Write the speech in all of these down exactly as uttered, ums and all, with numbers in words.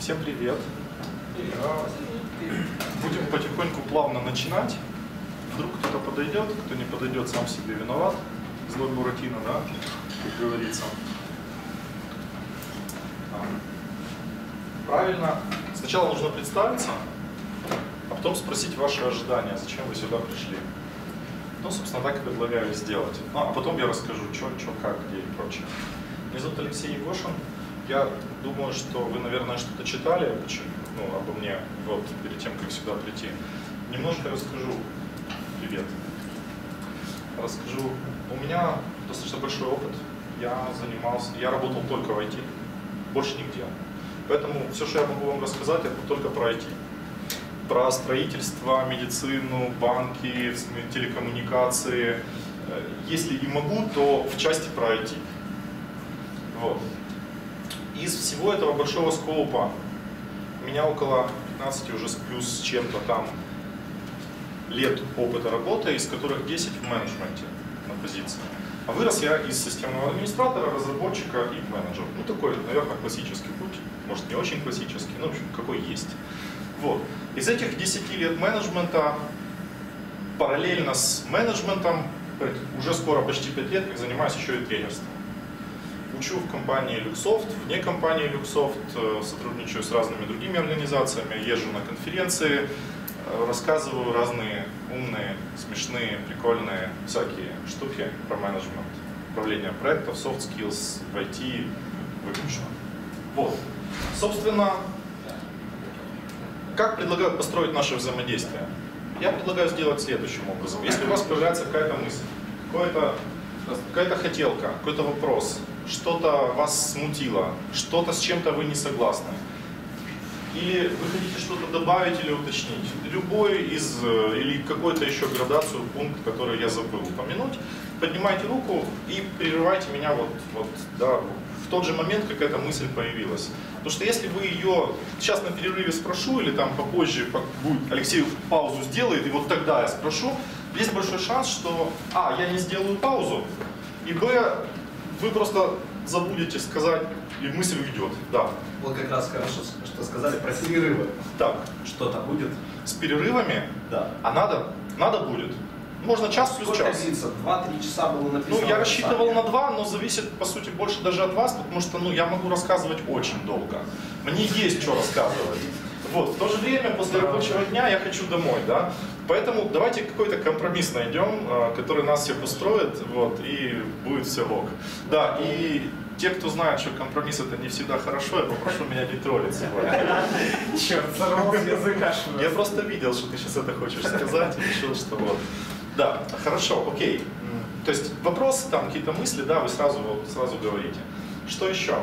Всем привет. Будем потихоньку плавно начинать. Вдруг кто-то подойдет, кто не подойдет, сам себе виноват. Злой Буратино, да, как говорится. Правильно. Сначала нужно представиться, а потом спросить ваши ожидания, зачем вы сюда пришли. Ну, собственно, так и предлагаю сделать. Ну, а потом я расскажу, что, что, как, где и прочее. Меня зовут Алексей Егошин. Я думаю, что вы, наверное, что-то читали ну, обо мне вот, перед тем, как сюда прийти. Немножко расскажу. Привет. Расскажу. У меня достаточно большой опыт. Я занимался, я работал только в ай ти, больше нигде. Поэтому все, что я могу вам рассказать, это только про ай ти. Про строительство, медицину, банки, телекоммуникации. Если и могу, то в части про ай ти. Вот. Из всего этого большого скопа у меня около пятнадцати уже плюс с чем-то там лет опыта работы, из которых десять в менеджменте на позиции. А вырос я из системного администратора, разработчика и менеджера. Ну такой, наверное, классический путь. Может, не очень классический, но в общем, какой есть. Вот. Из этих десяти лет менеджмента, параллельно с менеджментом, уже скоро почти пять лет, как занимаюсь еще и тренерством. Учу в компании Luxoft, вне компании Luxoft, сотрудничаю с разными другими организациями, езжу на конференции, рассказываю разные умные, смешные, прикольные всякие штуки про менеджмент, управление проектов, soft skills, в ай ти, выключно. Вот. Собственно, как предлагаю построить наше взаимодействие? Я предлагаю сделать следующим образом. Если у вас появляется какая-то мысль, какая-то какая-то хотелка, какой-то вопрос, что-то вас смутило, что-то с чем-то вы не согласны, или вы хотите что-то добавить или уточнить, любой из, или какой-то еще градацию, пункт, который я забыл упомянуть, поднимайте руку и прерывайте меня вот, вот, да, в тот же момент, как эта мысль появилась. Потому что если вы ее сейчас на перерыве спрошу, или там попозже будет, Алексей паузу сделает, и вот тогда я спрошу, есть большой шанс, что а, я не сделаю паузу, и б, вы просто забудете сказать, и мысль уйдет. Да. Вот как раз хорошо, что сказали про перерывы. Так. Что-то будет? С перерывами? Да. А надо? Надо будет. Можно час плюс Сколько час. длится? два-три часа было написано. Ну, я рассчитывал на два, но зависит, по сути, больше даже от вас, потому что ну, я могу рассказывать очень долго. Мне есть что рассказывать. Вот. В то же время, после рабочего дня я хочу домой, да? Поэтому давайте какой-то компромисс найдем, который нас всех устроит, вот, и будет все ок. Да, и те, кто знает, что компромисс это не всегда хорошо, я попрошу меня не троллить сегодня. Черт, сорвал с языка. Я просто видел, что ты сейчас это хочешь сказать, и решил, что вот. Да, хорошо, окей. То есть вопросы, там какие-то мысли, да, вы сразу, сразу говорите. Что еще?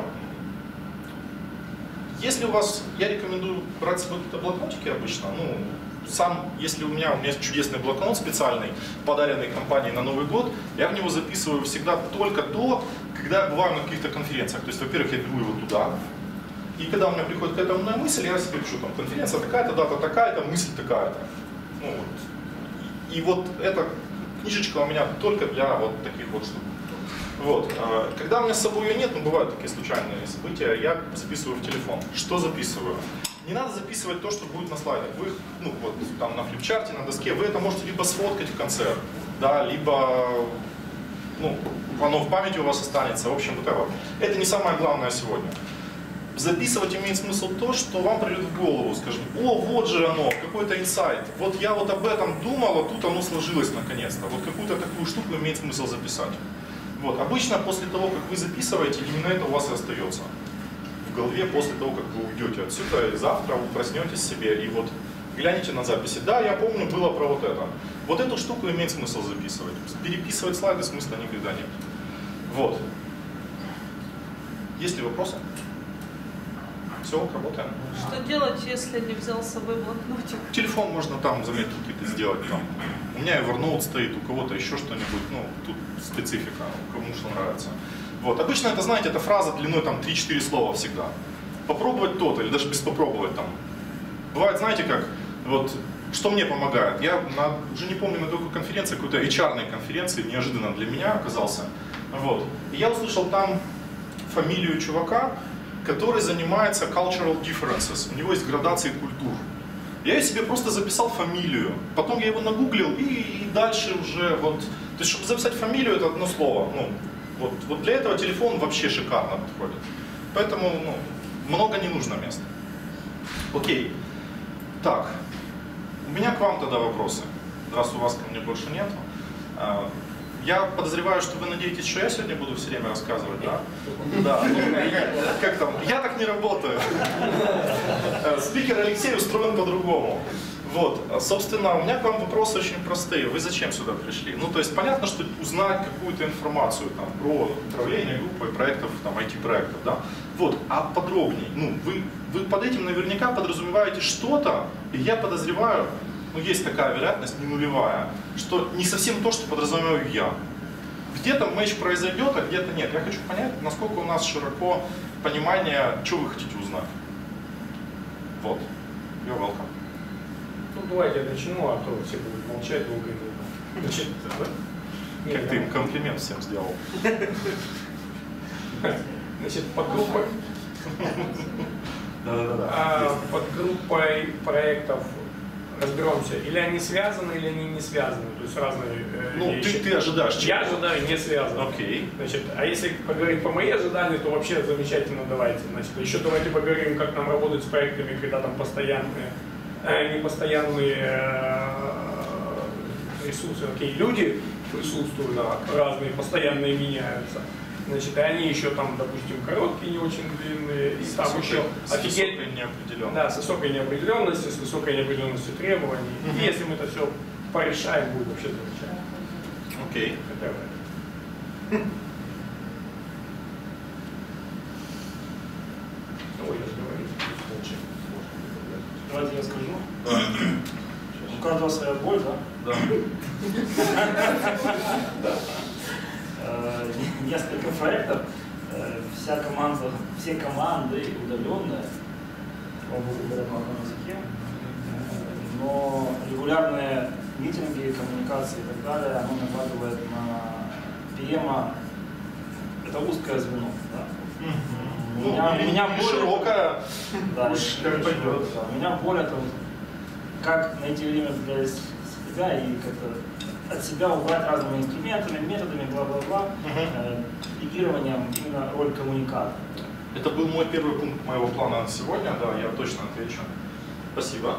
Если у вас, я рекомендую брать с собой какие-то блокнотики обычно, ну, сам, если у меня, у меня есть чудесный блокнот специальный, подаренный компанией на Новый год, я в него записываю всегда только то, когда я бываю на каких-то конференциях. То есть, во-первых, я беру его туда, и когда у меня приходит какая-то умная мысль, я себе пишу, там, конференция такая-то, дата такая-то, мысль такая-то. Ну, вот. И вот эта книжечка у меня только для вот таких вот штук. Вот. Когда у меня с собой ее нет, ну бывают такие случайные события, я записываю в телефон. Что записываю? Не надо записывать то, что будет на слайдах. Вы, ну вот, там на флипчарте, на доске, вы это можете либо сфоткать в конце, да, либо, ну, оно в памяти у вас останется, в общем, вот это. Это не самое главное сегодня. Записывать имеет смысл то, что вам придет в голову, скажем, о, вот же оно, какой-то инсайт, вот я вот об этом думал, а тут оно сложилось наконец-то. Вот какую-то такую штуку имеет смысл записать. Вот. Обычно после того, как вы записываете, именно это у вас и остается в голове после того, как вы уйдете отсюда, и завтра вы проснетесь себе и вот глянете на записи. Да, я помню, было про вот это. Вот эту штуку имеет смысл записывать. Переписывать слайды смысла никогда нет. Вот. Есть ли вопросы? Все, работаем. Что делать, если не взял с собой блокнотик? Телефон можно там заметки какие-то сделать. Там. У меня Evernote стоит, у кого-то еще что-нибудь. Ну, тут специфика, кому что нравится. Вот. Обычно это, знаете, это фраза длиной там три-четыре слова всегда. Попробовать то-то, или даже без попробовать там. Бывает, знаете как, вот, что мне помогает? Я на, уже не помню, на какой конференции, какой-то эйч ар-ной конференции, неожиданно для меня оказался. Вот. И я услышал там фамилию чувака, который занимается cultural differences. У него есть градации культур. Я себе просто записал фамилию, потом я его нагуглил и, и дальше уже вот... То есть, чтобы записать фамилию, это одно слово. Ну, вот, вот для этого телефон вообще шикарно подходит. Поэтому ну, много не нужно места. Окей. Так, у меня к вам тогда вопросы, раз у вас ко мне больше нету. Я подозреваю, что вы надеетесь, что я сегодня буду все время рассказывать, да? Да. Ну, как там? Я так не работаю. Спикер Алексей устроен по-другому. Вот, собственно, у меня к вам вопросы очень простые. Вы зачем сюда пришли? Ну, то есть, понятно, что узнать какую-то информацию там, про управление группой проектов, там, ай ти-проектов, да? Вот, а подробнее, ну, вы, вы под этим наверняка подразумеваете что-то, и я подозреваю, ну, есть такая вероятность, не нулевая, что не совсем то, что подразумеваю я. Где-то матч произойдет, а где-то нет. Я хочу понять, насколько у нас широко понимание, что вы хотите узнать. Вот. You're welcome. Ну, давайте я начну, а то все будут молчать долго и долго. Значит, да? Как Нет, ты им я- комплимент всем сделал. Значит, под группой, Да-да-да. а, под группой проектов разберемся, или они связаны, или они не связаны, то есть разные э, Ну, ты, вещи. ты ожидаешь чего? Я ожидаю не связаны. Окей. Значит, а если поговорить по моим ожиданиям, то вообще замечательно давайте. Значит, еще давайте поговорим, как нам работать с проектами, когда там постоянные, э, непостоянные э, ресурсы. Окей, люди присутствуют, Так. разные, постоянные меняются. Значит, и они еще там, допустим, короткие, не очень длинные, и С там высокой- еще с офигеть. высокой неопределенностью. Да, с высокой неопределенностью, с высокой неопределенностью требований. Мгм. И если мы это все порешаем, будет вообще замечательно. Окей. Это вариант. Ой, я же говорю, лучше. Давайте я скажу. У каждого своя боль, да? Да. Э, Несколько проектов, э, вся команда, все команды удаленные, слава богу, говорят на одном языке, Э, но регулярные митинги, коммуникации и так далее, оно накладывает на пи эм, это узкое звено, да? Ну, У меня- или у меня не более- широкая. Да, Уж и- как и- пойдет. да. У меня более того, как найти время для с- себя и как-то от себя убрать разными инструментами, методами, бла-бла-бла, Мгм. э, делегированием именно роль коммуникатора. Это был мой первый пункт моего плана на сегодня, да, я точно отвечу. Спасибо.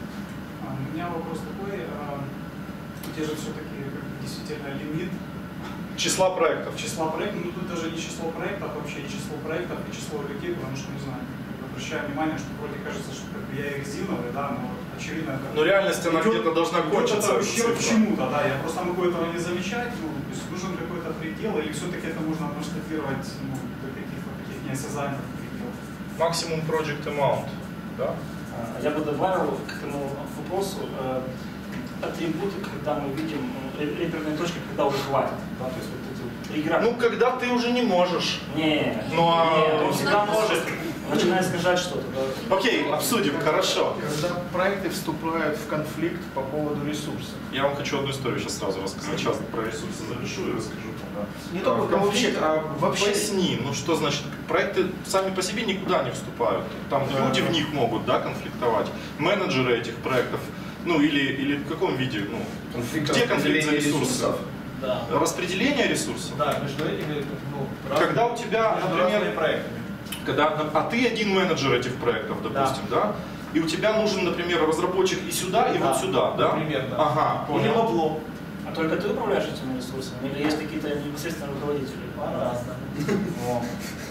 А, У меня вопрос такой, а, у тебя же все-таки действительно лимит Числа проектов. числа проектов, ну тут даже не число проектов, вообще и число проектов, и число людей, потому что, не знаю, как бы обращаю внимание, что вроде кажется, что как бы я и резиновый, да, но очевидно это... Но реальность, она идет- где-то должна идет кончиться, это эта ущерб цифра. чему-то, да, я просто могу этого не замечать, ну, то есть нужен какой-то предел, или все-таки это можно масштабировать ну, до каких-то таких неосязаемых пределов. Максимум project amount. Да? А, Я бы добавил к этому вопросу э, атрибуты, когда мы видим э, реперные точки, когда уже хватит. Да? То есть вот эти вот игра. Ну, когда ты уже не можешь. не, ну, а- не, он всегда может начинает снижать что-то. Да? Окей, обсудим, хорошо. Когда проекты вступают в конфликт по поводу ресурсов. Я вам хочу одну историю сейчас сразу рассказать. Сейчас про ресурсы запишу и расскажу. Да. Не А, только конфликт, а вообще... Поясни, ну что значит, проекты сами по себе никуда не вступают. Там Да. люди в них могут, да, конфликтовать. Менеджеры этих проектов, ну или, или в каком виде, ну, где конфликт за ресурсы? Да. Распределение ресурсов. Да, между этими, ну, Когда у тебя, между например, разными проектами. Когда, а ты один менеджер этих проектов, допустим, да? И у тебя нужен, например, разработчик и сюда, и Да, вот сюда, да? например, да. Ага, Или понял. бабло. А только ты управляешь этими ресурсами или есть какие-то непосредственно руководители? О.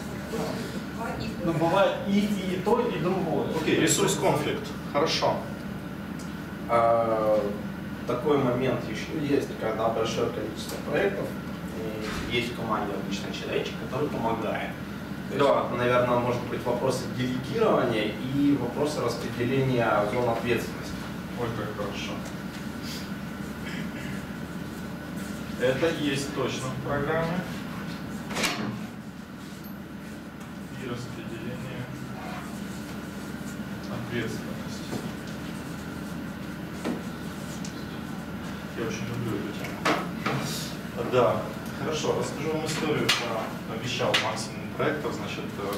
Но бывает и, и то, и другое. Окей, ресурс-конфликт. Хорошо. А, такой момент еще есть, когда большое количество проектов, и есть в команде обычно человечек, который помогает. То есть, Да. наверное, может быть вопросы делегирования и вопросы распределения зон ответственности. Ой, как хорошо. Это есть точно в программе. И распределение ответственности. Я очень люблю эту тему. Да, хорошо. Расскажу вам историю. Про, обещал максимум проектов. Значит,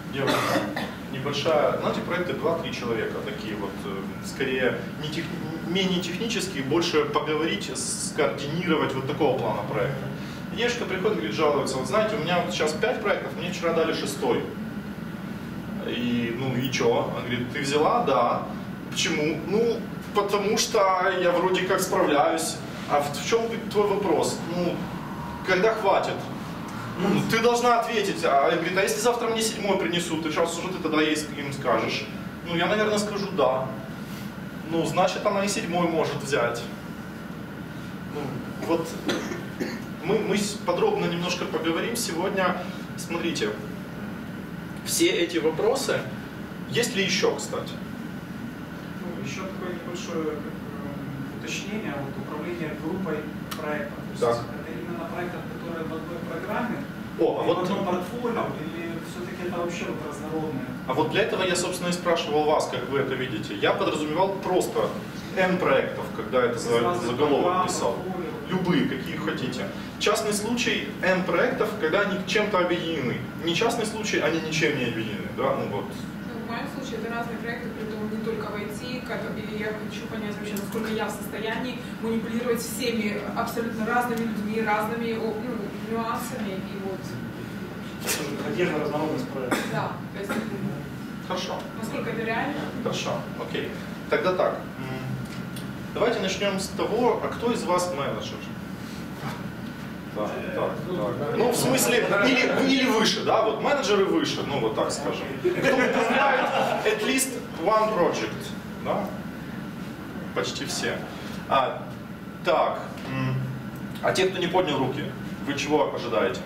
девушка, небольшая, знаете, проекты два-три человека, такие вот, скорее, не тех, менее технические, больше поговорить, скоординировать вот такого плана проекта. И девушка приходит и говорит, жалуется, вот знаете, у меня вот сейчас пять проектов, мне вчера дали шестой. И, ну и чё? Она говорит, ты взяла? Да. Почему? Ну, потому что я вроде как справляюсь. А в, в чем твой вопрос? Ну, когда хватит? Ну, ты должна ответить. А я говорю, а если завтра мне седьмой принесут, ты сейчас уже ты тогда ей им скажешь? Ну, я, наверное, скажу да. Ну, значит, она и седьмой может взять. Ну, вот мы, мы подробно немножко поговорим сегодня. Смотрите, все эти вопросы, есть ли еще, кстати? Ну, еще такое небольшое как, э, уточнение, вот управление группой проектов. То есть это именно проектов, которые в одной программе, О, а в вот... одном портфолио, или все-таки это вообще вот разнородное? А вот для этого я, собственно, и спрашивал вас, как вы это видите. Я подразумевал просто N проектов, когда это за, заголовок писал. Любые, какие хотите. Частный случай N проектов, когда они чем-то объединены. Не частный случай, они ничем не объединены. Да? Ну, вот. Ну, в моем случае это разные проекты, притом не только в ай ти, и я хочу понять вообще, насколько я в состоянии манипулировать всеми абсолютно разными людьми, разными ну, нюансами. И вот. Одежда разнородность проекта. Да, то есть, Хорошо. насколько это реально? Хорошо, окей. Тогда так. Давайте начнем с того, а кто из вас менеджер? Так, так, так. Ну, в смысле, или, или выше, да, вот менеджеры выше, ну вот так скажем. Кто управляет at least one project, да? Почти все. А, так, а те, кто не поднял руки, вы чего ожидаете?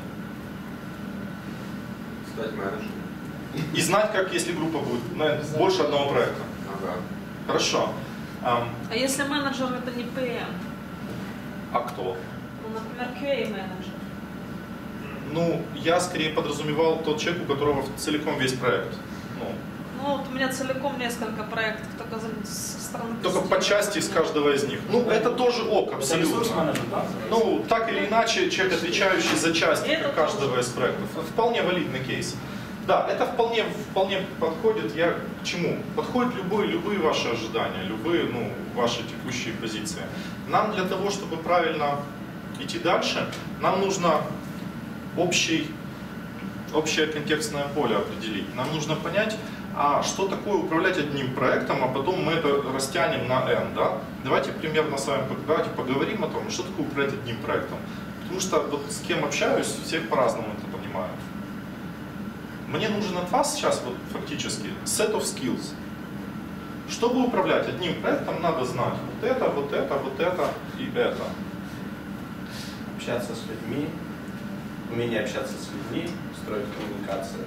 Стать менеджером. И знать, как, если группа будет, наверное, больше одного проекта. Ага. Хорошо. А, А если менеджер это не пи эм? а кто? Ну, например, кью эй менеджер. Ну, я скорее подразумевал тот человек, у которого целиком весь проект. Ну, Ну, вот у меня целиком несколько проектов, только со стороны только по тестирования. части из каждого из них. Ну, это тоже ок, абсолютно. менеджер, да? Ну, так или иначе, человек, отвечающий за части Это каждого тоже. из проектов. Вполне валидный кейс. Да, это вполне, вполне подходит. Я к чему? Подходят любые, любые ваши ожидания, любые, ну, ваши текущие позиции. Нам для того, чтобы правильно идти дальше, нам нужно общий, общее контекстное поле определить. Нам нужно понять, а что такое управлять одним проектом, а потом мы это растянем на N. Да? Давайте примерно с вами давайте поговорим о том, что такое управлять одним проектом. Потому что вот с кем общаюсь, все по-разному это понимают. Мне нужен от вас сейчас вот фактически set of skills. Чтобы управлять одним проектом, надо знать вот это, вот это, вот это и это. Общаться с людьми, умение общаться с людьми, строить коммуникацию.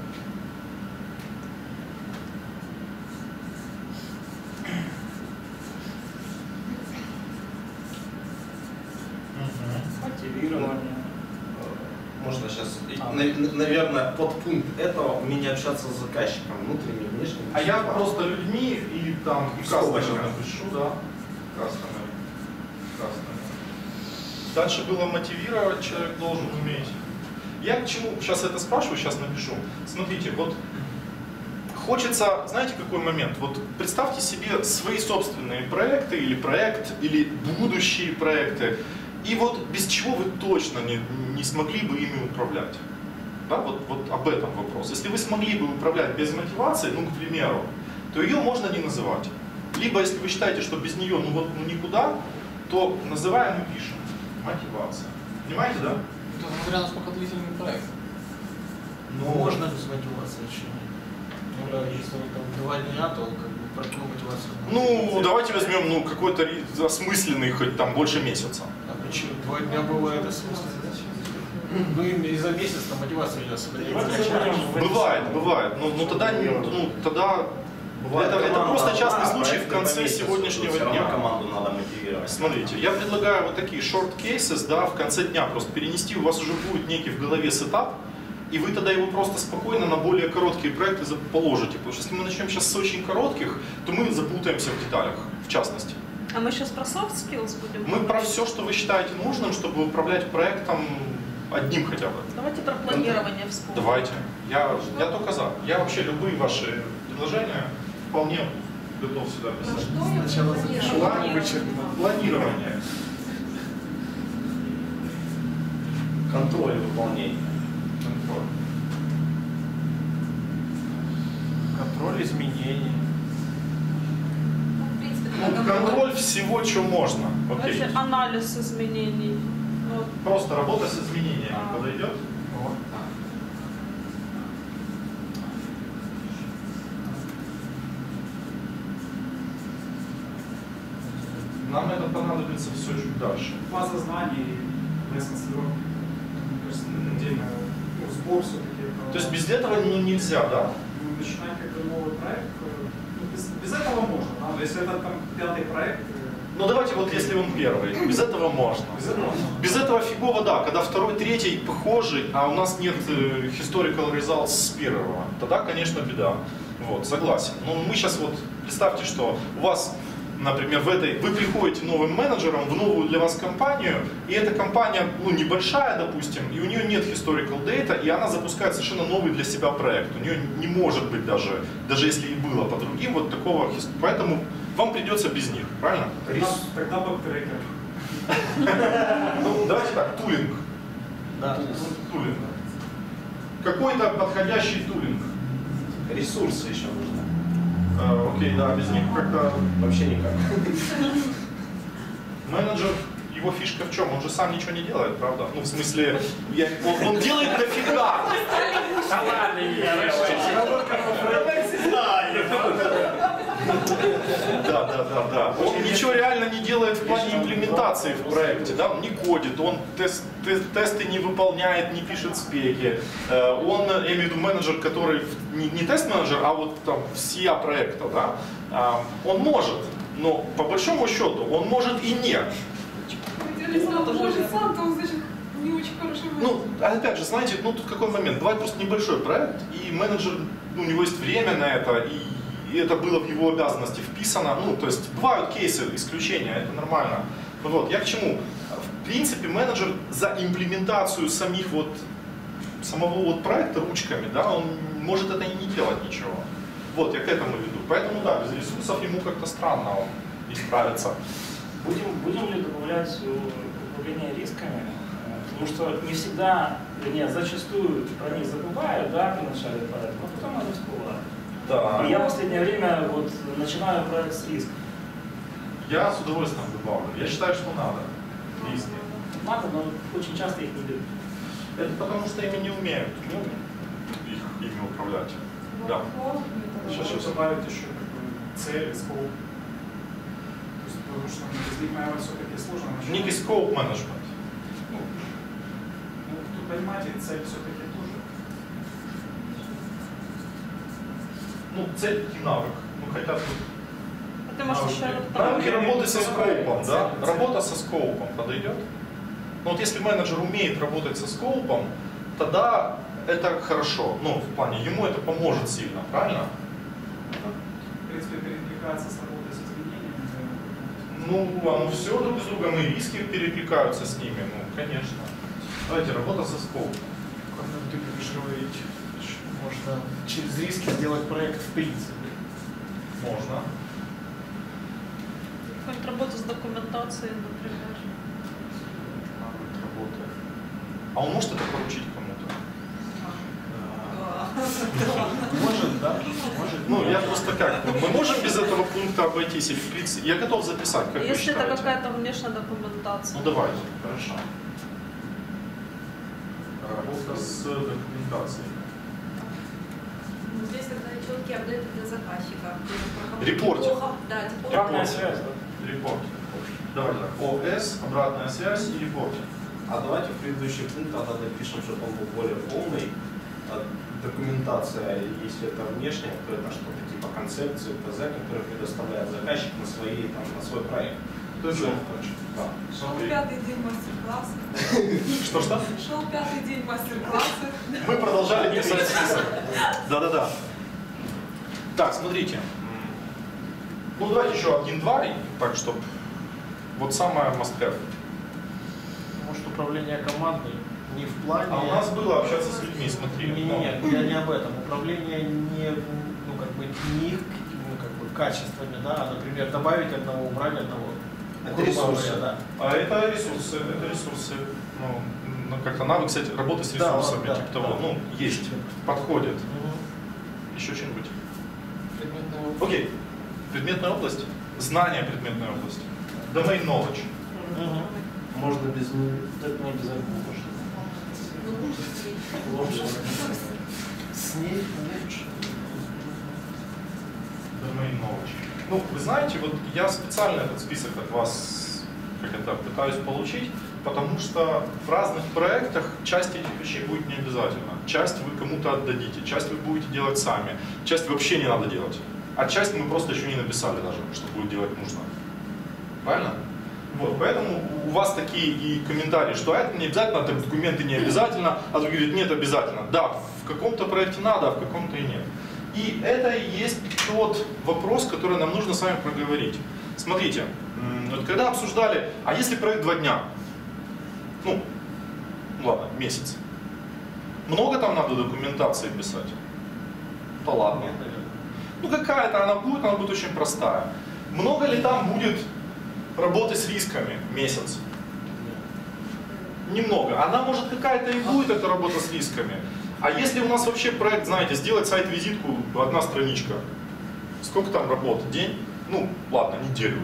Мотивирование. Можно сейчас, А. на- наверное, подпункт этого умение общаться с заказчиком, внутренним, внешним. А я Да. просто людьми и там В красными скобочках. напишу, да. Красными. Красными. Дальше было мотивировать, человек должен уметь. Я к чему сейчас это спрашиваю, сейчас напишу. Смотрите, вот хочется, знаете, какой момент? Вот представьте себе свои собственные проекты или проект, или будущие проекты. И вот без чего вы точно не, не смогли бы ими управлять. Да, вот, вот об этом вопрос. Если вы смогли бы управлять без мотивации, ну, к примеру, то ее можно не называть. Либо, если вы считаете, что без нее ну, вот, ну, никуда, то называем и пишем. Мотивация. Понимаете, да? Это смотря насколько длительный проект. Ну, Можно без мотивации решение. Ну да, если там два дня, то как бы про какую мотивацию? Ну, давайте возьмем ну, какой-то ри- осмысленный, хоть там больше месяца. А почему? Два дня бывает смысл. Ну и и за месяц там мотивация идет. Бывает, бывает. Ну, ну тогда, не- ну, тогда это, это просто частный случай в конце сегодняшнего дня. Команду надо мотивировать. Смотрите, я предлагаю вот такие short cases, да, в конце дня просто перенести, у вас уже будет некий в голове сетап, и вы тогда его просто спокойно на более короткие проекты за- положите. Потому что если мы начнем сейчас с очень коротких, то мы запутаемся в деталях, в частности. А мы сейчас про soft skills будем Мы про говорить? все, что вы считаете нужным, чтобы управлять проектом одним хотя бы. Давайте про планирование вспомним. Давайте. Я, я только за. Я вообще любые ваши предложения вполне готов сюда На писать. что я Сначала планирую? Плани- Планирование. Контроль выполнения. Контроль. Контроль изменений. Ну, в принципе, Ну, тогда контроль всего, что можно. Окей. Вообще анализ изменений. Ну, вот. Просто работа с изменениями А. подойдет? Вот. Нам это понадобится все чуть дальше. База знаний, пресс-консультировки, мне кажется, это отдельно, ну, сбор все-таки. То есть без этого ну, нельзя, да? Ну, начинать как бы новый проект, э, ну, без, без этого можно, да? Но если это там пятый проект, э, Ну давайте вот если он первый, без этого можно. без этого можно. Без этого фигово, да, когда второй, третий похожий, а у нас нет э, historical results с первого, тогда, конечно, беда. Вот, согласен. Но мы сейчас вот, представьте, что у вас, например, в этой, вы приходите новым менеджером в новую для вас компанию, и эта компания, ну, небольшая, допустим, и у нее нет historical data, и она запускает совершенно новый для себя проект. У нее не может быть даже, даже если и было по другим, вот такого, хис- поэтому вам придется без них, правильно? Тогда, тогда бэктрекер. Ну, давайте так, тулинг. Да. Тулинг. Какой-то подходящий тулинг. Ресурсы еще нужны. Э, окей, да, без них как-то Вообще никак. менеджер, его фишка в чем? Он же сам ничего не делает, правда? Ну, в смысле, я- он, он делает дофига. Да ладно, Да, да, да, да. Он ничего реально не делает в плане имплементации в проекте, да? Он не кодит, он тест, тест- тесты не выполняет, не пишет спеки. Э, Он, я имею в виду менеджер, который в- не, не тест-менеджер, а вот там си эй проекта, да? А, Он может, но по большому счету он может и нет. Если он может сам, то он, значит, не очень хороший Ну, менеджер. опять же, знаете, ну тут какой момент. Бывает просто небольшой проект, и менеджер, ну, у него есть время на это, и, и это было в его обязанности вписано. Ну, то есть бывают кейсы, исключения, это нормально. Вот, я к чему? В принципе, менеджер за имплементацию самих вот, самого вот проекта ручками, да, он может это и не делать ничего. Вот, я к этому веду. Поэтому, да, без ресурсов ему как-то странно он не справится. Будем, будем ли добавлять э, управление рисками? Э, Потому что не всегда, вернее, зачастую про них забывают, да, при начале проекта, но потом они всплывают. Да. И я в последнее время вот начинаю проект с риском. Я с удовольствием добавлю. Я считаю, что надо. Риски. Надо, но очень часто их не берут. Это потому что ими не умеют, ну, их, ими управлять. Да. Сейчас еще добавить еще как бы цели, скоп. То есть, потому что ну, без них, наверное, все-таки сложно. начать. Некий scope management. Ну, ну, тут, понимаете, цель все-таки тоже. Ну, цель и навык. Ну, хотя тут Ты можешь еще навыки работы со скоупом, да? Цель. Работа со скоупом подойдет? Ну, вот если менеджер умеет работать со скоупом, тогда это хорошо. Ну, в плане, ему это поможет сильно, правильно? В принципе, перекликается с работой с изменениями. Ну, оно все друг с другом, и риски перекликаются с ними, ну, конечно. Давайте, работа со скоупом. Как ты будешь говорить, что можно через риски сделать проект в принципе. Можно. какую-нибудь работу с документацией, например. Навык работы. А он может это поручить кому-то? Может, да? Может. Ну, я просто как, мы можем без этого пункта обойтись? Или в принципе, я готов записать, как вы Если это считаете? какая-то внешняя документация. Ну, давайте, хорошо. Работа с документацией. Ну, здесь тогда четкий апдейт для заказчика. Репортинг. Плохо, да, типа Обратная связь, да? Репорт. Давайте так. ОС, обратная связь и репортинг. А давайте в предыдущий пункт тогда допишем, чтобы он был более полный. А документация, если это внешняя, то это что-то типа концепции, ТЗ, которые предоставляет заказчик на, свои, там, на свой проект. ТЗ. Да. Шел пятый день мастер-класса. Что-что? Шел пятый день мастер-класса. Мы продолжали писать список. Да-да-да. Так, смотрите. Ну, давайте еще один-два, так, чтобы вот самое must-have. Может, управление командой не в плане... А у нас было общаться с людьми, смотри. Не, не, нет, я не об этом. Управление не, ну, как бы, не их ну, как бы, качествами, да, а, например, добавить одного, убрать одного. Это Грубо ресурсы. говоря, да. А это ресурсы, это ресурсы. Ну, ну как-то навык, кстати, работы с Да, ресурсами, да, типа того. да. Ну, есть, подходит. Мгм. Еще что-нибудь? Предметная область. Окей. Предметная область. Знание предметной области. Domain knowledge. Мгм. Можно без не, так не обязательно лучше. С ней лучше. Domain knowledge. Ну, вы знаете, вот я специально этот список от вас, как это, пытаюсь получить, потому что в разных проектах часть этих вещей будет не обязательно. Часть вы кому-то отдадите, часть вы будете делать сами, часть вообще не надо делать. А часть мы просто еще не написали даже, что будет делать нужно. Правильно? Вот, поэтому у вас такие и комментарии, что это не обязательно, так документы не обязательно, а другие говорят, нет, обязательно. Да, в каком-то проекте надо, а в каком-то и нет. И это и есть тот вопрос, который нам нужно с вами проговорить. Смотрите, вот когда обсуждали, а если проект два дня? Ну, ладно, месяц. Много там надо документации писать? Да ладно. Нет, наверное. Ну какая-то она будет, она будет очень простая. Много ли там будет работы с рисками? Месяц. Немного. Она может какая-то и будет, эта работа с рисками. А если у нас вообще проект, знаете, сделать сайт-визитку, одна страничка, сколько там работы? День? Ну, ладно, неделю.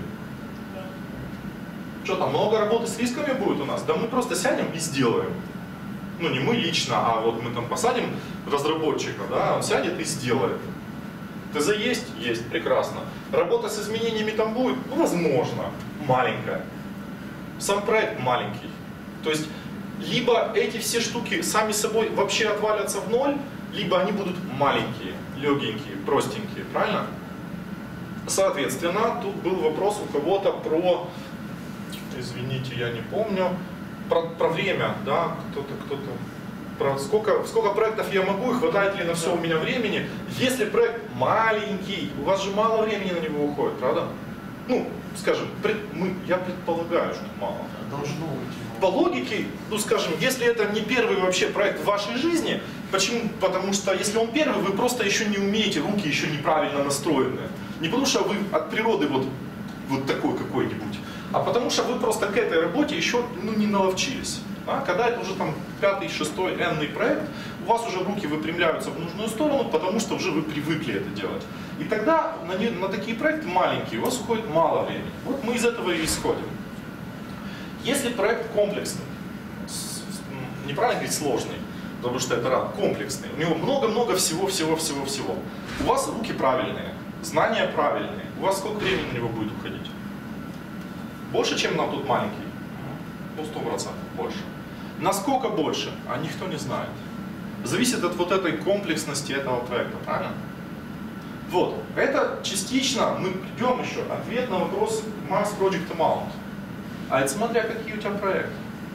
Что там, много работы с рисками будет у нас? Да мы просто сядем и сделаем. Ну, не мы лично, а вот мы там посадим разработчика, да, он сядет и сделает. ТЗ есть? Есть, прекрасно. Работа с изменениями там будет? Ну, возможно, маленькая. Сам проект маленький. То есть, либо эти все штуки сами собой вообще отвалятся в ноль, либо они будут маленькие, легенькие, простенькие, правильно? Соответственно, тут был вопрос у кого-то про, извините, я не помню, про, про время, да, кто-то, кто-то, про сколько, сколько проектов я могу и хватает ли на все у меня времени. Если проект маленький, у вас же мало времени на него уходит, правда? Ну, скажем, пред, мы, я предполагаю, что мало. Должно быть. По логике, ну скажем, если это не первый вообще проект в вашей жизни, почему? Потому что если он первый, вы просто еще не умеете, руки еще неправильно настроены. Не потому что вы от природы вот, вот такой какой-нибудь, а потому что вы просто к этой работе еще ну, не наловчились. А когда это уже там пятый, шестой, энный проект, у вас уже руки выпрямляются в нужную сторону, потому что уже вы привыкли это делать. И тогда на, не, на такие проекты маленькие у вас уходит мало времени. Вот мы из этого и исходим. Если проект комплексный, неправильно говорить сложный, потому что это комплексный, у него много-много всего-всего-всего-всего. У вас руки правильные, знания правильные, у вас сколько времени на него будет уходить? Больше, чем на тот маленький? Ну, сто процентов больше. Насколько больше? А никто не знает. Зависит от вот этой комплексности этого проекта, правильно? Вот, это частично, мы придем еще, ответ на вопрос Max Project Amount. А это смотря какие у тебя проекты.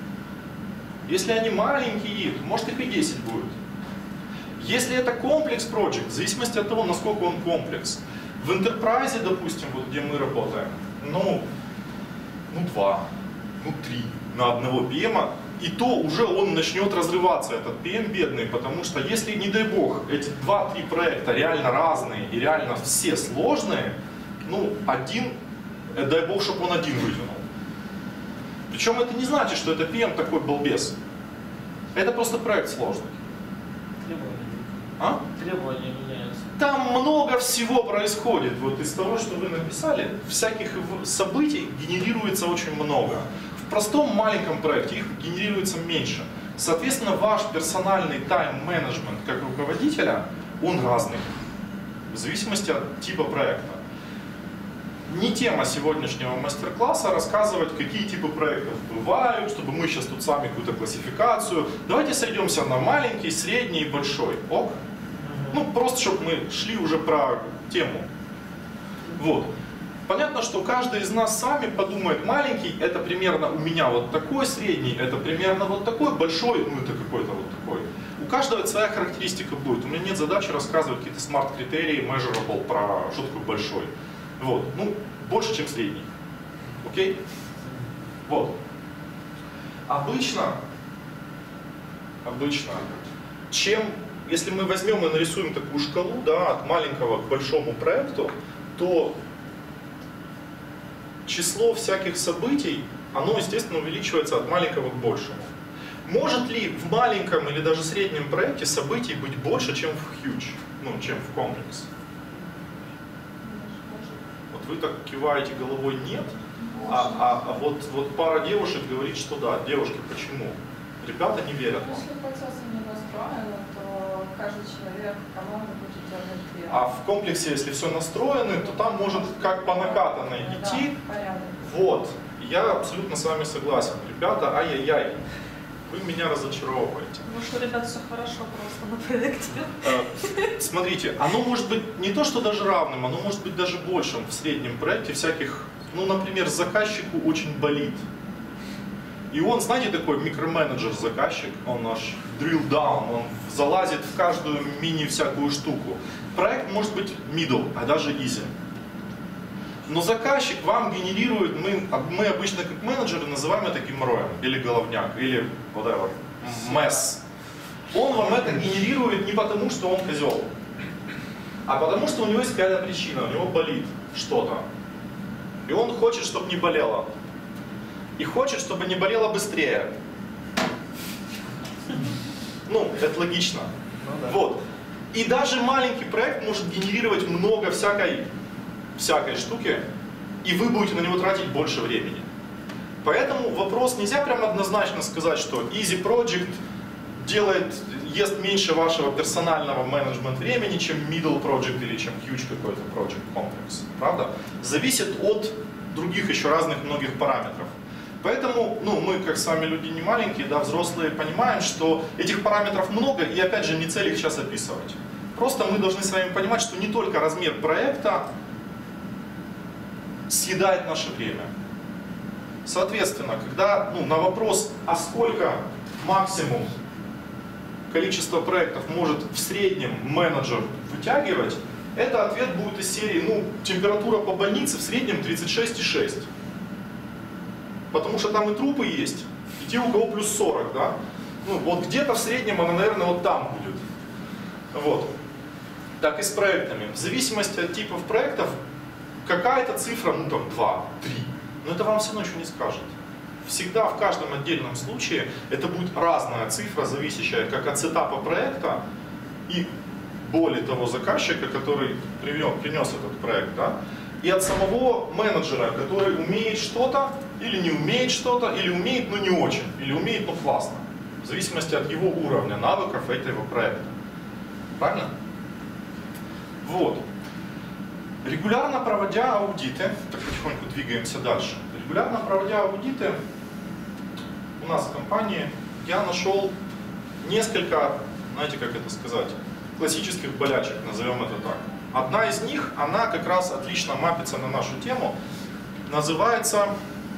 Если они маленькие, то может их и десять будет. Если это комплекс project, в зависимости от того, насколько он комплекс. В Enterprise, допустим, вот где мы работаем, ну, ну два, ну три на одного пи эм, и то уже он начнет разрываться, этот пи эм бедный, потому что если, не дай бог, эти два-три проекта реально разные и реально все сложные, ну, один, дай бог, чтобы он один вытянул. Причем это не значит, что это пи эм такой балбес. Это просто проект сложный. Требования. А? Требования меняются. Там много всего происходит. Вот из того, что вы написали, всяких событий генерируется очень много. В простом маленьком проекте их генерируется меньше. Соответственно, ваш персональный тайм-менеджмент как руководителя, он разный. В зависимости от типа проекта. Не тема сегодняшнего мастер-класса рассказывать, какие типы проектов бывают, чтобы мы сейчас тут с вами какую-то классификацию. Давайте сойдемся на маленький, средний и большой. Ок? Ну, просто чтобы мы шли уже про тему. Вот. Понятно, что каждый из нас сами подумает, маленький, это примерно у меня вот такой, средний, это примерно вот такой, большой, ну это какой-то вот такой. У каждого своя характеристика будет. У меня нет задачи рассказывать какие-то смарт-критерии, measurable, про что такое большой. Вот, ну, больше, чем средний. Окей? Вот. Обычно обычно, чем, если мы возьмем и нарисуем такую шкалу, да, от маленького к большому проекту, то число всяких событий, оно, естественно, увеличивается от маленького к большему. Может ли в маленьком или даже среднем проекте событий быть больше, чем в huge, ну, чем в комплекс? Вот вы так киваете головой нет, а, а, а вот, вот пара девушек говорит, что да. Девушки, почему? Ребята не верят вам. Если процессы не настроены, то каждый человек команды будет делать первым. А в комплексе, если все настроено, то там может как по накатанной идти. Да, порядок. Вот. Я абсолютно с вами согласен. Ребята, ай-яй-яй. Вы меня разочаровываете. Ну что, ребят, все хорошо просто на проекте. Э, Смотрите, оно может быть не то, что даже равным, оно может быть даже большим в среднем проекте всяких, ну, например, заказчику очень болит. И он, знаете, такой микроменеджер-заказчик, он наш drill down, он залазит в каждую мини-всякую штуку. Проект может быть middle, а даже easy. Но заказчик вам генерирует, мы, мы обычно как менеджеры называем это геморроем, или головняк, или whatever, mess. Он вам это генерирует не потому, что он козел, а потому, что у него есть какая-то причина, у него болит что-то. И он хочет, чтобы не болело. И хочет, чтобы не болело быстрее. Ну, это логично. Ну, да. Вот. И даже маленький проект может генерировать много всякой всякой штуки, и вы будете на него тратить больше времени. Поэтому вопрос нельзя прям однозначно сказать, что easy project делает, ест меньше вашего персонального менеджмент времени, чем middle project или чем huge какой-то project комплекс. Правда? Зависит от других еще разных многих параметров. Поэтому, ну, мы, как с вами люди не маленькие, да, взрослые, понимаем, что этих параметров много, и опять же не цель их сейчас описывать. Просто мы должны с вами понимать, что не только размер проекта съедает наше время. Соответственно, когда, ну, на вопрос, а сколько максимум количество проектов может в среднем менеджер вытягивать, это ответ будет из серии, ну, температура по больнице в среднем тридцать шесть и шесть. Потому что там и трупы есть, и те, у кого плюс сорок, да? Ну, вот где-то в среднем она, наверное, вот там будет. Вот. Так и с проектами. В зависимости от типов проектов, какая-то цифра, ну там два, три, но это вам все равно ничего не скажет. Всегда в каждом отдельном случае это будет разная цифра, зависящая как от сетапа проекта и боли того заказчика, который принес, принес этот проект, да, и от самого менеджера, который умеет что-то или не умеет что-то, или умеет, но не очень, или умеет, но классно. В зависимости от его уровня навыков этого проекта. Правильно? Вот. Регулярно проводя аудиты, так потихоньку двигаемся дальше. Регулярно проводя аудиты у нас в компании, я нашел несколько, знаете, как это сказать, классических болячек, назовем это так. Одна из них, она как раз отлично мапится на нашу тему, называется,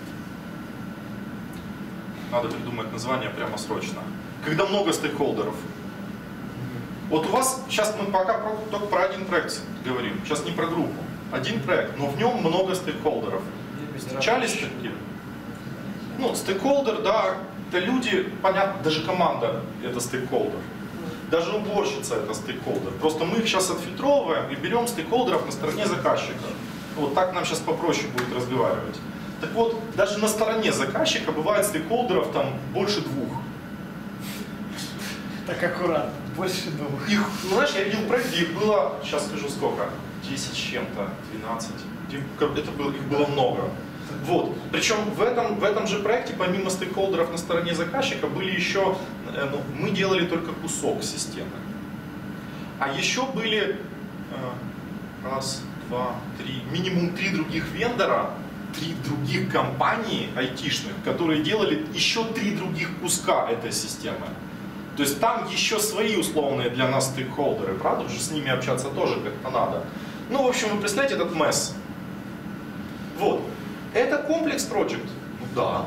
надо придумать название прямо срочно, когда много стейкхолдеров. Вот у вас, сейчас мы пока про, только про один проект говорим, сейчас не про группу. Один проект, но в нем много стейкхолдеров. Встречались такие? Ну, стейкхолдер, да, это люди, понятно, даже команда это стейкхолдер. Даже уборщица это стейкхолдер. Просто мы их сейчас отфильтровываем и берем стейкхолдеров на стороне заказчика. Вот так нам сейчас попроще будет разговаривать. Так вот, даже на стороне заказчика бывает стейкхолдеров там больше двух. Так аккуратно, больше двух. Их, ну, знаешь, я видел проект, где их было, сейчас скажу сколько, десять с чем-то, двенадцать. Это было, их было много. Вот. Причем в этом, в этом же проекте, помимо стейкхолдеров на стороне заказчика, были еще, ну, мы делали только кусок системы. А еще были э, раз, два, три, минимум три других вендора, три других компании айтишных, которые делали еще три других куска этой системы. То есть там еще свои условные для нас стейкхолдеры, правда? Уже с ними общаться тоже как-то надо. Ну, в общем, вы представляете этот месс. Вот. Это комплекс проект? Ну да.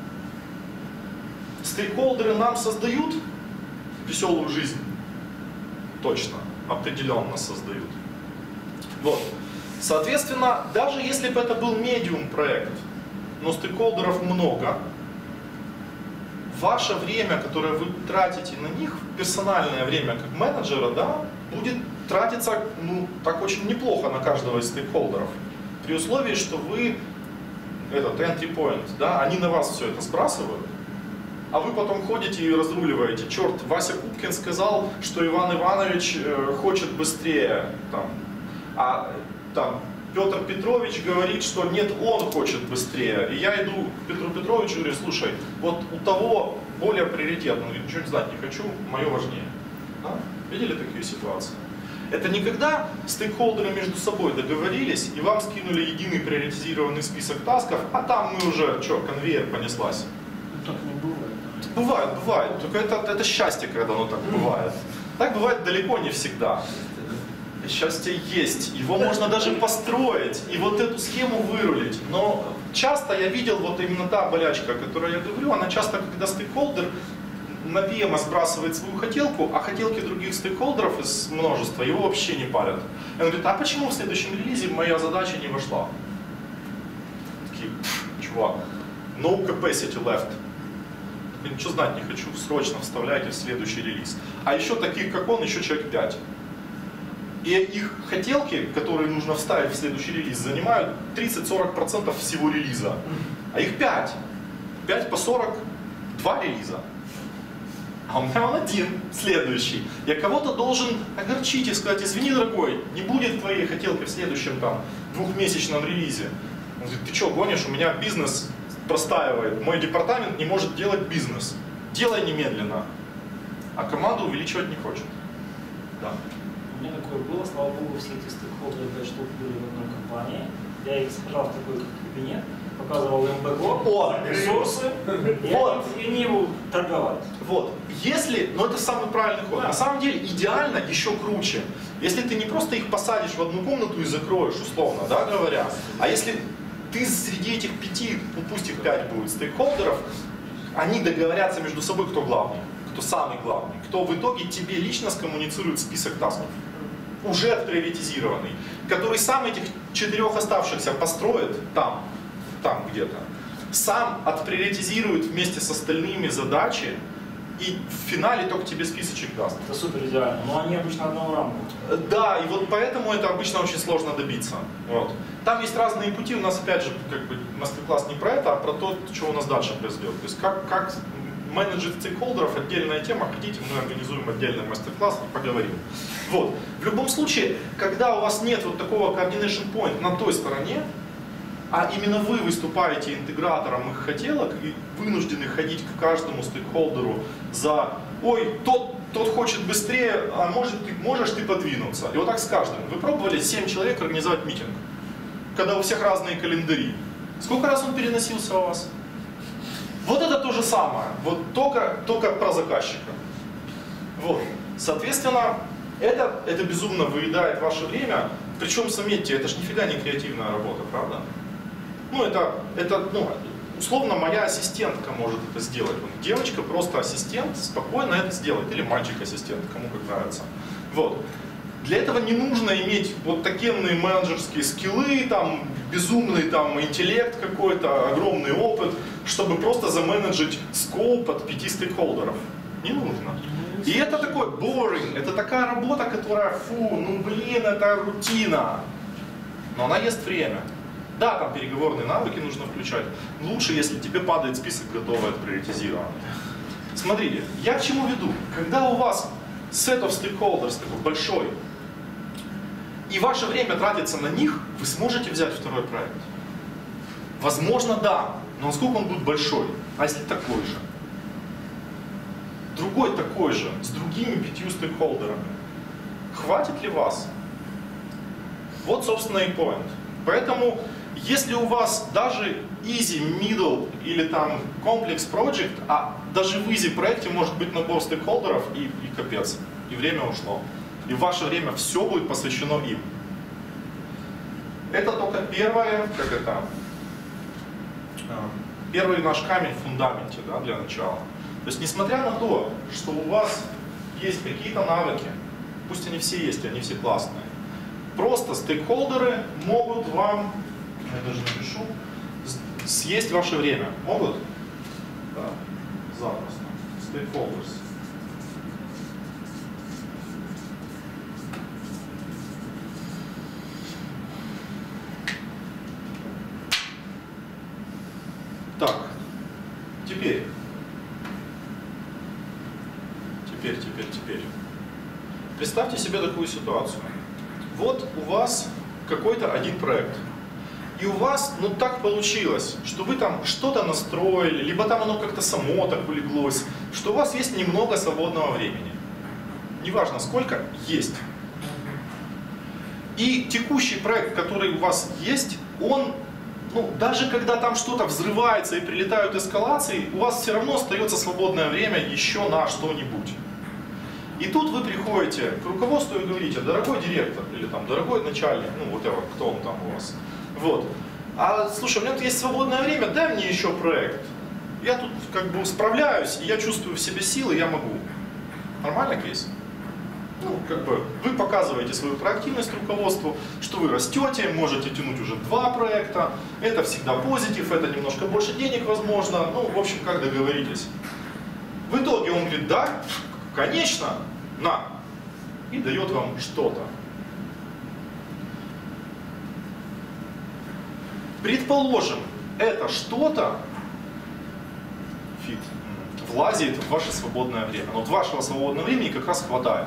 Стейкхолдеры нам создают веселую жизнь? Точно, определенно создают. Вот. Соответственно, даже если бы это был медиум проект, но стейкхолдеров много, ваше время, которое вы тратите на них, персональное время как менеджера, да, будет тратиться ну, так очень неплохо на каждого из стейкхолдеров. При условии, что вы, этот entry point, да, они на вас все это сбрасывают, а вы потом ходите и разруливаете. Черт, Вася Купкин сказал, что Иван Иванович э, хочет быстрее, там, а там, Петр Петрович говорит, что нет, он хочет быстрее. И я иду к Петру Петровичу и говорю, слушай, вот у того более приоритетно, он говорит, ничего знать не хочу, мое важнее. Да? Видели такие ситуации? Это не когда стейкхолдеры между собой договорились и вам скинули единый приоритизированный список тасков, а там мы уже, что, конвейер понеслась. Так не бывает. Бывает, бывает. Только это, это счастье, когда оно так бывает. Так бывает далеко не всегда. Счастье есть, его можно даже построить и вот эту схему вырулить. Но часто я видел вот именно та болячка, о которой я говорю, она часто, когда стейкхолдер на пи эм сбрасывает свою хотелку, а хотелки других стейкхолдеров из множества его вообще не парят. И он говорит, а почему в следующем релизе моя задача не вошла? Такие, чувак, no capacity left. Я ничего знать не хочу, срочно вставляйте в следующий релиз. А еще таких, как он, еще человек пять. И их хотелки, которые нужно вставить в следующий релиз, занимают тридцать-сорок процентов всего релиза. А их пять. пять по сорок, два релиза. А у меня он один, следующий. Я кого-то должен огорчить и сказать, извини, дорогой, не будет твоей хотелки в следующем там двухмесячном релизе. Он говорит, ты что, гонишь, у меня бизнес простаивает, мой департамент не может делать бизнес. Делай немедленно. А команду увеличивать не хочет. Да. У меня такое было, слава богу, все эти стейкхолдеры пять штук были в одной компании. Я их сажал в такой кабинет, показывал им бэклог, ресурсы, и вот. они, они его торговать. Вот. Если, ну это самый правильный ход. Да. На самом деле идеально еще круче. Если ты не просто их посадишь в одну комнату и закроешь, условно, да, говоря, а если ты среди этих пяти, ну пусть их пять будет стейкхолдеров, они договорятся между собой, кто главный, кто самый главный, кто в итоге тебе лично скоммуницирует список тасков, уже отприоритизированный, который сам этих четырех оставшихся построит там, там где-то, сам отприоритизирует вместе с остальными задачи и в финале только тебе списочек даст. Это супер идеально, но они обычно одного рамка. Да, и вот поэтому это обычно очень сложно добиться. Вот. Там есть разные пути, у нас опять же как бы мастер-класс не про это, а про то, что у нас дальше произойдет. То есть как, как менеджер стейкхолдеров, отдельная тема, хотите, мы организуем отдельный мастер-класс и поговорим. Вот. В любом случае, когда у вас нет вот такого coordination point на той стороне, а именно вы выступаете интегратором их хотелок и вынуждены ходить к каждому стейкхолдеру за «Ой, тот, тот хочет быстрее, а может, ты, можешь ты подвинуться?» И вот так с каждым. Вы пробовали семь человек организовать митинг, когда у всех разные календари. Сколько раз он переносился у вас? Вот это то же самое, вот только, только про заказчика. Вот. Соответственно, это, это безумно выедает ваше время. Причем, заметьте, это же нифига не креативная работа, правда? Ну, это, это ну, условно, моя ассистентка может это сделать. Девочка просто ассистент спокойно это сделает. Или мальчик-ассистент, кому как нравится. Вот. Для этого не нужно иметь вот такие менеджерские скиллы, там, безумный там, интеллект какой-то, огромный опыт, чтобы просто заменеджить скоуп от пяти стейкхолдеров. Не нужно. И это такой boring, это такая работа, которая, фу, ну блин, это рутина. Но она ест время. Да, там переговорные навыки нужно включать. Лучше, если тебе падает список готовый отприоритизированный. Смотрите, я к чему веду? Когда у вас set of stakeholders такой большой, и ваше время тратится на них, вы сможете взять второй проект? Возможно, да. Но насколько он будет большой? А если такой же? Другой такой же, с другими пятью стейкхолдерами. Хватит ли вас? Вот, собственно, и point. Поэтому, если у вас даже easy, middle или там complex project, а даже в easy проекте может быть набор стейкхолдеров и, и капец, и время ушло. И в ваше время все будет посвящено им. Это только первое, как это, первый наш камень в фундаменте, да, для начала. То есть, несмотря на то, что у вас есть какие-то навыки, пусть они все есть, они все классные, просто стейкхолдеры могут вам, я даже напишу, съесть ваше время. Могут? Да. запросто. Stakeholders. Так, теперь, теперь, теперь, теперь. Представьте себе такую ситуацию. Вот у вас какой-то один проект. И у вас, ну так получилось, что вы там что-то настроили, либо там оно как-то само так улеглось, что у вас есть немного свободного времени. Неважно сколько, есть. И текущий проект, который у вас есть, он, ну, даже когда там что-то взрывается и прилетают эскалации, у вас все равно остается свободное время еще на что-нибудь. И тут вы приходите к руководству и говорите: дорогой директор, или там, дорогой начальник, ну, whatever, кто он там у вас. Вот. А слушай, у меня тут есть свободное время, дай мне еще проект. Я тут как бы справляюсь, и я чувствую в себе силы, я могу. Нормально кейс? Ну, как бы вы показываете свою проактивность руководству, что вы растете, можете тянуть уже два проекта, это всегда позитив, это немножко больше денег возможно, ну, в общем, как договоритесь. В итоге он говорит: да, конечно, на, и дает вам что-то. Предположим, это что-то фит, влазит в ваше свободное время. Но вот вашего свободного времени как раз хватает.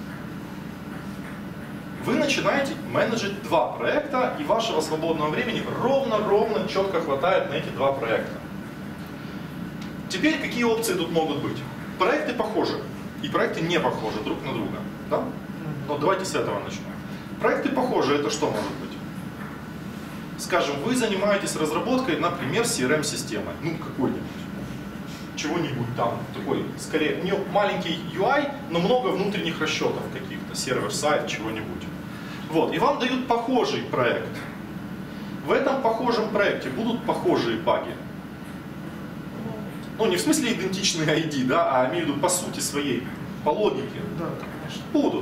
Вы начинаете менеджить два проекта, и вашего свободного времени ровно-ровно четко хватает на эти два проекта. Теперь какие опции тут могут быть? Проекты похожи, и проекты не похожи друг на друга. Да? Но давайте с этого начнем. Проекты похожи, это что может быть? Скажем, вы занимаетесь разработкой, например, си эр эм-системы, ну какой-нибудь, чего-нибудь там, такой, скорее, не маленький ю ай, но много внутренних расчетов каких-то, сервер-сайт, чего-нибудь. Вот, и вам дают похожий проект. В этом похожем проекте будут похожие баги. Ну, не в смысле идентичные ай ди, да, а имею в виду по сути своей, по логике. Да, конечно. Будут.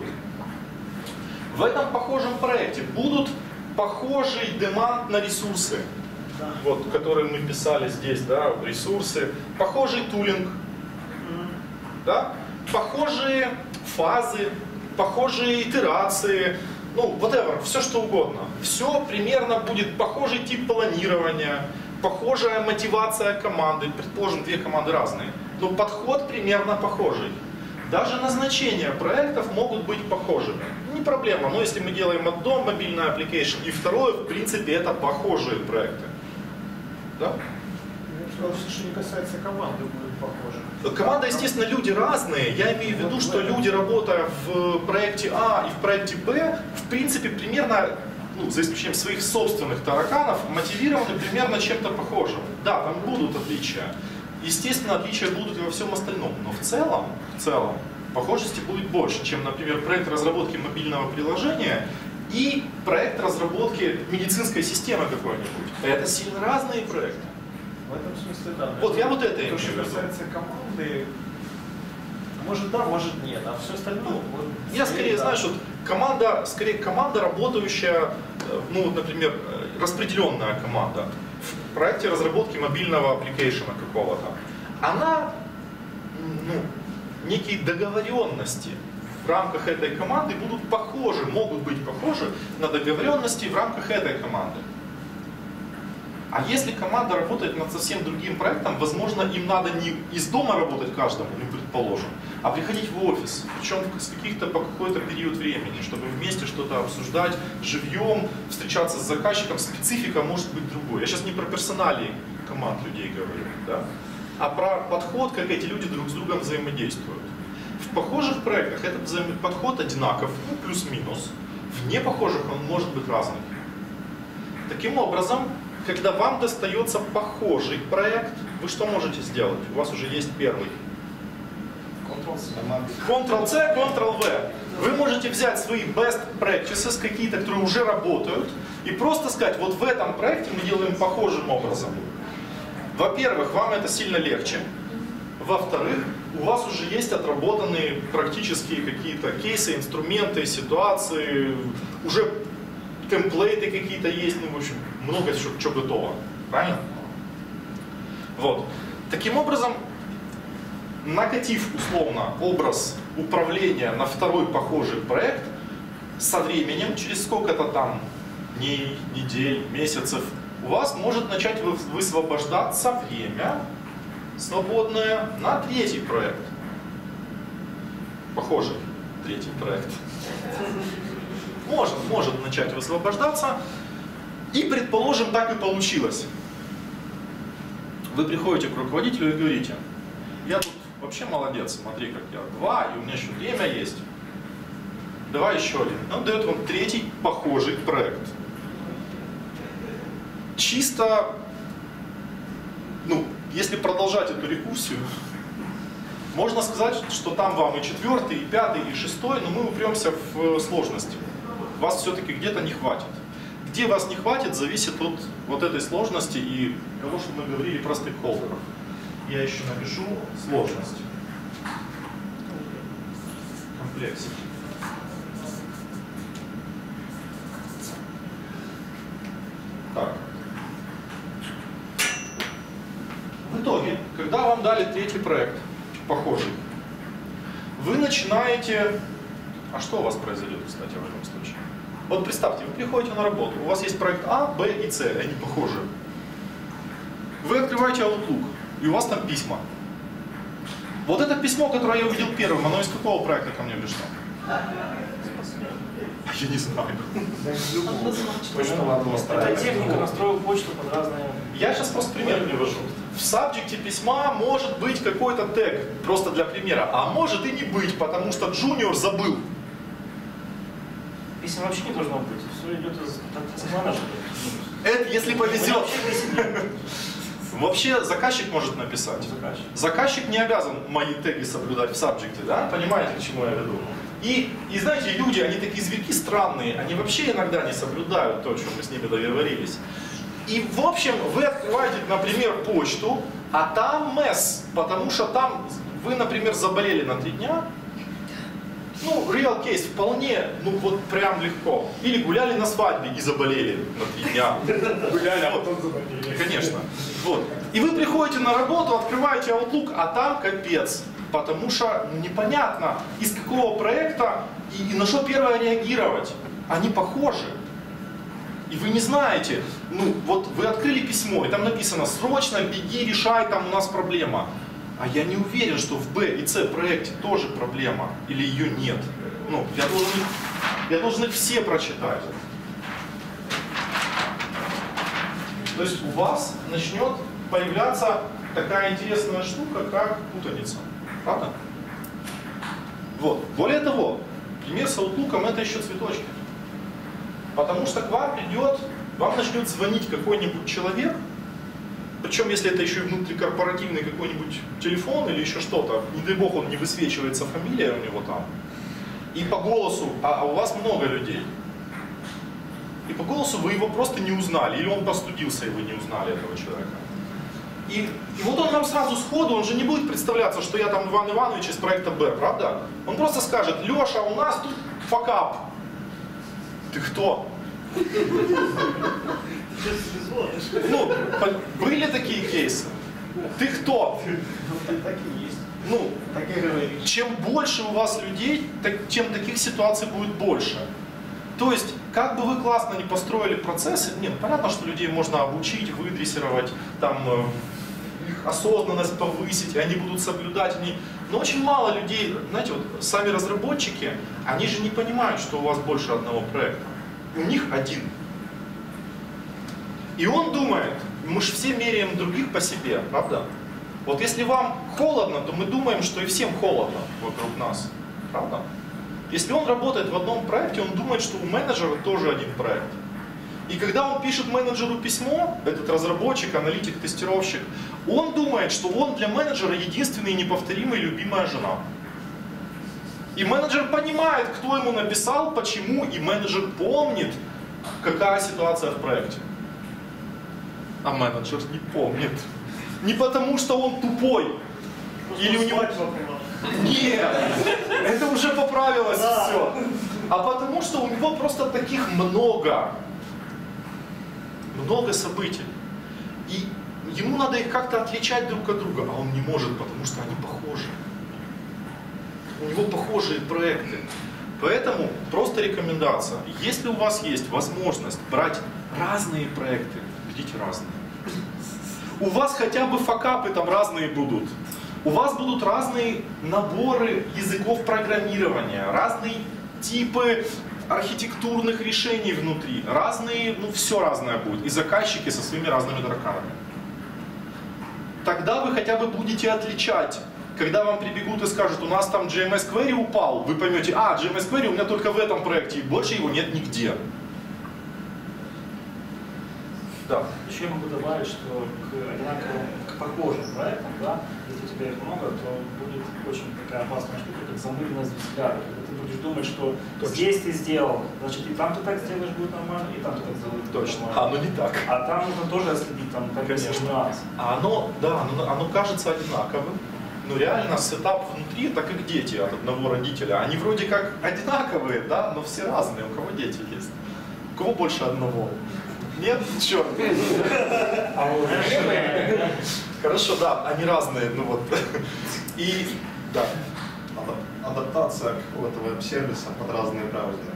В этом похожем проекте будут похожий деманд на ресурсы, да, вот, которые мы писали здесь, да, ресурсы, похожий тулинг, mm-hmm. да, похожие фазы, похожие итерации, ну, whatever, все что угодно. Все примерно будет похожий тип планирования, похожая мотивация команды, предположим, две команды разные, но подход примерно похожий. Даже назначения проектов могут быть похожими. Не проблема, но если мы делаем одно мобильное application и второе, в принципе, это похожие проекты. Да? Я бы сказал, что не касается команды, будет похоже. Команда, естественно, люди разные. Я имею в виду, что люди, работая в проекте А и в проекте Б, в принципе, примерно, ну, за исключением своих собственных тараканов, мотивированы примерно чем-то похожим. Да, там будут отличия. Естественно, отличия будут и во всем остальном, но в целом, в целом похожести будет больше, чем, например, проект разработки мобильного приложения и проект разработки медицинской системы какой-нибудь. Это сильно разные проекты. В этом смысле, да. Вот я вот это имею То, в виду. что касается команды, может да, может нет, а все остальное... Ну, вот, я скорее, да. знаешь, вот команда, скорее команда, работающая, ну, вот, например, распределенная команда в проекте разработки мобильного аппликейшена какого-то, она, ну, некие договоренности в рамках этой команды будут похожи, могут быть похожи на договоренности в рамках этой команды. А если команда работает над совсем другим проектом, возможно, им надо не из дома работать каждому, ну, предположим, а приходить в офис, причем с каких-то по какой-то период времени, чтобы вместе что-то обсуждать живьем, встречаться с заказчиком. Специфика может быть другой. Я сейчас не про персоналии команд людей говорю, да? А про подход, как эти люди друг с другом взаимодействуют. В похожих проектах этот взаим... подход одинаков, ну, плюс-минус. В непохожих он может быть разным. Таким образом, когда вам достается похожий проект, вы что можете сделать? У вас уже есть первый. контрол-C, контрол-V. Вы можете взять свои best practices, какие-то, которые уже работают, и просто сказать, вот в этом проекте мы делаем похожим образом. Во-первых, вам это сильно легче. Во-вторых, у вас уже есть отработанные практические какие-то кейсы, инструменты, ситуации, уже темплейты какие-то есть, ну, в общем, много чего готово. Правильно? Вот. Таким образом, накатив условно образ управления на второй похожий проект, со временем, через сколько-то там дней, недель, месяцев, у вас может начать высвобождаться время свободное на третий проект. Похожий третий проект. Может, может начать высвобождаться. И, предположим, так и получилось. Вы приходите к руководителю и говорите: я тут вообще молодец, смотри, как я два, и у меня еще время есть. Давай еще один. Он дает вам третий похожий проект. Чисто, ну, если продолжать эту рекурсию, можно сказать, что там вам и четвертый, и пятый, и шестой, но мы упремся в сложности. Вас все-таки где-то не хватит. Где вас не хватит, зависит от вот этой сложности и того, что мы говорили про стейкхолдеров. Я еще напишу сложность. Комплексик. Так. В итоге, когда вам дали третий проект, похожий, вы начинаете... А что у вас произойдет, кстати, в этом случае? Вот представьте, вы приходите на работу, у вас есть проект А, Б и С, они похожи. Вы открываете Outlook, и у вас там письма. Вот это письмо, которое я увидел первым, оно из какого проекта ко мне пришло? Я не знаю. Это техника, настроил почту под разные... Я сейчас просто пример привожу. В сабжекте письма может быть какой-то тег, просто для примера, а может и не быть, потому что джуниор забыл. Писем вообще не должно быть, все идет из менеджера. Это если повезет. Вообще заказчик может написать. Заказчик. Заказчик не обязан мои теги соблюдать в сабжекте, да? Понимаете, к чему я веду? И, и знаете, люди, они такие зверьки странные, они вообще иногда не соблюдают то, о чем мы с ними договорились. И, в общем, вы открываете, например, почту, а там месс, потому что там вы, например, заболели на три дня. Ну, real case вполне, ну вот прям легко. Или гуляли на свадьбе и заболели на три дня. Гуляли, а потом заболели. Конечно. Вот. И вы приходите на работу, открываете Outlook, а там капец. Потому что непонятно, из какого проекта и, и на что первое реагировать. Они похожи. И вы не знаете, ну вот вы открыли письмо, и там написано: срочно беги, решай, там у нас проблема. А я не уверен, что в Б и С проекте тоже проблема, или ее нет. Ну, я должен, я должен их все прочитать. То есть у вас начнет появляться такая интересная штука, как путаница. Правда? Вот. Более того, пример с Outlook'ом — это еще цветочки. Потому что к вам придет, вам начнет звонить какой-нибудь человек, причем если это еще и внутрикорпоративный какой-нибудь телефон или еще что-то, не дай бог он не высвечивается, фамилия у него там, и по голосу, а, а у вас много людей, и по голосу вы его просто не узнали, или он простудился, и вы не узнали этого человека. И, и вот он вам сразу сходу, он же не будет представляться, что я там Иван Иванович из проекта Б, правда? Он просто скажет: Леша, у нас тут факап. Ты кто? Ну, были такие кейсы? Ты кто? Так и есть. Ну, Так и говоришь. чем больше у вас людей, так, тем таких ситуаций будет больше. То есть, как бы вы классно не построили процессы, нет, понятно, что людей можно обучить, выдрессировать, там, их осознанность повысить, и они будут соблюдать, они... но очень мало людей, знаете, вот сами разработчики, они же не понимают, что у вас больше одного проекта. У них один. И он думает, мы же все меряем других по себе, правда? Вот если вам холодно, то мы думаем, что и всем холодно вокруг нас, правда? Если он работает в одном проекте, он думает, что у менеджера тоже один проект. И когда он пишет менеджеру письмо, этот разработчик, аналитик, тестировщик, он думает, что он для менеджера единственная и неповторимая любимая жена. И менеджер понимает, кто ему написал, почему, и менеджер помнит, какая ситуация в проекте. А менеджер не помнит. Не потому, что он тупой. Или у него... Нет, это уже поправилось все. А потому, что у него просто таких много. Много событий. И ему надо их как-то отличать друг от друга, а он не может, потому что они похожи. У него похожие проекты. Поэтому просто рекомендация. Если у вас есть возможность брать разные проекты, берите разные. У вас хотя бы факапы там разные будут. У вас будут разные наборы языков программирования, разные типы архитектурных решений внутри, разные, ну все разное будет, и заказчики со своими разными дракарами. Тогда вы хотя бы будете отличать, когда вам прибегут и скажут, у нас там джей эм эс Query упал, вы поймете, а, джей эм эс Query у меня только в этом проекте, и больше его нет нигде. Да. Еще я могу добавить, что к одинаковым, к похожим проектам, да, если у тебя их много, то будет очень такая опасная штука, как замыленность взгляда. Когда ты будешь думать, что точно. Здесь ты сделал, значит и там ты так сделаешь, будет нормально, и там ты так сделаешь, точно. нормально. А оно не так. А там нужно тоже отследить, там так нюанс. А оно, да, оно, оно кажется одинаковым, но реально сетап внутри, это как дети от одного родителя. Они вроде как одинаковые, да, но все разные. У кого дети есть? У кого больше одного? Нет? Черт. Хорошо, да, они разные, ну вот. И, да. Адаптация какого-то веб-сервиса под разные браузеры.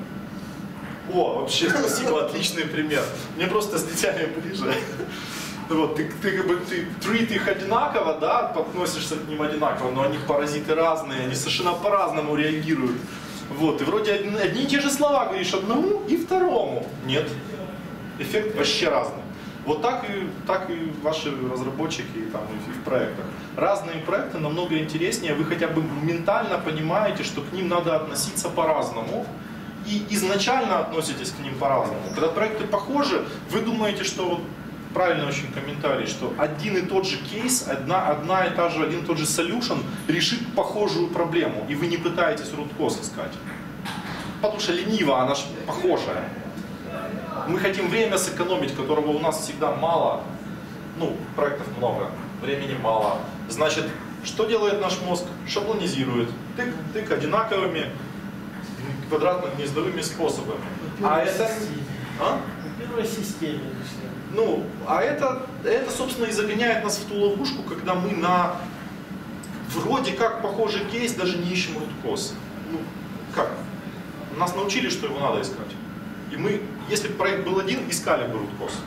О, вообще, спасибо, отличный пример. Мне просто с детьми ближе. Вот, ты, ты как бы ты трит их одинаково, да, относишься к ним одинаково, но они паразиты разные, они совершенно по-разному реагируют. Вот, и вроде одни, одни и те же слова говоришь одному и второму. Нет. Эффект вообще разный. Вот так и, так и ваши разработчики там, и в проектах. Разные проекты намного интереснее, вы хотя бы ментально понимаете, что к ним надо относиться по-разному, и изначально относитесь к ним по-разному. Когда проекты похожи, вы думаете, что, вот, правильный очень комментарий, что один и тот же кейс, одна, одна и та же, один и тот же solution решит похожую проблему, и вы не пытаетесь root cause искать. Потому что лениво, она же похожая. Мы хотим время сэкономить, которого у нас всегда мало. Ну, проектов много, времени мало. Значит, что делает наш мозг? Шаблонизирует. Тык, тык одинаковыми квадратно-гнездовыми способами. А это... А? В первой системе. Ну, а это, это, собственно, и загоняет нас в ту ловушку, когда мы на вроде как похожий кейс даже не ищем root cause. Ну, как? Нас научили, что его надо искать. И мы, если бы проект был один, искали бы root cause.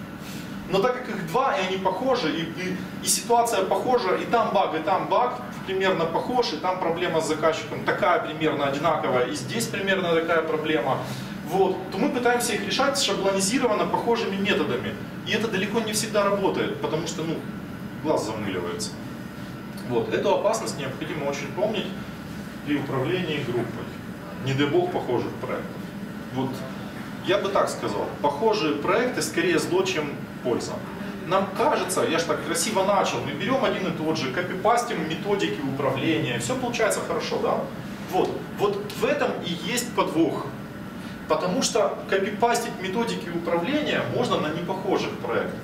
Но так как их два, и они похожи, и, и, и ситуация похожа, и там баг, и там баг примерно похож, и там проблема с заказчиком такая примерно одинаковая, и здесь примерно такая проблема, вот, то мы пытаемся их решать шаблонизированно похожими методами. И это далеко не всегда работает, потому что, ну, глаз замыливается. Вот, эту опасность необходимо очень помнить при управлении группой. Не дай бог похожих проектов. Вот, я бы так сказал, похожие проекты скорее зло, чем польза. Нам кажется, я же так красиво начал, мы берем один и тот же, копипастим методики управления, все получается хорошо, да? Вот, вот в этом и есть подвох. Потому что копипастить методики управления можно на непохожих проектах.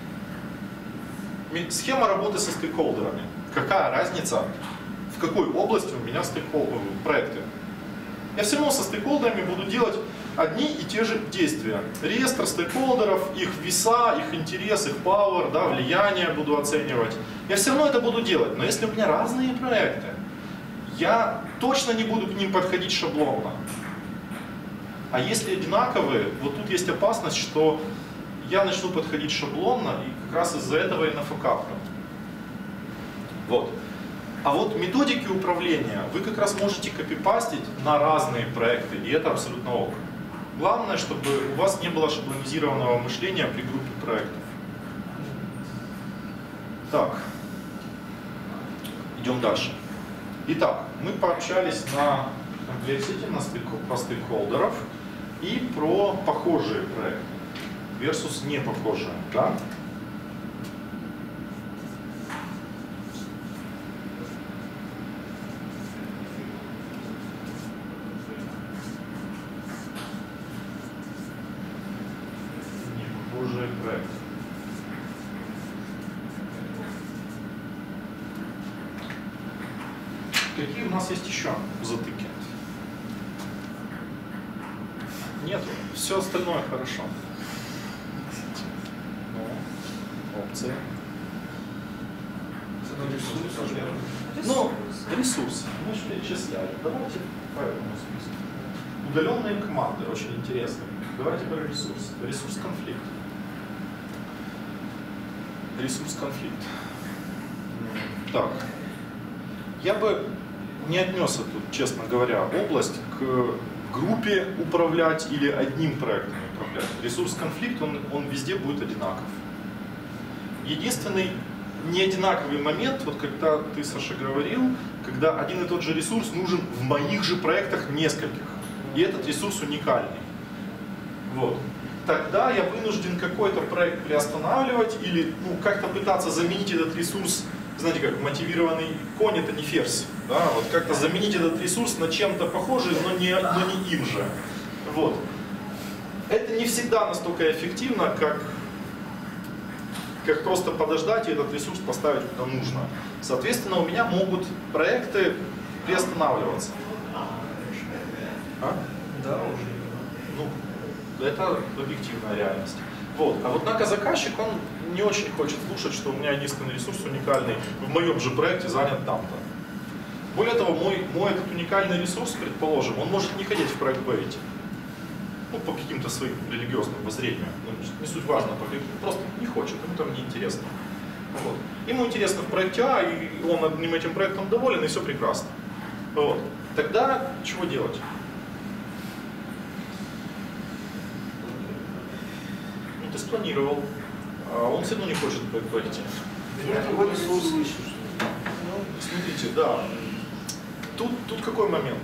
Схема работы со стейкхолдерами. Какая разница, в какой области у меня проекты? Я все равно со стейкхолдерами буду делать одни и те же действия. Реестр стейкхолдеров, их веса, их интерес, их power, да, влияние буду оценивать. Я все равно это буду делать. Но если у меня разные проекты, я точно не буду к ним подходить шаблонно. А если одинаковые, вот тут есть опасность, что я начну подходить шаблонно, и как раз из-за этого и нафакаплю. Вот. А вот методики управления вы как раз можете копипастить на разные проекты, и это абсолютно ок. Главное, чтобы у вас не было шаблонизированного мышления при группе проектов. Так, идем дальше. Итак, мы пообщались на комплексите, на про стейкхолдеров и про похожие проекты versus не похожие. Да? Непохожие проекты. Какие у нас есть еще затыки? Нет, все остальное хорошо. Ну, опции. Ну, ресурсы. Мы же перечисляли. Давайте по этому списку. Удаленные команды, очень интересно. Давайте про ресурсы. Ресурс-конфликт. Ресурс-конфликт. Так. Я бы не отнес эту, честно говоря, область к группе управлять или одним проектом управлять. Ресурс-конфликт, он, он везде будет одинаков. Единственный неодинаковый момент, вот когда ты, Саша, говорил, когда один и тот же ресурс нужен в моих же проектах нескольких. И этот ресурс уникальный. Вот. Тогда я вынужден какой-то проект приостанавливать или ну, как-то пытаться заменить этот ресурс. Знаете, как мотивированный конь — это не ферзь. Да? Вот как-то заменить этот ресурс на чем-то похожий, но не, но не им же. Вот. Это не всегда настолько эффективно, как, как просто подождать и этот ресурс поставить куда нужно. Соответственно, у меня могут проекты приостанавливаться. А? Да, уже. Ну, это объективная реальность. Вот. А вот однако заказчик, он не очень хочет слушать, что у меня единственный ресурс уникальный в моем же проекте занят там-то. Более того, мой, мой этот уникальный ресурс, предположим, он может не ходить в проект Б идти. Ну, по каким-то своим религиозным воззрениям. Ну, не суть важно, просто не хочет, ему там не интересно. Вот. Ему интересно в проекте А, и он одним этим проектом доволен, и все прекрасно. Вот. Тогда чего делать? Ты спланировал, а он все равно не хочет пойти. Его ресурсы еще. Ну, смотрите, да. Тут, тут какой момент?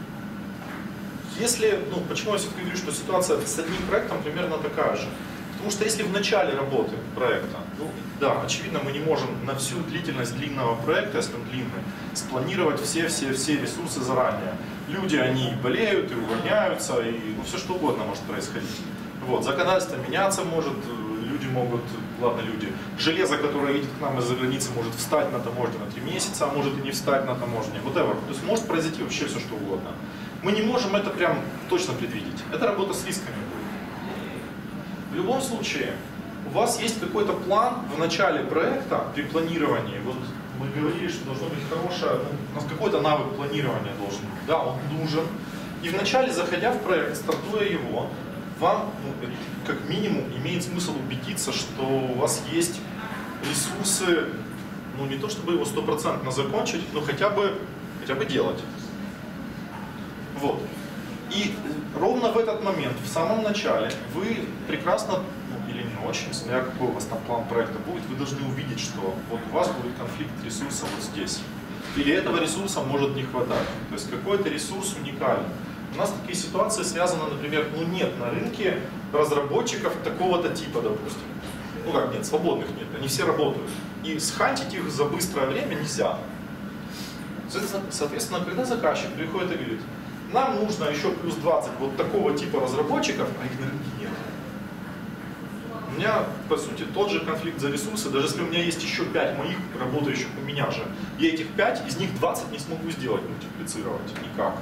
Если, ну, почему я все-таки говорю, что ситуация с одним проектом примерно такая же? Потому что если в начале работы проекта, ну, да, очевидно, мы не можем на всю длительность длинного проекта, если он длинный, спланировать все-все-все ресурсы заранее. Люди, они болеют и увольняются, и ну, все что угодно может происходить. Вот, законодательство меняться может, люди могут, ладно, люди, железо, которое едет к нам из-за границы, может встать на таможне на три месяца, а может и не встать на таможне, whatever. То есть может произойти вообще все что угодно. Мы не можем это прям точно предвидеть. Это работа с рисками будет. В любом случае, у вас есть какой-то план в начале проекта, при планировании. Вот мы говорили, что должно быть хорошее, ну, у нас какой-то навык планирования должен быть. Да, он нужен. И вначале, заходя в проект, стартуя его, вам, ну, как минимум, имеет смысл убедиться, что у вас есть ресурсы, ну не то чтобы его стопроцентно закончить, но хотя бы, хотя бы делать. Вот. И ровно в этот момент, в самом начале, вы прекрасно, ну, или не очень, смотря какой у вас там план проекта будет, вы должны увидеть, что вот у вас будет конфликт ресурса вот здесь. Или этого ресурса может не хватать. То есть какой-то ресурс уникален. У нас такие ситуации связаны, например, ну нет на рынке разработчиков такого-то типа, допустим. Ну как нет, свободных нет, они все работают. И схантить их за быстрое время нельзя. Соответственно, когда заказчик приходит и говорит, нам нужно еще плюс двадцать вот такого типа разработчиков, а их на рынке нет. У меня, по сути, тот же конфликт за ресурсы, даже если у меня есть еще пять моих, работающих у меня же, я этих пять, из них двадцать не смогу сделать, мультиплицировать никак.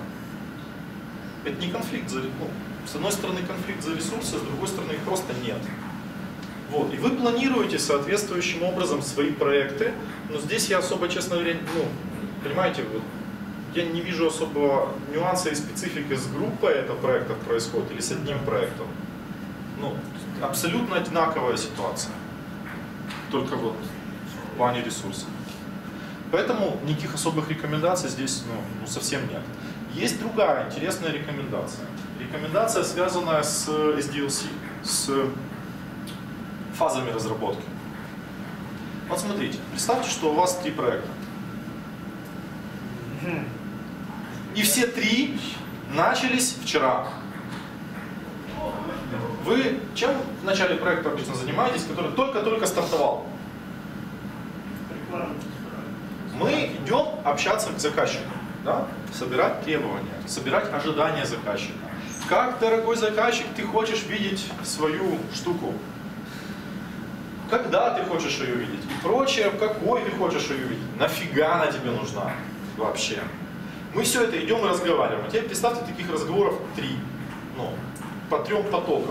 Это не конфликт за, ну, с одной стороны конфликт за ресурсы, с другой стороны их просто нет. Вот. И вы планируете соответствующим образом свои проекты, но здесь я особо, честно говоря, ну, понимаете, вот, я не вижу особого нюанса и специфики с группой этого проекта происходит или с одним проектом. Ну, абсолютно одинаковая ситуация, только вот в плане ресурсов. Поэтому никаких особых рекомендаций здесь ну, ну, совсем нет. Есть другая интересная рекомендация. Рекомендация, связанная с эс ди эл си, с фазами разработки. Вот смотрите, представьте, что у вас три проекта. И все три начались вчера. Вы чем в начале проекта обычно занимаетесь, который только-только стартовал? Мы идем общаться к заказчику. Да? Собирать требования, собирать ожидания заказчика. Как, дорогой заказчик, ты хочешь видеть свою штуку? Когда ты хочешь ее видеть? И прочее, какой ты хочешь ее видеть? Нафига она тебе нужна вообще? Мы все это идем и разговариваем. А теперь представьте таких разговоров три. Ну, по трем потокам.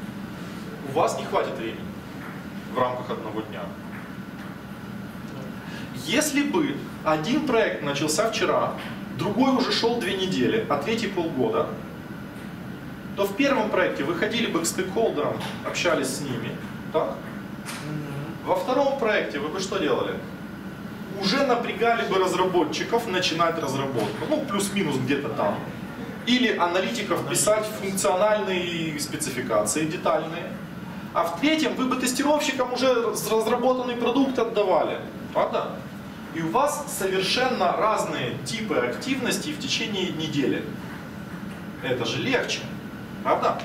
У вас не хватит времени в рамках одного дня. Если бы один проект начался вчера, другой уже шел две недели, а третий полгода, то в первом проекте вы ходили бы к стейкхолдерам, общались с ними, так? Во втором проекте вы бы что делали? Уже напрягали бы разработчиков начинать разработку, ну плюс-минус где-то там. Или аналитиков писать функциональные спецификации детальные. А в третьем вы бы тестировщикам уже разработанный продукт отдавали, правда? И у вас совершенно разные типы активности в течение недели. Это же легче, правда?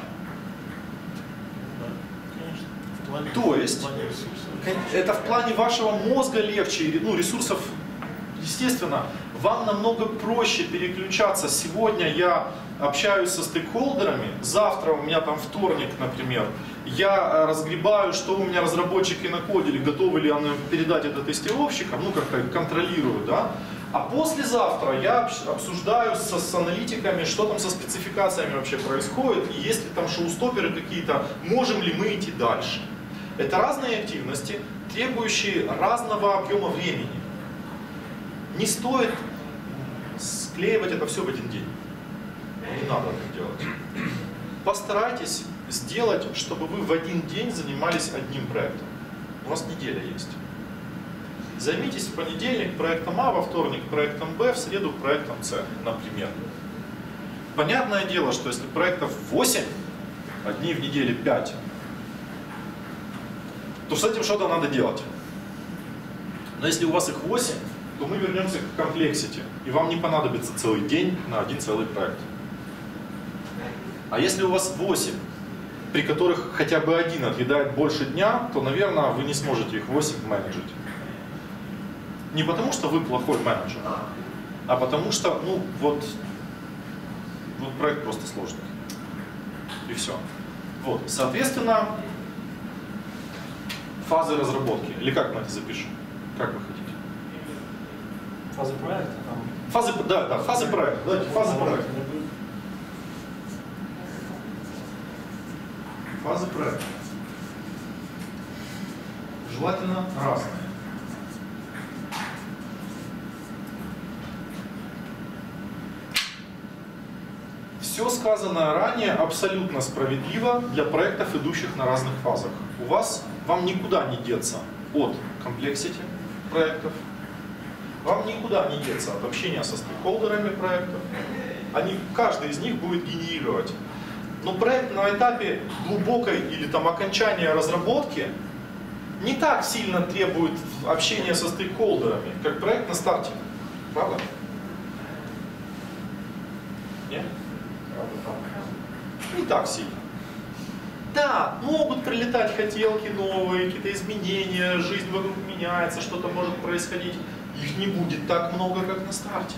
То есть, это в плане вашего мозга легче, ну, ресурсов, естественно, вам намного проще переключаться. Сегодня я общаюсь со стейкхолдерами, завтра у меня там вторник, например, я разгребаю, что у меня разработчики накодили, готовы ли они передать это тестировщикам, ну, как-то контролирую, да. А послезавтра я обсуждаю со, с аналитиками, что там со спецификациями вообще происходит, и есть ли там шоу-стоперы какие-то, можем ли мы идти дальше. Это разные активности, требующие разного объема времени. Не стоит склеивать это все в один день. Не надо так делать. Постарайтесь сделать, чтобы вы в один день занимались одним проектом. У вас неделя есть. Займитесь в понедельник проектом А, во вторник проектом Б, в среду проектом С, например. Понятное дело, что если проектов восемь, а дней в неделе пять, то с этим что-то надо делать. Но если у вас их восемь, то мы вернемся к комплексити, и вам не понадобится целый день на один целый проект. А если у вас восемь, при которых хотя бы один отъедает больше дня, то, наверное, вы не сможете их восемь менеджить. Не потому, что вы плохой менеджер, а потому что, ну, вот, вот проект просто сложный. И все. Вот, соответственно, фазы разработки. Или как мы это запишем? Как вы хотите? Фазы проекта? Там... Фазы, да, да, фазы проекта. Давайте, фазы проекта. Фазы проекта. Желательно разные. Все сказанное ранее абсолютно справедливо для проектов, идущих на разных фазах. У вас, вам никуда не деться от комплексити проектов, вам никуда не деться от общения со стейкхолдерами проектов. Они, каждый из них будет генерировать. Но проект на этапе глубокой или там окончания разработки не так сильно требует общения со стейкхолдерами, как проект на старте. Правда? Нет? Не так сильно. Да, могут прилетать хотелки новые, какие-то изменения, жизнь вокруг меняется, что-то может происходить. Их не будет так много, как на старте.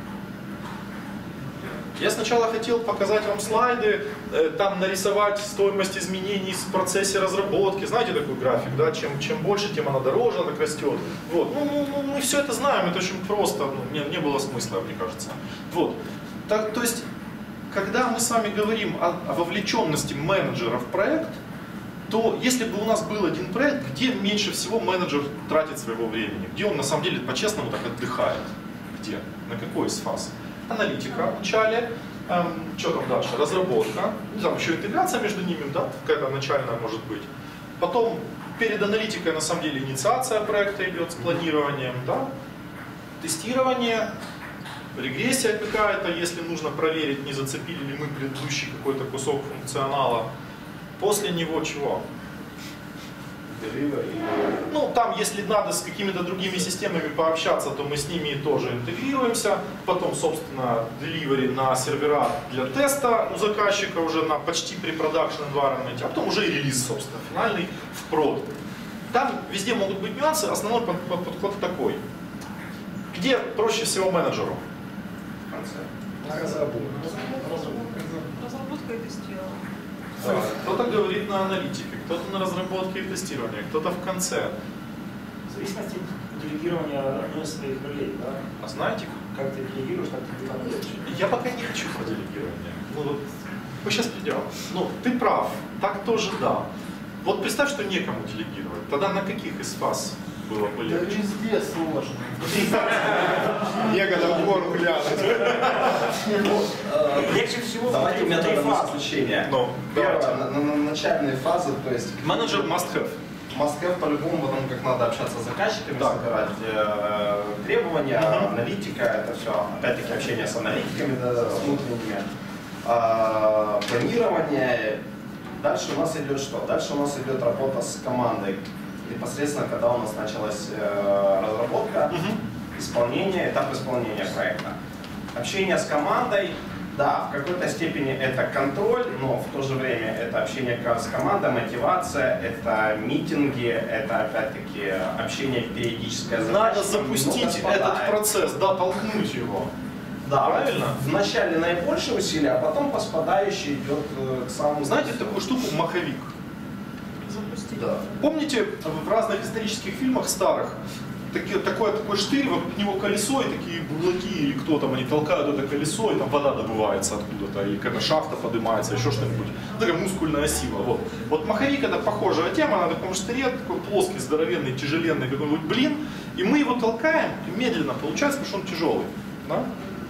Я сначала хотел показать вам слайды, э, там нарисовать стоимость изменений в процессе разработки. Знаете такой график, да? Чем, чем больше, тем она дороже, она так растет. Вот. Ну, ну, ну, мы все это знаем, это очень просто, ну, не, не было смысла, мне кажется. Вот. Так, то есть, когда мы с вами говорим о, о вовлеченности менеджера в проект, то если бы у нас был один проект, где меньше всего менеджер тратит своего времени, где он на самом деле по-честному так отдыхает, где, на какой из фаз? Аналитика в начале, эм, что там дальше, разработка, там еще интеграция между ними, да, какая-то начальная может быть. Потом перед аналитикой на самом деле инициация проекта идет с планированием, да, тестирование, регрессия какая-то, если нужно проверить, не зацепили ли мы предыдущий какой-то кусок функционала. После него чего? Delivery. Ну, там, если надо с какими-то другими системами пообщаться, то мы с ними тоже интегрируемся. Потом, собственно, delivery на сервера для теста у заказчика уже на почти pre-production environment, а потом уже и релиз, собственно, финальный в прод. Там везде могут быть нюансы, основной подход такой. Где проще всего менеджеру? В конце. Разработка и тестирование. Да. Кто-то говорит на аналитике, кто-то на разработке и тестировании, кто-то в конце. В зависимости от делегирования одной из своих ролей, да? А знаете, как ты делегируешь, так ты делегируешь. Я пока не хочу про делегирование. Ну, вот, мы сейчас придем. Ну, ты прав, так тоже да. Вот представь, что некому делегировать. Тогда на каких из фаз было Да полегче. везде сложно. Некогда в гору глянуть. Легче всего Давайте внутри методом фаз. исключения. Ну, Первое, давайте. на, на- на начальные фазы, то есть Менеджер must have. Must-have по-любому, потому как надо общаться с заказчиками, Да. собирать э, требования, Мгм. аналитика, это все, опять-таки, общение с аналитиками, да, с внутренними, А, планирование. Дальше у нас идет что? Дальше у нас идет работа с командой. Непосредственно, когда у нас началась э, разработка, Мгм. исполнение, этап исполнения проекта. Общение с командой, да, в какой-то степени это контроль, но в то же время это общение с командой, мотивация, это митинги, это опять-таки общение периодическое. с Надо заказчиком, запустить много этот спадает. процесс, да, толкнуть его. Да, Правильно? вот вначале наибольшее усилие, а потом по спадающей идет э, к самому... Знаете такую штуку маховик? Запустить. Да. Помните в разных исторических фильмах старых таки- такой, такой штырь, вокруг него колесо, и такие бурлаки или кто там, они толкают это колесо, и там вода добывается откуда-то, или какая-то шахта поднимается, еще что-нибудь. Такая мускульная сила. Вот. Вот маховик это похожая тема, на таком штыре, такой плоский, здоровенный, тяжеленный какой-нибудь блин, и мы его толкаем, и медленно получается, потому что он тяжелый. Да?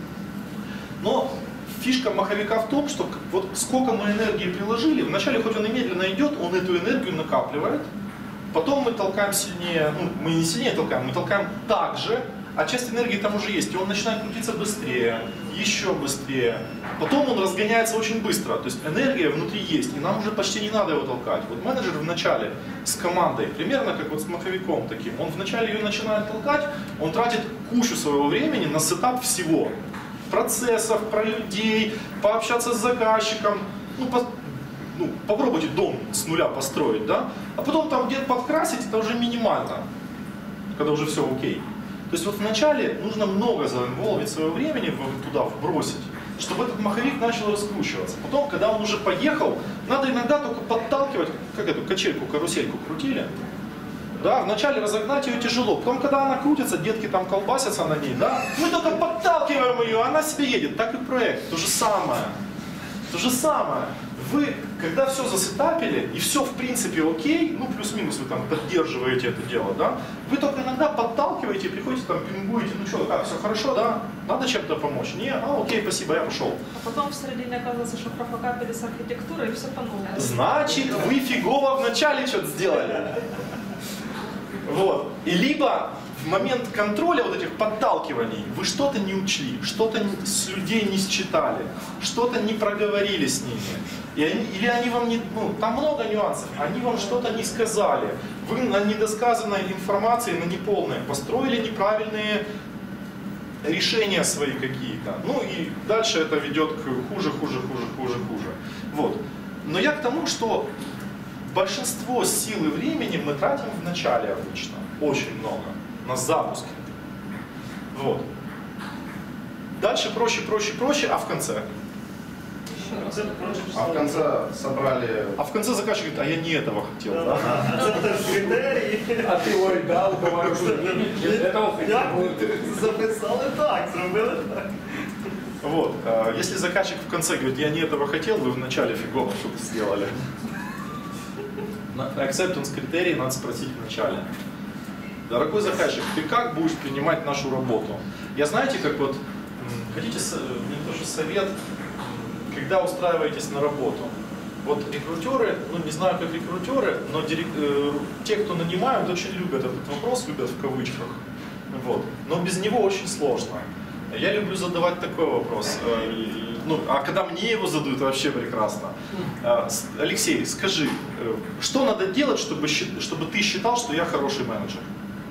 Но фишка маховика в том, что к- вот сколько мы энергии приложили, вначале хоть он и медленно идет, он эту энергию накапливает, потом мы толкаем сильнее, ну мы не сильнее толкаем, мы толкаем так же, а часть энергии там уже есть, и он начинает крутиться быстрее, еще быстрее. Потом он разгоняется очень быстро, то есть энергия внутри есть, и нам уже почти не надо его толкать. Вот менеджер вначале с командой, примерно как вот с маховиком таким, он вначале ее начинает толкать, он тратит кучу своего времени на сетап всего. Процессов, про людей, пообщаться с заказчиком, ну, по, ну, попробуйте дом с нуля построить, да, а потом там где-то подкрасить, это уже минимально, когда уже все окей. То есть вот вначале нужно много заинволвить своего времени в- туда, вбросить, чтобы этот маховик начал раскручиваться. Потом, когда он уже поехал, надо иногда только подталкивать, как эту качельку, карусельку крутили. Да, вначале разогнать ее тяжело, потом, когда она крутится, детки там колбасятся на ней, да, мы только подталкиваем ее, она себе едет, так и проект, то же самое, то же самое. Вы, когда все засетапили, и все в принципе окей, ну плюс-минус вы там поддерживаете это дело, да, вы только иногда подталкиваете, приходите там, пингуете, ну что, как, все хорошо, да, надо чем-то помочь, не, а окей, спасибо, я пошел. А потом в середине оказывается, что профокапили с архитектурой и все по-новому. Значит, вы фигово вначале что-то сделали. Вот. И либо в момент контроля вот этих подталкиваний вы что-то не учли, что-то не- с людей не считали, что-то не проговорили с ними. И они, или они вам не, ну, там много нюансов, они вам что-то не сказали. Вы на недосказанной информации, на неполной, построили неправильные решения свои какие-то. Ну и дальше это ведет к хуже, хуже, хуже, хуже, хуже. Вот. Но я к тому, что большинство сил и времени мы тратим в начале обычно, очень много, на запуске. Вот. Дальше проще, проще, проще, а в конце? А в конце собрали... А в конце заказчик говорит, а я не этого хотел. Да? Критерії. А ти ой, дав, давай уже. Этого Я записали так, зробили так. Вот. а Если заказчик в конце говорит, я не этого хотел, вы в начале фигово что-то сделали. На acceptance критерии надо спросить в начале. Дорогой заказчик, ты как будешь принимать нашу работу? Я знаете, как вот, м, хотите, с- мне тоже совет, м, когда устраиваетесь на работу. Вот рекрутеры, ну не знаю как рекрутеры, но дирек- э, те, кто нанимают, очень любят этот вопрос, любят в кавычках. Вот. Но без него очень сложно. Я люблю задавать такой вопрос. э, и- Ну, а когда мне его задают, вообще прекрасно. Э, с- Алексей, скажи, э, что надо делать, чтобы, щи- чтобы ты считал, что я хороший менеджер?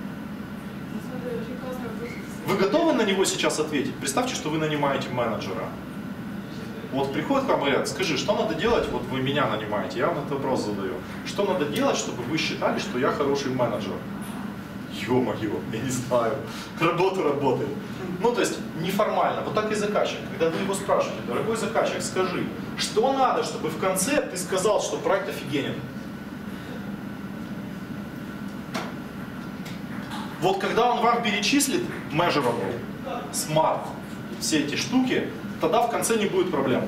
Вы готовы на него сейчас ответить? Представьте, что вы нанимаете менеджера. Вот приходит к вам и говорят, скажи, что надо делать, вот вы меня нанимаете, я вам этот вопрос задаю. Что надо делать, чтобы вы считали, что я хороший менеджер? Ё-моё, я не знаю. Работа работает. Ну, то есть, неформально. Вот так и заказчик. Когда вы его спрашиваете, дорогой заказчик, скажи, что надо, чтобы в конце ты сказал, что проект офигенен? Вот когда он вам перечислит measurable, smart, все эти штуки, тогда в конце не будет проблем.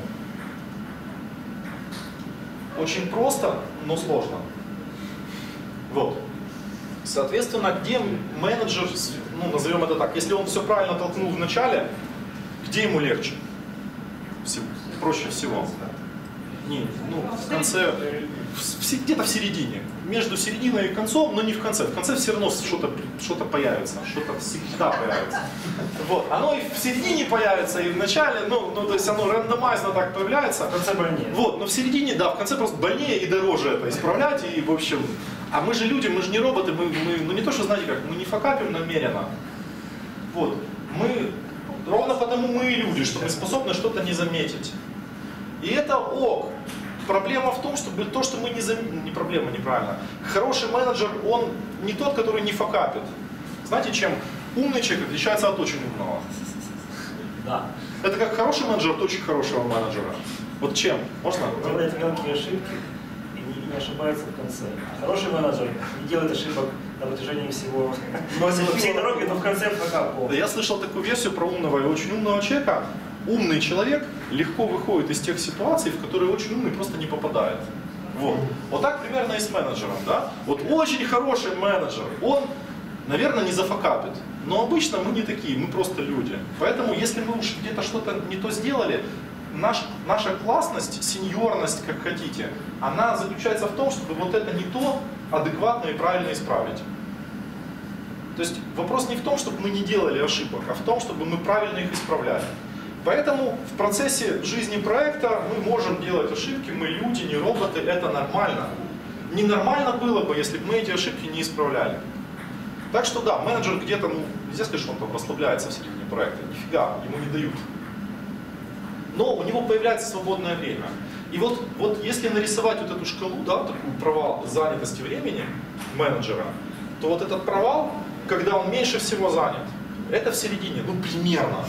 Очень просто, но сложно. Вот. Соответственно, где менеджер, ну, назовем это так, если он все правильно толкнул в начале, где ему легче? Все, проще всего. Не, ну, в конце, в, где-то в середине. Между серединой и концом, но не в конце. В конце все равно что-то что-то появится, что-то всегда появится. Вот. Оно и в середине появится, и в начале, ну, ну то есть оно рандомайзно так появляется. В конце больнее. Вот, но в середине, да, в конце просто больнее и дороже это исправлять, и в общем... А мы же люди, мы же не роботы, мы, мы, ну не то, что знаете как, мы не факапим намеренно. Вот. Мы, ровно потому мы и люди, что мы способны что-то не заметить. И это ок. Проблема в том, что то, что мы не заметим, не проблема, неправильно. Хороший менеджер, он не тот, который не факапит. Знаете, чем умный человек отличается от очень умного? Да. Это как хороший менеджер от очень хорошего менеджера. Вот чем? Можно? Делает мелкие ошибки и не, не ошибается в конце. Хороший менеджер не делает ошибок на протяжении всего, всей дороги, но в конце факап. Я слышал такую версию про умного и очень умного человека. Умный человек легко выходит из тех ситуаций, в которые очень умный просто не попадает. Вот. Вот так примерно и с менеджером. Да? Вот очень хороший менеджер, он, наверное, не зафакапит. Но обычно мы не такие, мы просто люди. Поэтому, если мы уж где-то что-то не то сделали, наш, наша классность, сеньорность, как хотите, она заключается в том, чтобы вот это не то адекватно и правильно исправить. То есть вопрос не в том, чтобы мы не делали ошибок, а в том, чтобы мы правильно их исправляли. Поэтому в процессе жизни проекта мы можем делать ошибки, мы люди, не роботы, это нормально. Ненормально было бы, если бы мы эти ошибки не исправляли. Так что да, менеджер где-то, ну, нельзя сказать, что он там расслабляется в середине проекта, нифига, ему не дают. Но у него появляется свободное время. И вот, вот если нарисовать вот эту шкалу, да, такую провал занятости времени менеджера, то вот этот провал, когда он меньше всего занят, это в середине, ну примерно.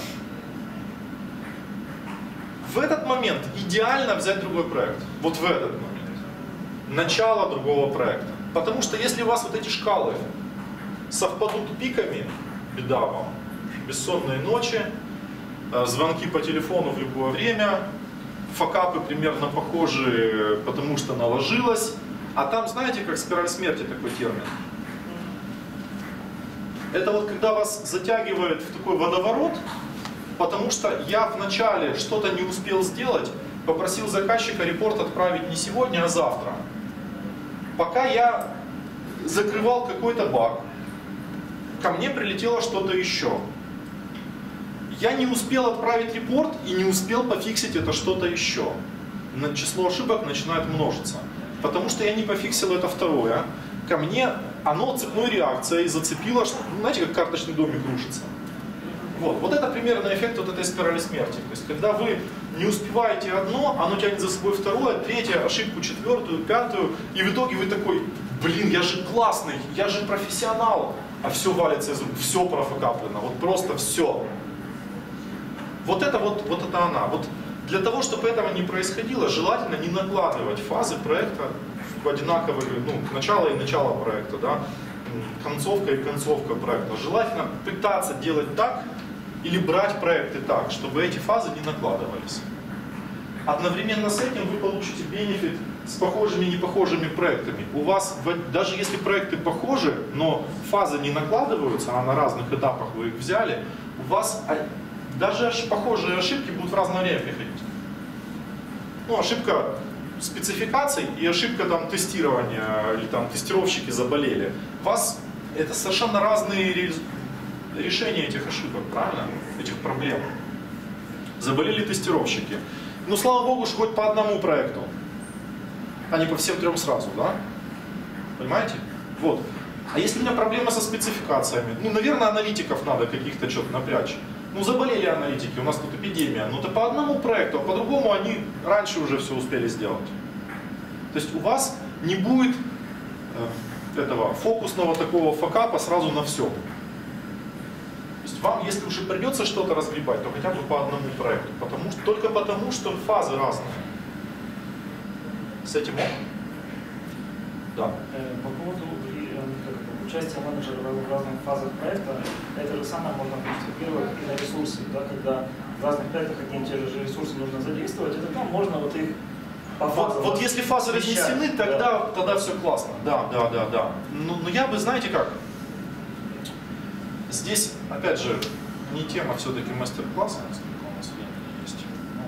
В этот момент идеально взять другой проект. Вот в этот момент. Начало другого проекта. Потому что если у вас вот эти шкалы совпадут пиками, беда вам. Бессонные ночи, звонки по телефону в любое время, факапы примерно похожие, потому что наложилось. А там, знаете, как спираль смерти такой термин. Это вот когда вас затягивает в такой водоворот, потому что я вначале что-то не успел сделать, попросил заказчика репорт отправить не сегодня, а завтра. Пока я закрывал какой-то баг, ко мне прилетело что-то еще. Я не успел отправить репорт и не успел пофиксить это что-то еще. Число ошибок начинает множиться. Потому что я не пофиксил это второе. Ко мне оно цепной реакцией зацепило, что, знаете, как карточный домик рушится. Вот, вот это примерно эффект вот этой спирали смерти. То есть, когда вы не успеваете одно, оно тянет за собой второе, третье, ошибку четвертую, пятую, и в итоге вы такой, блин, я же классный, я же профессионал, а все валится из рук, все профокаплено, вот просто все. Вот это вот, вот это она. Вот для того, чтобы этого не происходило, желательно не накладывать фазы проекта в одинаковые, ну, начало и начало проекта, да, концовка и концовка проекта. Желательно пытаться делать так, или брать проекты так, чтобы эти фазы не накладывались. Одновременно с этим вы получите бенефит с похожими и непохожими проектами. У вас, даже если проекты похожи, но фазы не накладываются, а на разных этапах вы их взяли, у вас даже похожие ошибки будут в разное время приходить. Ну, ошибка спецификаций и ошибка там тестирования, или там тестировщики заболели. У вас это совершенно разные решения этих ошибок, правильно? Этих проблем. Заболели тестировщики. Ну, слава богу, что хоть по одному проекту, а не по всем трем сразу, да? Понимаете? Вот. А если у меня проблема со спецификациями, ну, наверное, аналитиков надо каких-то что-то напрячь. Ну, заболели аналитики, у нас тут эпидемия. Ну, это по одному проекту, а по-другому они раньше уже все успели сделать. То есть у вас не будет э, этого фокусного такого факапа сразу на все. То есть вам, если уже придется что-то разгребать, то хотя бы по одному проекту. Потому что, только потому, что фазы разные. С этим ок? Да. По поводу участия менеджера в разных фазах проекта, это же самое можно конструировать и на ресурсы, да, когда в разных проектах одни и те же ресурсы нужно задействовать, это там можно вот их Вот, вот если фазы разнесены, тогда, да. тогда все классно. Да, да, да, да. Но, но я бы, знаете как, здесь, опять же, не тема все-таки мастер-класса, насколько у нас времени есть.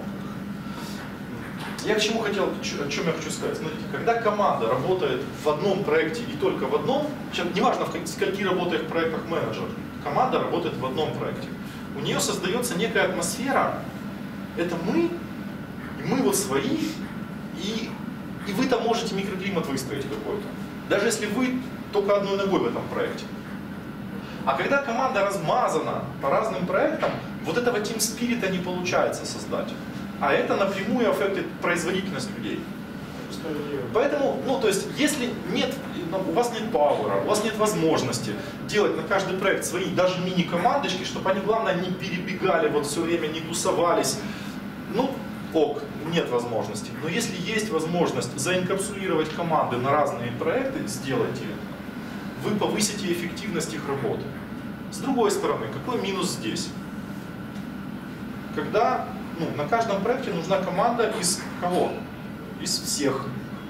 Ну, я к чему хотел, о чем я хочу сказать. Смотрите, когда команда работает в одном проекте и только в одном, неважно, в скольки работает в проектах менеджер, команда работает в одном проекте. У нее создается некая атмосфера, это мы, и мы вот свои, и, и вы там можете микроклимат выстроить какой-то. Даже если вы только одной ногой в этом проекте. А когда команда размазана по разным проектам, вот этого team spirit не получается создать. А это напрямую аффектит производительность людей. Поэтому, ну то есть, если нет, у вас нет пауэра, у вас нет возможности делать на каждый проект свои даже мини-командочки, чтобы они, главное, не перебегали вот все время, не тусовались, ну ок, нет возможности. Но если есть возможность заинкапсулировать команды на разные проекты, сделайте это. Вы повысите эффективность их работы. С другой стороны, какой минус здесь? Когда ну, на каждом проекте нужна команда из кого? Из всех.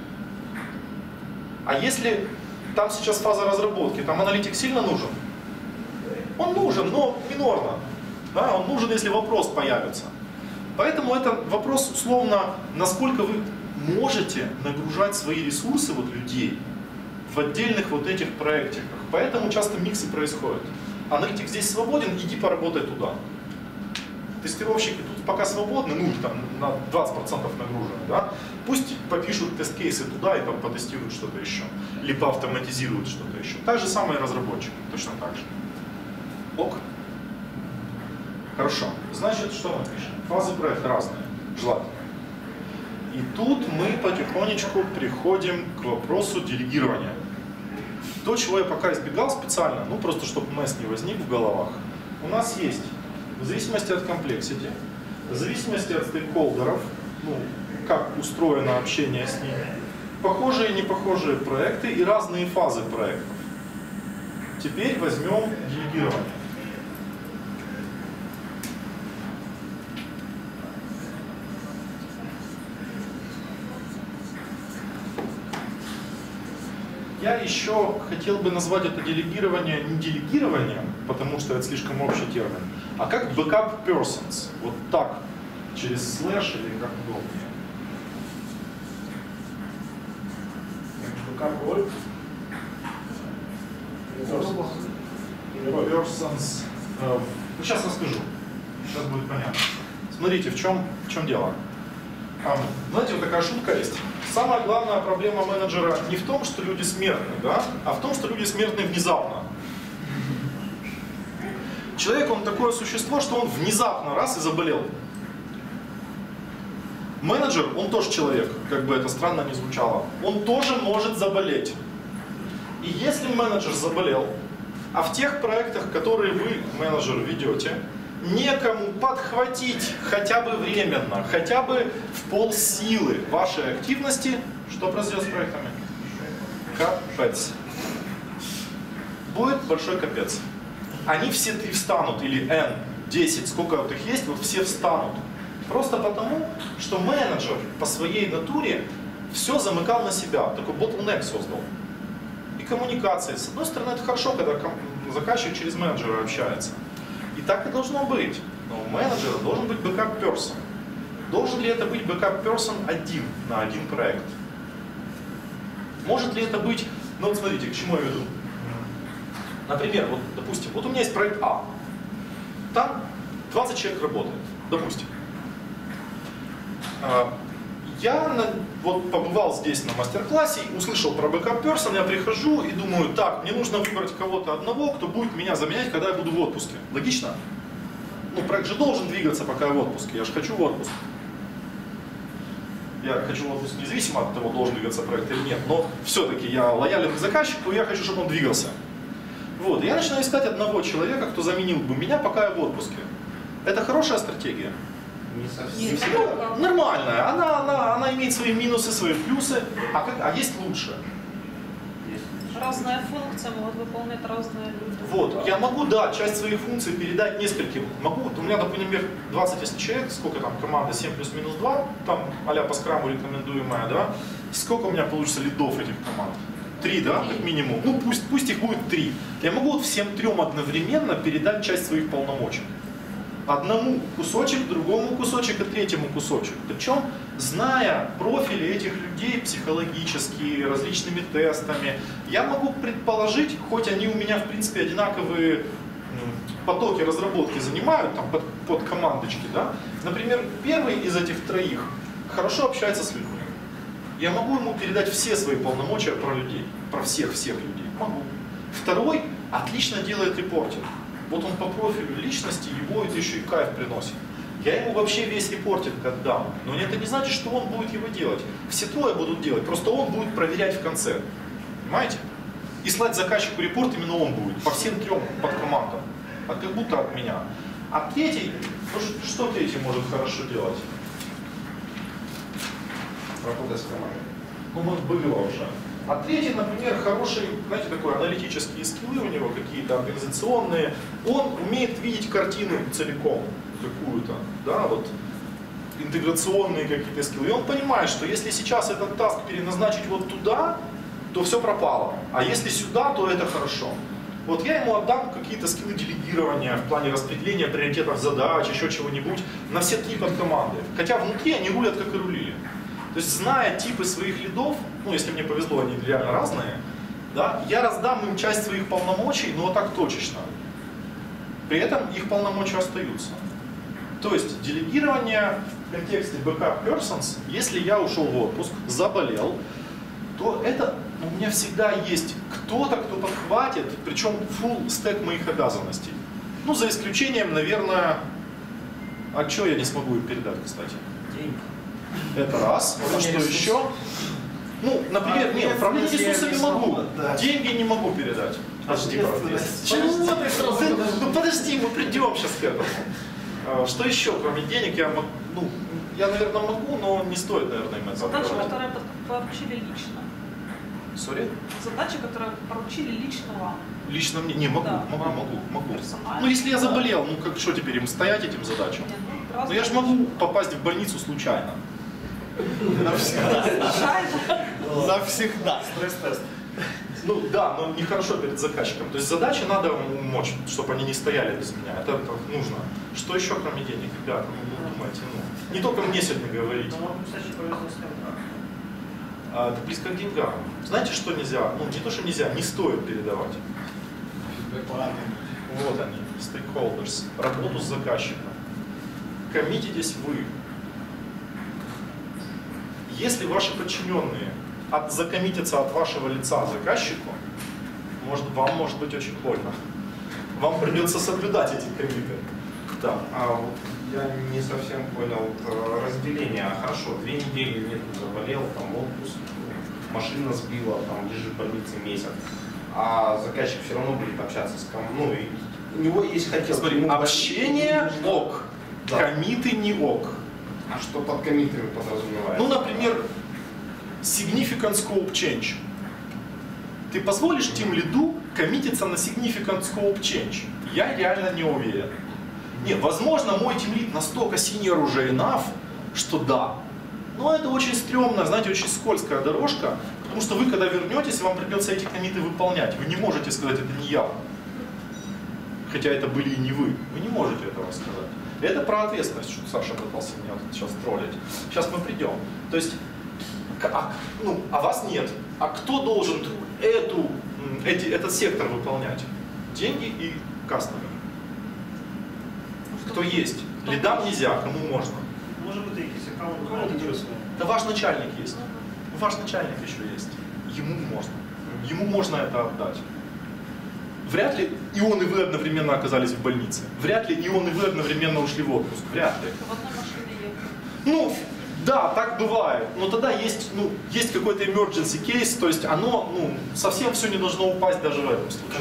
А если там сейчас фаза разработки, там аналитик сильно нужен? Он нужен, но минорно. Да, он нужен, если вопрос появится. Поэтому это вопрос условно, насколько вы можете нагружать свои ресурсы вот, людей в отдельных вот этих проектиках. Поэтому часто миксы происходят. Аналитик здесь свободен, иди поработай туда. Тестировщики тут пока свободны, ну там на двадцать процентов нагружены, да? Пусть попишут тест-кейсы туда и там потестируют что-то еще. Либо автоматизируют что-то еще. Так же самое и разработчики, точно так же. Ок. Хорошо. Значит, что мы пишем? Фазы проекта разные, желательно. И тут мы потихонечку приходим к вопросу делегирования. То, чего я пока избегал специально, ну просто чтобы месс не возник в головах, у нас есть в зависимости от комплексити, в зависимости от стейкхолдеров, ну, как устроено общение с ними, похожие и непохожие проекты и разные фазы проектов. Теперь возьмем делегирование. Я еще хотел бы назвать это делегирование не делегированием, потому что это слишком общий термин, а как backup persons. Вот так, через слэш или как удобнее. Backup role? Persons. Э, сейчас расскажу. Сейчас будет понятно. Смотрите, в чем, в чем дело. А, знаете, вот такая шутка есть. Самая главная проблема менеджера не в том, что люди смертны, да, а в том, что люди смертны внезапно. Человек, он такое существо, что он внезапно раз и заболел. Менеджер, он тоже человек, как бы это странно ни звучало. Он тоже может заболеть. И если менеджер заболел, а в тех проектах, которые вы, менеджер, ведете, некому подхватить хотя бы временно, хотя бы в полсилы вашей активности, что произойдет с проектами? Капец. Будет большой капец. Они все три встанут, или N, десять, сколько вот их есть, вот все встанут. Просто потому, что менеджер по своей натуре все замыкал на себя, такой bottleneck создал. И коммуникации. С одной стороны, это хорошо, когда заказчик через менеджера общается. И так и должно быть. Но у менеджера должен быть backup person. Должен ли это быть backup person один на один проект? Может ли это быть, ну вот смотрите, к чему я веду. Например, вот, допустим, вот у меня есть проект А. Там двадцать человек работает, допустим. Я вот побывал здесь на мастер-классе, услышал про backup person, я прихожу и думаю, так, мне нужно выбрать кого-то одного, кто будет меня заменять, когда я буду в отпуске. Логично? Ну, проект же должен двигаться, пока я в отпуске, я же хочу в отпуск. Я хочу в отпуск независимо от того, должен двигаться проект или нет, но все-таки я лоялен к заказчику, и я хочу, чтобы он двигался. Вот, и я начинаю искать одного человека, кто заменил бы меня, пока я в отпуске. Это хорошая стратегия? Не совсем. Ну, нормальная. Она, она, она имеет свои минусы, свои плюсы. А, как, а есть лучше? Есть. разная функция, могут выполнять разные люди. Вот, я могу, да, часть своих функций передать нескольким. Могу, вот у меня, например, двадцать если человек, сколько там, команда семь плюс минус два, там а-ля по скраму рекомендуемая, да? Сколько у меня получится лидов этих команд? Три, да, как минимум? Ну, пусть, пусть их будет три. Я могу вот всем трем одновременно передать часть своих полномочий. Одному кусочек, другому кусочек и третьему кусочек. Причем, зная профили этих людей психологические, различными тестами, я могу предположить, хоть они у меня в принципе одинаковые потоки разработки занимают, там под, под командочки, да? Например, первый из этих троих хорошо общается с людьми. Я могу ему передать все свои полномочия про людей, про всех-всех людей. Могу. Второй отлично делает репортинг. Вот он по профилю личности, его это еще и кайф приносит. Я ему вообще весь репортинг отдам. Но это не значит, что он будет его делать. Все трое будут делать, просто он будет проверять в конце. Понимаете? И слать заказчику репорт именно он будет, по всем трем подкомандам. А как будто от меня. А третий, ну что третий может хорошо делать? Работа с командой. Ну, вот было уже. А третий, например, хороший, знаете, такой аналитические скиллы у него, какие-то организационные. Он умеет видеть картину целиком какую-то, да, вот интеграционные какие-то скиллы. И он понимает, что если сейчас этот таск переназначить вот туда, то все пропало. А если сюда, то это хорошо. Вот я ему отдам какие-то скиллы делегирования в плане распределения приоритетов задач, еще чего-нибудь на все три подкоманды. Хотя внутри они рулят, как и рулили. То есть, зная типы своих лидов, ну, если мне повезло, они реально разные, да, я раздам им часть своих полномочий, но так точечно. При этом их полномочия остаются. То есть, делегирование в контексте backup persons, если я ушел в отпуск, заболел, то это у меня всегда есть кто-то, кто подхватит, причем full стек моих обязанностей. Ну, за исключением, наверное, а что я не смогу им передать, кстати? Деньги. Это раз. А что еще? Ну, например, А, нет, управление ресурсами могу. Да. Деньги не могу передать. Подожди, Ответственность. Чего ты сразу? Ты- Ну подожди, мы придем сейчас к этому. А, Что еще, кроме денег, я могу, ну, я, наверное, могу, но не стоит, наверное, им это Задачи, делать. которые под- поручили лично. Сори? Задачи, которые поручили лично вам. Лично мне? Не, могу, Да. могу, могу, могу. Персонально. Ну, если я заболел, ну, как, что теперь, им стоять этим задачам? Нет, ну, Ну, разные я же могу попасть в больницу случайно. Навсегда. Навсегда. Стресс-тест. Ну да, но нехорошо перед заказчиком. То есть задачи надо мочь, чтобы они не стояли без меня. Это, это нужно. Что еще кроме денег, ребята? Ну, думайте, ну. Не только мне сегодня говорить. Ну, кстати, повезло с тем, да. А, это близко к деньгам. Знаете, что нельзя? Ну, не то, что нельзя, не стоит передавать. Вот они, stakeholders. Работу с заказчиком. Коммититесь вы. Если ваши подчиненные от, закоммитятся от вашего лица заказчику, может, вам может быть очень больно. Вам придется соблюдать эти коммиты. Да. А вот я не совсем понял э, разделение. А хорошо, две недели нет, заболел, там отпуск, машина сбила, там лежит в больнице месяц. А заказчик все равно будет общаться с кем. Ну, и у него есть хотелка. Смотри, ему общение больница, ок, Да. коммиты не ок. А что под коммитами подразумевается? Ну, например, significant scope change. Ты позволишь тим лиду коммититься на significant scope change? Я реально не уверен. Не, возможно, мой тимлид настолько senior уже enough, что да. Но это очень стрёмно, знаете, очень скользкая дорожка, потому что вы, когда вернетесь, вам придется эти коммиты выполнять. Вы не можете сказать, это не я. Хотя это были и не вы. Вы не можете этого сказать. Это про ответственность, что Саша пытался меня тут сейчас троллить. Сейчас мы придем. То есть, а, ну, а вас нет. А кто должен эту, эти, этот сектор выполнять? Деньги и кастомер. Кто есть? Лидам нельзя, кому можно. Может бути якісь аккаунти, кому інтересує. Да ваш начальник есть. Ваш начальник еще есть. Ему можно. Ему можно это отдать. Вряд ли и он, и вы одновременно оказались в больнице. Вряд ли и он, и вы одновременно ушли в отпуск. Вряд ли. В одной машине ехали. Ну, да, так бывает. Но тогда есть, ну, есть какой-то emergency case, то есть оно, ну, совсем все не должно упасть даже в этом случае.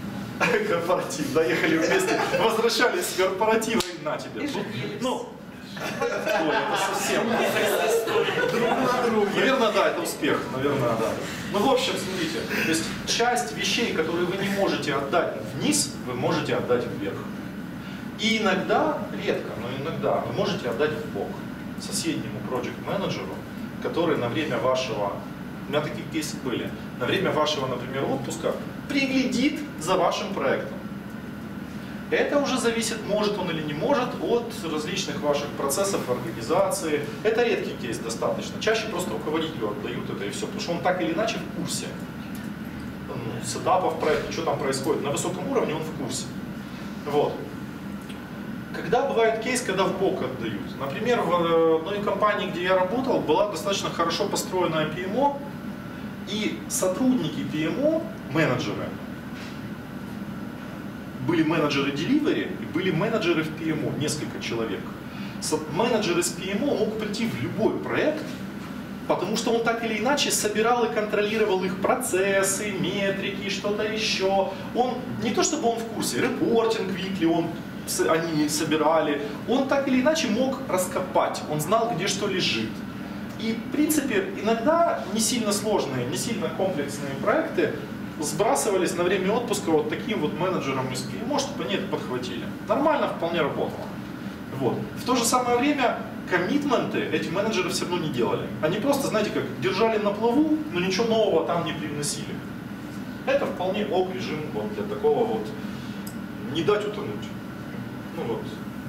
Корпоратив. Корпоратив, доехали вместе, возвращались с корпоратива и на тебе. И женились. Ну, Ой, это совсем. Друг на друга. Наверное, да, это успех. Наверное, да. Ну, в общем, смотрите. То есть часть вещей, которые вы не можете отдать вниз, вы можете отдать вверх. И иногда, редко, но иногда вы можете отдать в бок соседнему проект-менеджеру, который на время вашего, у меня такие кейсы были, на время вашего, например, отпуска приглядит за вашим проектом. Это уже зависит, может он или не может, от различных ваших процессов организации. Это редкий кейс достаточно. Чаще просто руководителю отдают это и все, потому что он так или иначе в курсе ну, сетапов проекта, что там происходит. На высоком уровне он в курсе. Вот. Когда бывает кейс, когда в бок отдают. Например, в одной компании, где я работал, была достаточно хорошо построенная пи эм о, и сотрудники пи эм о, менеджеры, были менеджеры delivery и были менеджеры в пи эм о, несколько человек. Менеджер из пи эм о мог прийти в любой проект, потому что он так или иначе собирал и контролировал их процессы, метрики, что-то еще. Он не то чтобы он в курсе, репортинг weekly он, они собирали, он так или иначе мог раскопать, он знал, где что лежит. И в принципе иногда не сильно сложные, не сильно комплексные проекты сбрасывались на время отпуска вот таким вот менеджером из пи эм о, чтобы они это подхватили. Нормально, вполне работало. Вот. В то же самое время коммитменты эти менеджеры все равно не делали. Они просто, знаете как, держали на плаву, но ничего нового там не привносили. Это вполне ок режим вот для такого вот не дать утонуть. Ну вот.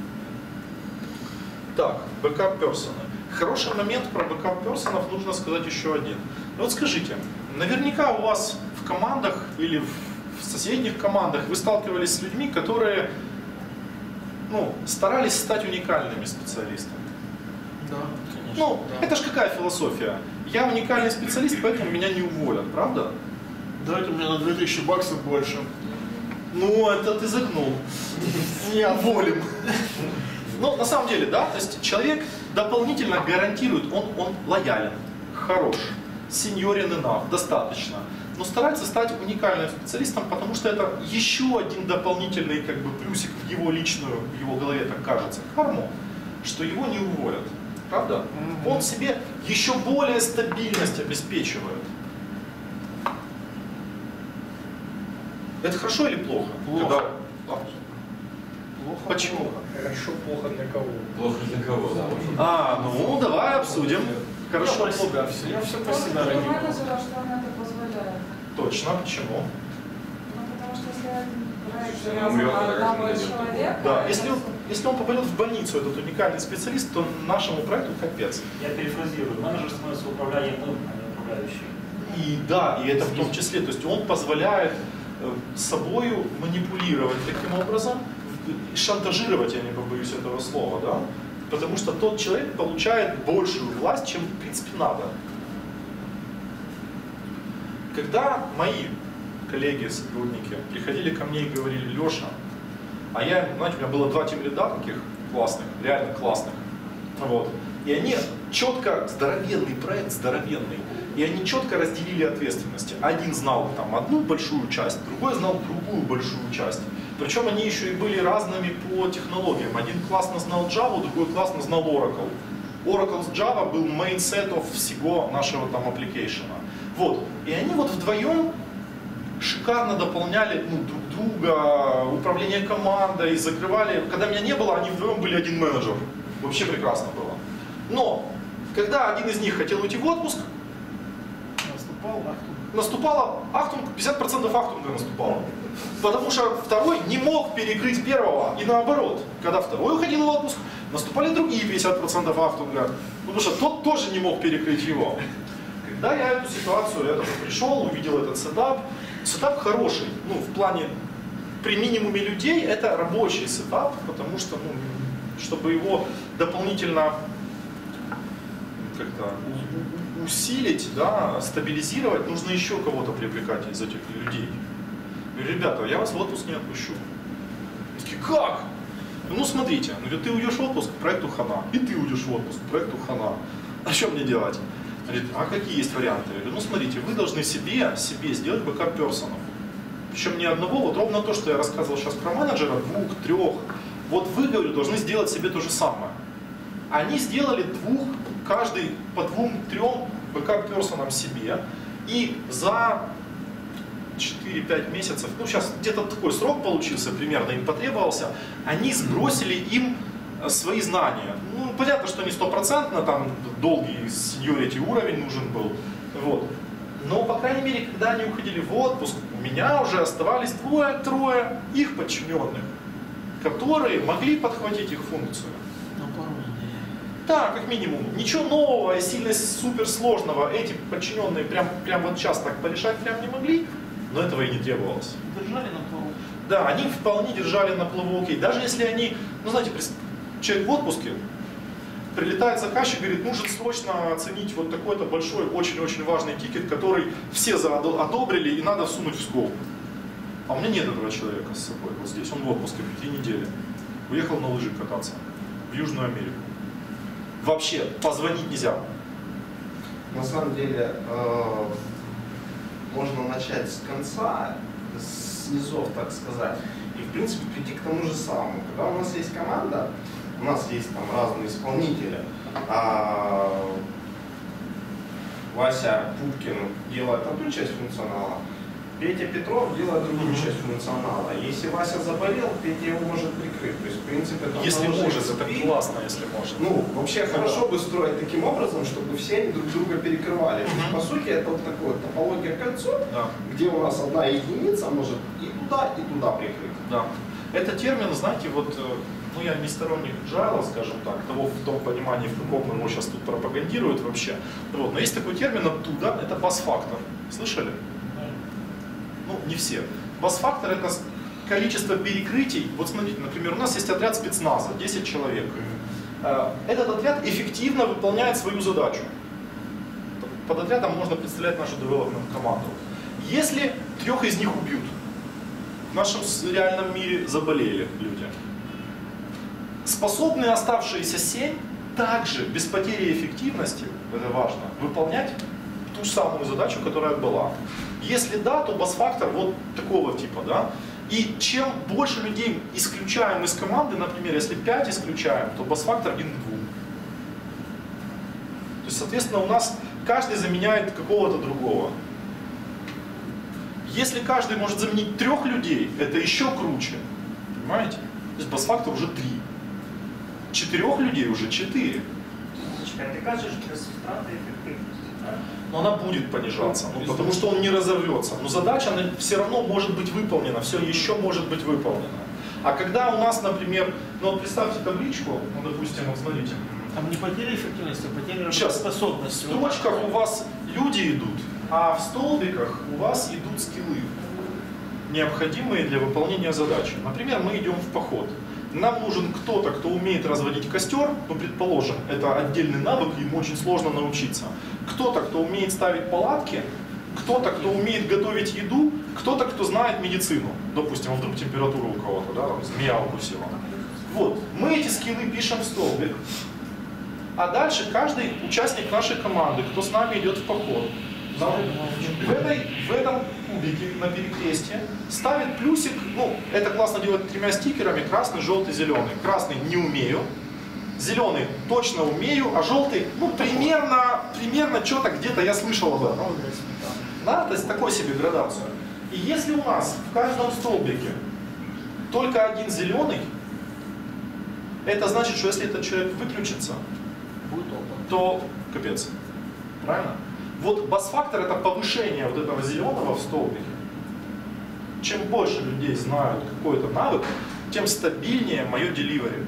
Так, бэкап-персоны. Хороший момент про бэкап-персонов нужно сказать еще один. Вот скажите, наверняка у вас в командах или в соседних командах вы сталкивались с людьми, которые ну, старались стать уникальными специалистами. Да, конечно. Ну, да. это ж какая философия? Я уникальный специалист, поэтому меня не уволят, правда? Дайте мне на две тысячи баксов больше. Ну, это ты загнул. Не уволим. Ну, на самом деле, да, то есть человек дополнительно гарантирует, он, он лоялен, хорош, сеньорен enough, достаточно. Но старается стать уникальным специалистом, потому что это еще один дополнительный как бы, плюсик в его личную, в его голове, так кажется, карму, что его не уволят. Правда? Mm-hmm. Он себе еще более стабильность обеспечивает. Это хорошо или плохо? Плохо. Когда... Плохо. Почему? Хорошо, плохо для кого? Плохо для кого, да. А, ну давай обсудим. Хорошо, я плохо. все, я все про себя Для родил. менеджера, что он это позволяет. Точно, почему? Ну, потому что если один проект Если он завязан умрет, на тогда как одного он дойдет? человека... Да, если он, если он попадет в больницу, этот уникальный специалист, то нашему проекту капец. Я перефразирую. Менеджер становится управляемым, а не управляющим. И да, и это в том числе, то есть он позволяет э, собою манипулировать таким образом, шантажировать, я не побоюсь этого слова, да? Потому что тот человек получает большую власть, чем в принципе надо. Когда мои коллеги, сотрудники приходили ко мне и говорили: Леша, а я, знаете, у меня было два тимлида таких классных, реально классных, вот, и они четко, здоровенный проект, здоровенный, и они четко разделили ответственности. Один знал там одну большую часть, другой знал другую большую часть. Причем они еще и были разными по технологиям. Один классно знал Java, другой классно знал Oracle. Oracle с Java был main set of всего нашего там аппликейшена. Вот. И они вот вдвоем шикарно дополняли ну, друг друга, управление командой, закрывали. Когда меня не было, они вдвоем были один менеджер. Вообще прекрасно было. Но, когда один из них хотел уйти в отпуск, Наступал Ахтунг. наступало Ахтунг, пятьдесят процентов Ахтунга наступало. Потому что второй не мог перекрыть первого, и наоборот. Когда второй уходил в отпуск, наступали другие пятьдесят процентов Ахтунга, потому что тот тоже не мог перекрыть его. Когда я эту ситуацию, я тоже пришел, увидел этот сетап, сетап хороший, ну, в плане, при минимуме людей это рабочий сетап, потому что, ну, чтобы его дополнительно как-то усилить, да, стабилизировать, нужно еще кого-то привлекать из этих людей. Я говорю: ребята, я вас в отпуск не отпущу. Они такие: как? Ну смотрите, ну ты уйдешь в отпуск, проекту хана, и ты уйдешь в отпуск, проекту хана. А что мне делать? Говорит: а какие есть варианты? Я говорю: ну смотрите, вы должны себе, себе сделать бэкап-персонов. Причем не одного, вот ровно то, что я рассказывал сейчас про менеджера, двух, трех. Вот вы, говорю, должны сделать себе то же самое. Они сделали двух, каждый по двум-трем бэкап-персонам себе, и за четыре-пять месяцев, ну сейчас где-то такой срок получился, примерно им потребовался, они сбросили им свои знания. Ну, понятно, что не стопроцентно, там долгий сеньорити уровень нужен был, вот. Но, по крайней мере, когда они уходили в отпуск, у меня уже оставались двое-трое их подчиненных, которые могли подхватить их функцию. Да, как минимум. Ничего нового и сильно суперсложного эти подчиненные прям, прям вот сейчас так порешать прям не могли, но этого и не требовалось. Держали на плаву. Да, они вполне держали на плаву окей. Даже если они, ну знаете, человек в отпуске, прилетает заказчик и говорит, нужно срочно оценить вот такой-то большой, очень-очень важный тикет, который все одобрили и надо всунуть в скоп. А у меня нет этого человека с собой вот здесь, он в отпуске три недели. Уехал на лыжи кататься в Южную Америку. Вообще, позвонить нельзя. На самом деле, э, можно начать с конца, с низов, так сказать, и в принципе прийти к тому же самому. Когда у нас есть команда, у нас есть там разные исполнители, а Вася Пупкин делает одну часть функционала, Петя Петров делает другую часть функционала. Если Вася заболел, Петя его может прикрыть. То есть, в принципе, это если может, это классно, если может. Ну, вообще ну, хорошо да. бы строить таким образом, чтобы все они друг друга перекрывали. То есть, по сути, это вот такое вот топология кольцо, да. где у нас одна единица может и туда, и туда прикрыть. Да. Это термин, знаете, вот, ну я не сторонник Agile, скажем так, того в том понимании, в каком его сейчас тут пропагандируют вообще. Вот. Но есть такой термин оттуда, это бас-фактор. Слышали? Ну, не все. Бас-фактор это количество перекрытий. Вот смотрите, например, у нас есть отряд спецназа, десять человек. Этот отряд эффективно выполняет свою задачу. Под отрядом можно представлять нашу девелопмент команду. Если трех из них убьют, в нашем реальном мире заболели люди. Способные оставшиеся семь также без потери эффективности, это важно, выполнять ту самую задачу, которая была. Если да, то бас-фактор вот такого типа, да. И чем больше людей исключаем из команды, например, если пять исключаем, то бас-фактор один к двум. То есть, соответственно, у нас каждый заменяет какого-то другого. Если каждый может заменить трех людей, это еще круче. Понимаете? То есть бас-фактор уже три. Четырех людей уже четыре. Ты кажешь, что страта эффективности. Но она будет понижаться, ну, потому что он не разорвется. Но задача она все равно может быть выполнена, все еще может быть выполнено. А когда у нас, например, ну вот представьте табличку, ну допустим, вот смотрите. Там не потеря эффективности, а потеря Сейчас, способности. В точках у вас люди идут, а в столбиках у вас идут скиллы, необходимые для выполнения задачи. Например, мы идем в поход. Нам нужен кто-то, кто умеет разводить костер, ну, предположим, это отдельный навык, ему очень сложно научиться. Кто-то, кто умеет ставить палатки, кто-то, кто умеет готовить еду, кто-то, кто знает медицину. Допустим, вдруг температура у кого-то, да, там, змея укусила. Вот, мы эти скиллы пишем в столбик, а дальше каждый участник нашей команды, кто с нами идет в поход, в, этой, в этом кубике на перекрестье ставит плюсик, ну, это классно делать тремя стикерами, красный, желтый, зеленый. Красный не умею, зеленый точно умею, а желтый, ну, примерно, примерно что-то где-то я слышал об этом. Да, то есть такой себе градацию. И если у нас в каждом столбике только один зеленый, это значит, что если этот человек выключится, то капец. Правильно? Вот бас-фактор это повышение вот этого зеленого в столбике. Чем больше людей знают какой-то навык, тем стабильнее мое деливери.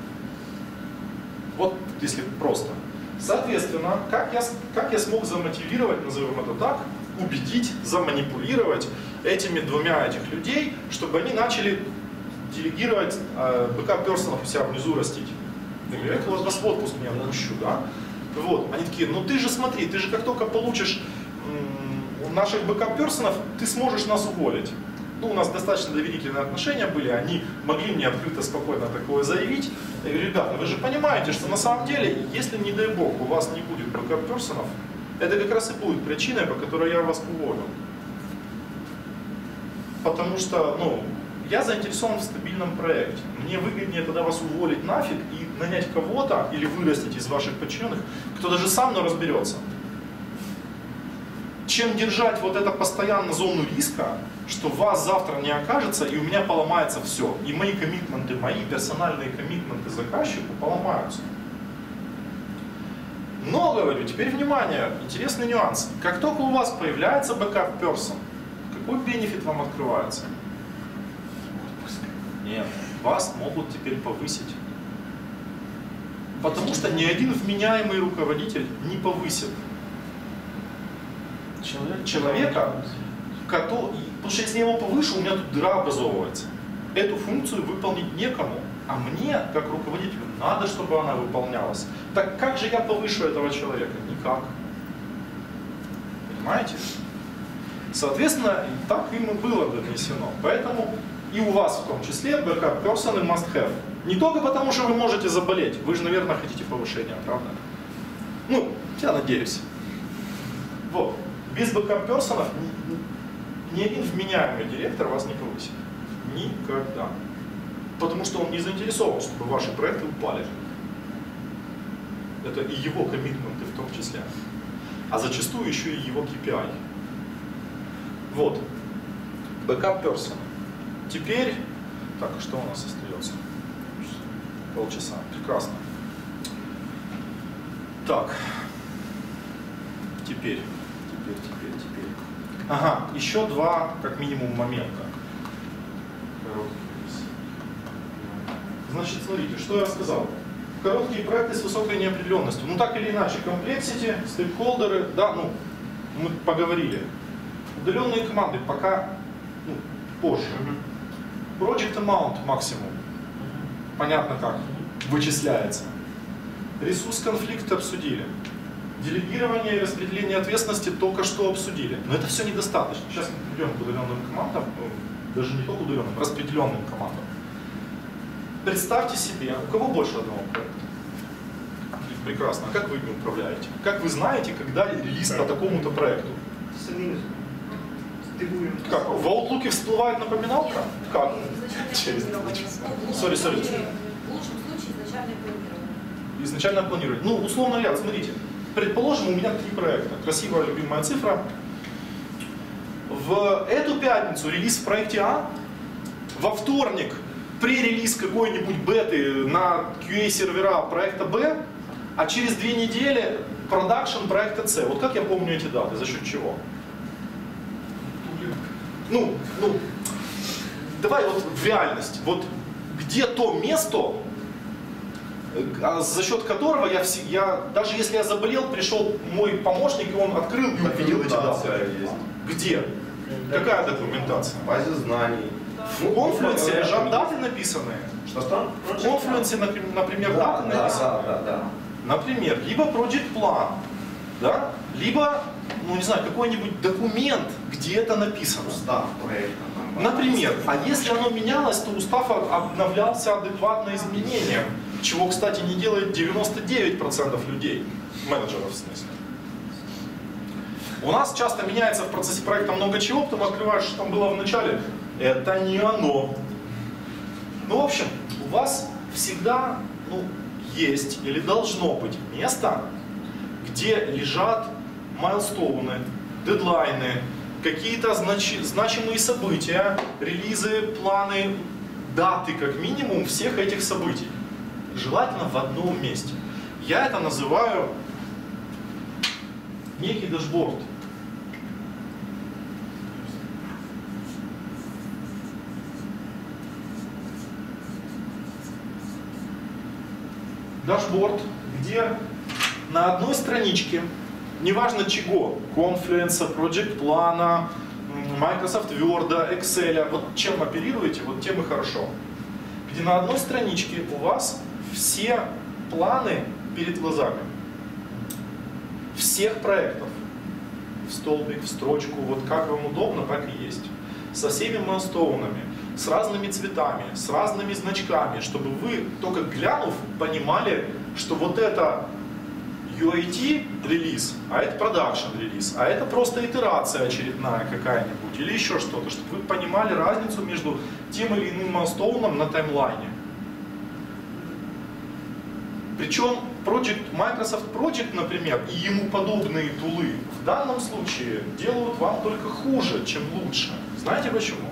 Вот если просто. Соответственно, как я, как я смог замотивировать, назовем это так, убедить, заманипулировать этими двумя этих людей, чтобы они начали делегировать э, бэкап-персонов у себя внизу растить. Я говорю, я вас в отпуск не отпущу, да? Вот, они такие, ну ты же смотри, ты же как только получишь м, наших бэкап-персонов, ты сможешь нас уволить. Ну, у нас достаточно доверительные отношения были, они могли мне открыто, спокойно такое заявить. Я говорю, ребята, вы же понимаете, что на самом деле, если, не дай бог, у вас не будет бэкап-персонов, это как раз и будет причиной, по которой я вас уволю. Потому что, ну, я заинтересован в стабильном проекте. Мне выгоднее тогда вас уволить нафиг и нанять кого-то или вырастить из ваших подчиненных, кто даже сам, но разберется. Чем держать вот это постоянно зону риска, что вас завтра не окажется и у меня поломается все. И мои коммитменты, мои персональные коммитменты заказчику поломаются. Но, говорю, теперь внимание, интересный нюанс. Как только у вас появляется backup person, какой бенефит вам открывается? Нет, вас могут теперь повысить. Потому что ни один вменяемый руководитель не повысит Человек, человека, который, потому что если я его повышу, у меня тут дыра образовывается. Эту функцию выполнить некому, а мне, как руководителю, надо, чтобы она выполнялась. Так как же я повышу этого человека? Никак. Понимаете? Соответственно, так им и было донесено. Поэтому и у вас в том числе backup person must have. Не только потому, что вы можете заболеть. Вы же, наверное, хотите повышения, правда? Ну, я надеюсь. Вот. Без backup person'ов ни, ни один вменяемый директор вас не повысит. Никогда. Потому что он не заинтересован, чтобы ваши проекты упали. Это и его коммитменты в том числе. А зачастую еще и его кей пи ай. Вот. Backup person. Теперь, так, что у нас остается? Полчаса. Прекрасно. Так. Теперь. Теперь, теперь, теперь. Ага, еще два, как минимум, момента. Значит, смотрите, что я сказал. Короткие проекты с высокой неопределенностью. Ну, так или иначе, комплексити, стейкхолдеры, да, ну, мы поговорили. Удаленные команды пока, ну, позже. Project amount максимум. Понятно как. Вычисляется. Ресурс конфликта обсудили. Делегирование и распределение ответственности только что обсудили. Но это все недостаточно. Сейчас мы придем к удаленным командам, даже не только удаленным, распределенным командам. Представьте себе, у кого больше одного проекта? Прекрасно. А как вы ими управляете? Как вы знаете, когда релиз по такому-то проекту? Как? В Outlook всплывает напоминалка? Как? Через Сори, сори. В лучшем случае изначальное планирование. Изначально планирование. Ну, условно ряд, смотрите. Предположим, у меня три проекта. Красивая любимая цифра. В эту пятницу релиз в проекте А. Во вторник пререлиз какой-нибудь беты на кью эй-сервера проекта Б. А через две недели продакшн проекта С. Вот как я помню эти даты? За счет чего? Ну, ну, давай вот в реальность. Вот где то место, за счет которого я, все, я, даже если я заболел, пришел мой помощник, и он открыл, увидел эти даты. Есть. Где? Какая документация? В базе знаний. В Confluence лежат даты написанные. Что там? В Confluence, например, Да, даты да, написаны. да, да, да. Например, либо project план, да? Либо, ну не знаю, какой-нибудь документ, где это написано. Устав проекта. Например, а если оно менялось, то устав обновлялся адекватно изменениям, чего, кстати, не делает девяносто девять процентов людей, менеджеров в смысле. У нас часто меняется в процессе проекта много чего, потом открываешь, что там было в начале. Это не оно. Ну, в общем, у вас всегда, ну, есть или должно быть место, где лежат майлстоуны, дедлайны, какие-то значи, значимые события, релизы, планы, даты, как минимум, всех этих событий. Желательно в одном месте. Я это называю некий дашборд. Дашборд, где на одной страничке, неважно чего, Confluence, Project плана, Microsoft Word, Excel, вот чем оперируете, вот тем и хорошо. Где на одной страничке у вас все планы перед глазами. Всех проектов. В столбик, в строчку, вот как вам удобно, так и есть. Со всеми майлстоунами, с разными цветами, с разными значками, чтобы вы, только глянув, понимали, что вот это ю эй ти релиз, а это продакшн релиз, а это просто итерация очередная какая-нибудь, или еще что-то, чтобы вы понимали разницу между тем или иным майлстоуном на таймлайне. Причем Project, Microsoft Project, например, и ему подобные тулы в данном случае делают вам только хуже, чем лучше. Знаете почему?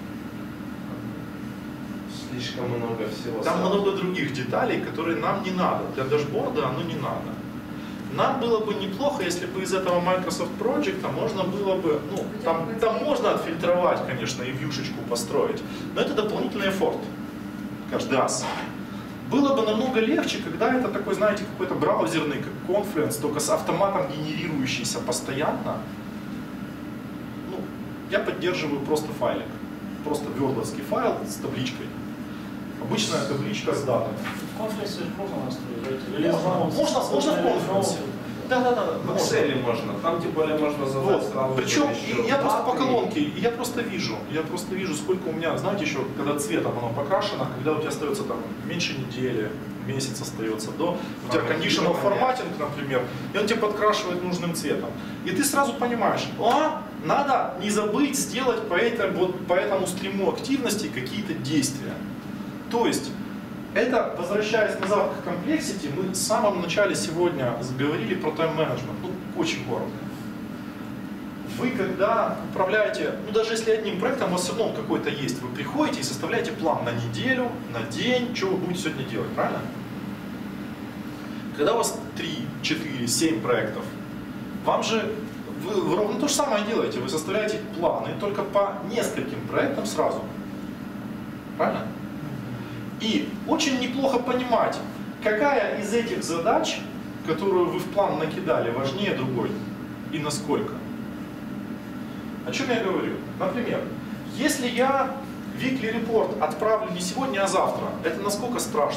Слишком много всего. Там сразу. много других деталей, которые нам не надо. Для дашборда оно не надо. Нам было бы неплохо, если бы из этого Microsoft Project можно было бы, ну, там, там можно отфильтровать, конечно, и вьюшечку построить, но это дополнительный эффорт каждый раз. Было бы намного легче, когда это такой, знаете, какой-то браузерный, как Confluence, только с автоматом генерирующийся постоянно. Ну, я поддерживаю просто файлик, просто вердовский файл с табличкой. Обычная табличка с датой. В конференции можно настроить? Можно, можно, можно в конференции. Да, да, да. В Excel можно, там тем более можно задать Вот. сразу. Причем еще я просто по даты. колонке, и я просто вижу, я просто вижу, сколько у меня, знаете, еще, когда цветом оно покрашено, когда у тебя остается там меньше недели, месяц остается до, у тебя conditional formatting, например, и он тебе подкрашивает нужным цветом. И ты сразу понимаешь, а, надо не забыть сделать по этому, вот, по этому стриму активности какие-то действия. То есть, это, возвращаясь назад к комплексити, мы в самом начале сегодня говорили про тайм-менеджмент, ну, очень коротко. Вы, когда управляете, ну, даже если одним проектом, у вас все равно он какой-то есть, вы приходите и составляете план на неделю, на день, что вы будете сегодня делать, правильно? Когда у вас три, четыре, семь проектов, вам же, вы, вы ровно то же самое делаете, вы составляете планы только по нескольким проектам сразу, правильно? И очень неплохо понимать, какая из этих задач, которую вы в план накидали, важнее другой и насколько. О чем я говорю? Например, если я weekly report отправлю не сегодня, а завтра, это насколько страшно?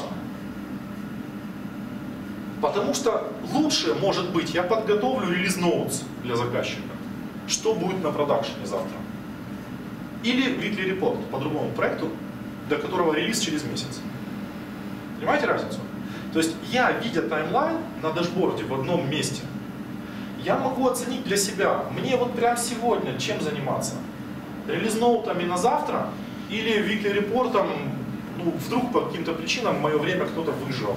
Потому что лучше, может быть, я подготовлю release notes для заказчика, что будет на продакшене завтра. Или weekly report по другому проекту, до которого релиз через месяц. Понимаете разницу? То есть я, видя таймлайн на дашборде в одном месте, я могу оценить для себя, мне вот прямо сегодня чем заниматься? Релиз-ноутами на завтра или weekly-репортом, ну, вдруг по каким-то причинам в мое время кто-то выжил.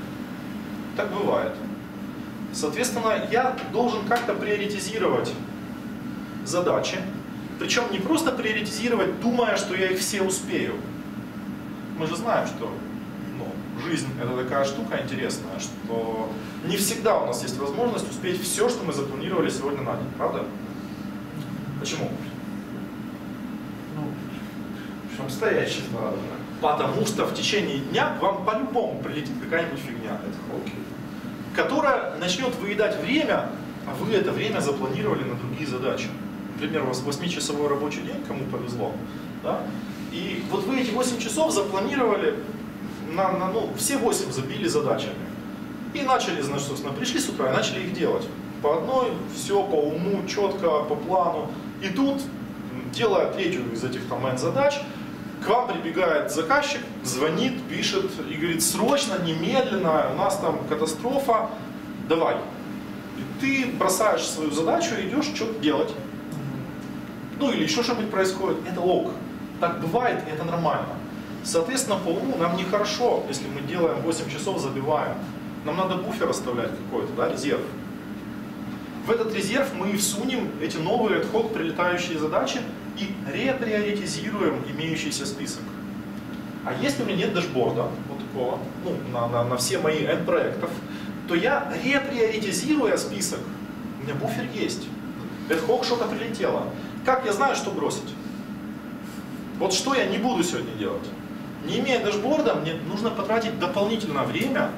Так бывает. Соответственно, я должен как-то приоритизировать задачи, причем не просто приоритизировать, думая, что я их все успею. Мы же знаем, что ну, жизнь это такая штука интересная, что не всегда у нас есть возможность успеть все, что мы запланировали сегодня на день, правда? Почему? Ну, что обстоятельства надо. Потому что в течение дня к вам по-любому прилетит какая-нибудь фигня, которая начнет выедать время, а вы это время запланировали на другие задачи. Например, у вас восьмичасовой рабочий день, кому повезло, да? И вот вы эти восемь часов запланировали, на, на, ну, все восемь забили задачами. И начали, значит, собственно, пришли с утра и начали их делать. По одной, все по уму, четко, по плану. И тут, делая третью из этих там задач, к вам прибегает заказчик, звонит, пишет и говорит, срочно, немедленно, у нас там катастрофа, давай. И ты бросаешь свою задачу и идешь что-то делать. Ну или еще что-нибудь происходит, это ок. Так бывает, и это нормально. Соответственно, по уму нам нехорошо, если мы делаем восемь часов, забиваем. Нам надо буфер оставлять какой-то, да, резерв. В этот резерв мы и всунем эти новые ad-hoc прилетающие задачи и реприоритизируем имеющийся список. А если у меня нет дашборда, вот такого, ну, на, на, на все мои N проектов, то я реприоритизируя список, у меня буфер есть. Ad-hoc что-то прилетело. Как я знаю, что бросить? Вот что я не буду сегодня делать. Не имея дашборда, мне нужно потратить дополнительное время,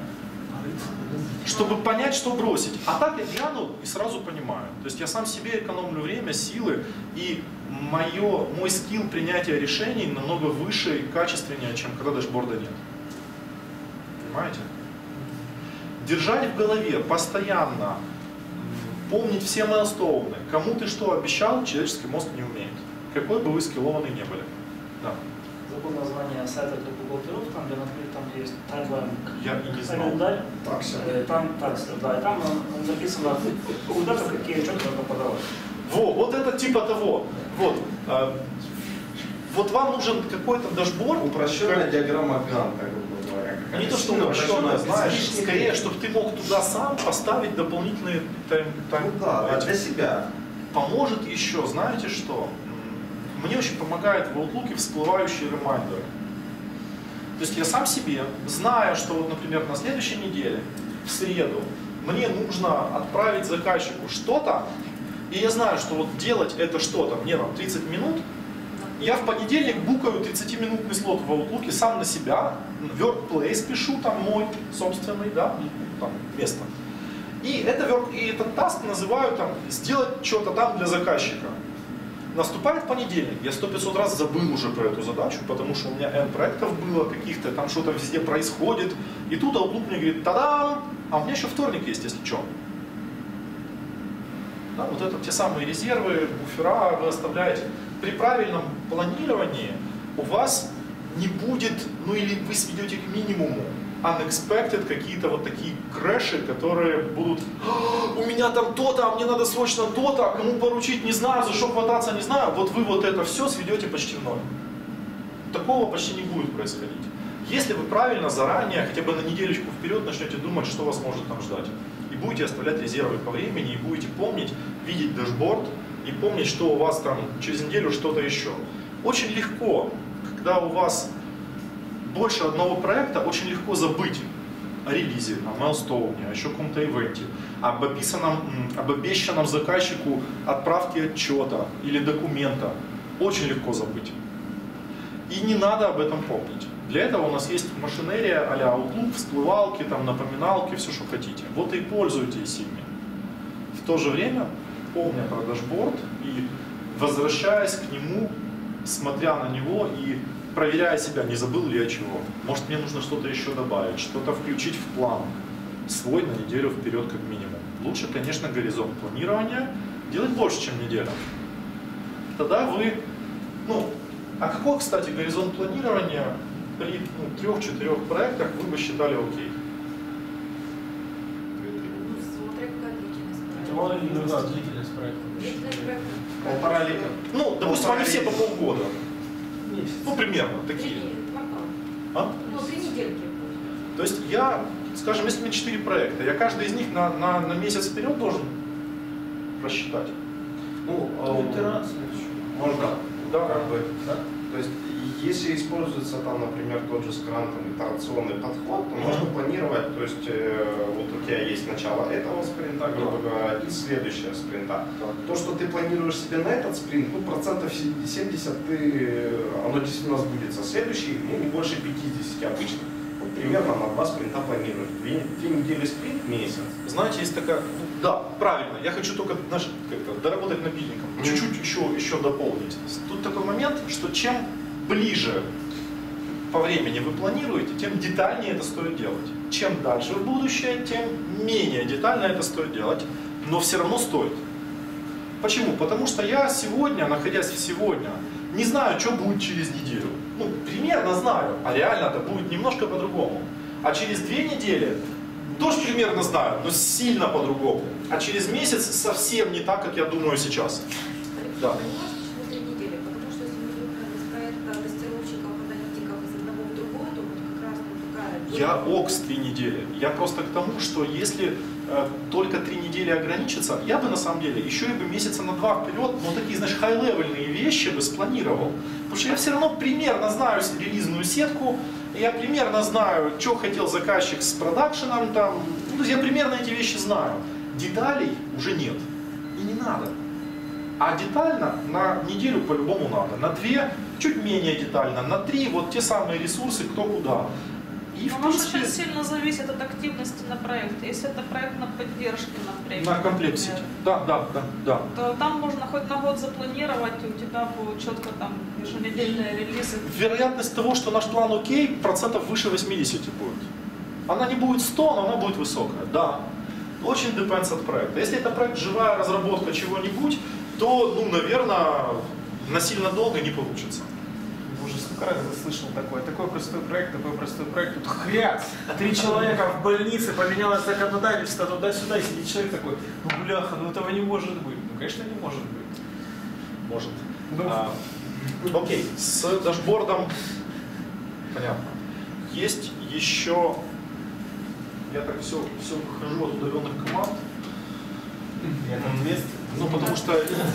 чтобы понять, что бросить. А так я гляну и сразу понимаю. То есть я сам себе экономлю время, силы, и мое, мой скилл принятия решений намного выше и качественнее, чем когда дашборда нет. Понимаете? Держать в голове постоянно, помнить все майлстоуны, кому ты что обещал, человеческий мозг не умеет. Какой бы вы скиллованный не были. Да. Забыл название сайта для бухгалтеров, там, где, например, там есть таймлайн. Я и не знал. Календарь. Таксер. Э, Там таксер, да, и там написано, куда-то какие отчеты надо подавать. Во, вот это типа того. Вот. А, вот вам нужен какой-то дашборд. Упрощенная диаграмма Ганта, грубо говоря. Не то, что упрощенная, знаешь, скорее, чтобы ты мог туда сам поставить дополнительные тайм, тайм ну да, эти. для себя. Поможет еще, знаете что? Мне очень помогает в Outlook всплывающие ремайдеры. То есть я сам себе, зная, что вот, например, на следующей неделе, в среду, мне нужно отправить заказчику что-то, и я знаю, что вот делать это что-то мне там тридцать минут, я в понедельник букаю тридцатиминутный слот в Outlook сам на себя, workplace пишу, там мой собственный, да, там место. И, это, и этот таск называю там сделать что-то там для заказчика. Наступает понедельник, я сто пятьсот раз забыл уже про эту задачу, потому что у меня N проектов было каких-то, там что-то везде происходит. И тут Outlook мне говорит, та-дам, а у меня еще вторник есть, если что. Да, вот это те самые резервы, буфера вы оставляете. При правильном планировании у вас не будет, ну или вы сведете к минимуму unexpected какие-то вот такие крэши, которые будут, у меня там то-то, а мне надо срочно то-то, а кому поручить не знаю, за что хвататься не знаю. Вот вы вот это все сведете почти в ноль. Такого почти не будет происходить. Если вы правильно заранее, хотя бы на неделечку вперед начнете думать, что вас может там ждать. И будете оставлять резервы по времени, и будете помнить, видеть дашборд, и помнить, что у вас там через неделю что-то еще. Очень легко, когда у вас больше одного проекта, очень легко забыть о релизе, о майлстоуне, о еще каком-то ивенте, об описанном, об обещанном заказчику отправке отчета или документа. Очень легко забыть. И не надо об этом помнить. Для этого у нас есть машинерия а-ля Outlook, всплывалки, там, напоминалки, все, что хотите. Вот и пользуйтесь ими. В то же время, помня про дашборд и возвращаясь к нему, смотря на него и проверяя себя, не забыл ли я чего. Может, мне нужно что-то еще добавить, что-то включить в план свой на неделю вперед как минимум. Лучше, конечно, горизонт планирования делать больше, чем неделя. Тогда вы, ну, а какой, кстати, горизонт планирования при ну, трех-четырех проектах вы бы считали окей? Ну, смотря какая длительность проекта. Ну да, длительность проекта. Длительность проекта. Полтора лета. Ну, допустим, они все по полгода. Месяц. Ну, примерно такие. А? Ну, три недельки. То есть я, скажем, если у меня четыре проекта, я каждый из них на, на, на месяц вперед должен рассчитать. Ну, итерация. можно, Да. как бы, Да? то есть, если используется там, например, тот же скрам, там, итерационный подход, то можно планировать, то есть, э, вот у тебя есть начало этого спринта, грубо говоря, и следующего спринта. То, что ты планируешь себе на этот спринт, ну, процентов семьдесят ты, оно действительно сбудется. Следующий, ну, не больше пятидесяти обычно. Вот примерно на два спринта планируешь. Две, две недели спринт, месяц. Знаете, есть такая, да, правильно, я хочу только наш, как-то доработать напильником, Mm. чуть-чуть еще, еще дополнить. Тут такой момент, что чем ближе по времени вы планируете, тем детальнее это стоит делать. Чем дальше в будущее, тем менее детально это стоит делать, но все равно стоит. Почему? Потому что я сегодня, находясь в сегодня, не знаю, что будет через неделю. Ну, примерно знаю, а реально это будет немножко по-другому. А через две недели тоже примерно знаю, но сильно по-другому. А через месяц совсем не так, как я думаю сейчас. Да. Понимаешь, почему три недели? Потому что если мы выходим из проекта тестировщиков, аналитиков из одного в другой, то вот как раз вот такая... Я ок с три недели. Я просто к тому, что если э, только три недели ограничиться, я бы на самом деле еще и бы месяца на два вперед, но такие, знаешь, хай-левельные вещи бы спланировал. Потому что я все равно примерно знаю релизную сетку, я примерно знаю, что хотел заказчик с продакшеном, там, ну, я примерно эти вещи знаю. Деталей уже нет. И не надо. А детально на неделю по-любому надо. На две чуть менее детально. На три вот те самые ресурсы, кто куда. И в Но может принципе, очень сильно зависит от активности на проекте. Если это проект на поддержке, например, на комплексити. Да, да, да, да. то там можно хоть на год запланировать, и у тебя будут четко там еженедельные релизы. Вероятность того, что наш план окей, процентов выше восьмидесяти будет. Она не будет сто, но она будет высокая. Да. Очень depends от проекта. Если это проект живая разработка чего-нибудь, то, ну, наверное, на сильно долго не получится. Боже, сколько раз я слышал такое. Такой простой проект, такой простой проект. Тут хряц. Три человека в больнице, поменялось законодательство туда-сюда, и сидит человек такой, ну бляха, ну этого не может быть. Ну Конечно, не может быть. Может. Ну, А, окей, с дашбордом понятно. Есть еще, я так все, все выхожу от удаленных команд. Я там вместе. Ну, потому что...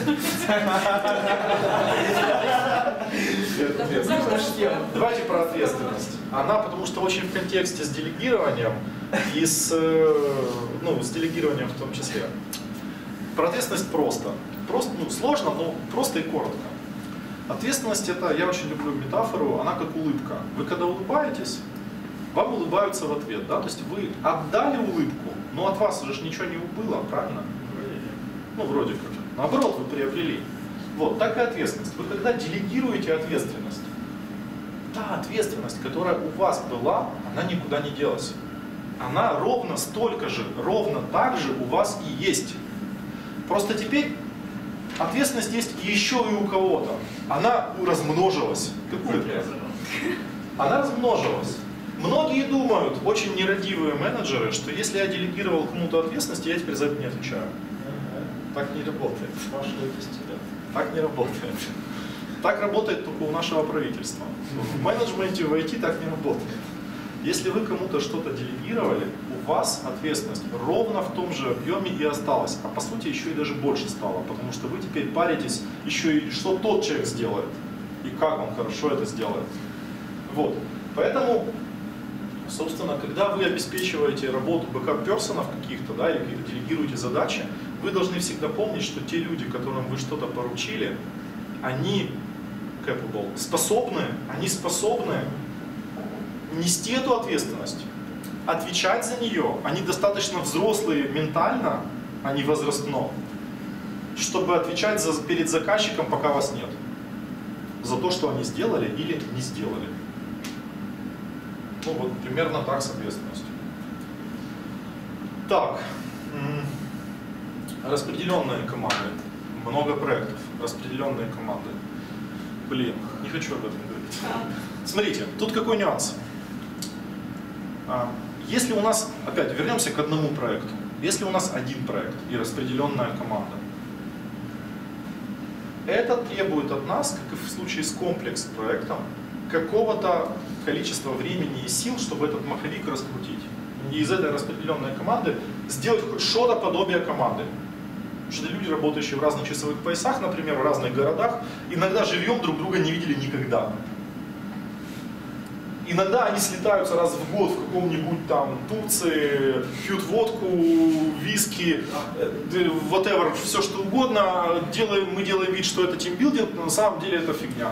Давайте про ответственность. Она, потому что очень в контексте с делегированием и с, ну, с делегированием в том числе. Про ответственность просто. Просто, ну, сложно, но просто и коротко. Ответственность — это, я очень люблю метафору, она как улыбка. Вы когда улыбаетесь, вам улыбаются в ответ, да? То есть вы отдали улыбку, но от вас уже ничего не убыло, правильно? Ну, вроде как. Наоборот, вы приобрели. Вот, так и ответственность. Вы когда делегируете ответственность, та ответственность, которая у вас была, она никуда не делась. Она ровно столько же, ровно так же у вас и есть. Просто теперь ответственность есть еще и у кого-то. Она размножилась. Какую ответственность? Она размножилась. Многие думают, очень нерадивые менеджеры, что если я делегировал кому-то ответственность, я теперь за это не отвечаю. Так не работает. Так не работает. Так работает только у нашего правительства. В менеджменте, в ай ти так не работает. Если вы кому-то что-то делегировали, у вас ответственность ровно в том же объеме и осталась. А по сути еще и даже больше стало, потому что вы теперь паритесь еще и что тот человек сделает. И как он хорошо это сделает. Вот. Поэтому, собственно, когда вы обеспечиваете работу бэкап-персонов каких-то, да, или делегируете задачи, вы должны всегда помнить, что те люди, которым вы что-то поручили, они capable, способны, они способны нести эту ответственность, отвечать за нее. Они достаточно взрослые ментально, а не возрастно, чтобы отвечать за, перед заказчиком, пока вас нет, за то, что они сделали или не сделали. Ну вот примерно так с ответственностью. Так. Распределенные команды. Много проектов. Распределенные команды. Блин, не хочу об этом говорить. Смотрите, тут какой нюанс. Если у нас, опять вернемся к одному проекту. Если у нас один проект и распределенная команда, это требует от нас, как и в случае с комплекс-проектом, какого-то количества времени и сил, чтобы этот маховик раскрутить. И из этой распределенной команды сделать хоть что-то подобие команды. Потому что люди, работающие в разных часовых поясах, например, в разных городах, иногда живьем друг друга не видели никогда. Иногда они слетаются раз в год в каком-нибудь там Турции, пьют водку, виски, whatever, все что угодно. Делаем, мы делаем вид, что это тимбилдинг, но на самом деле это фигня.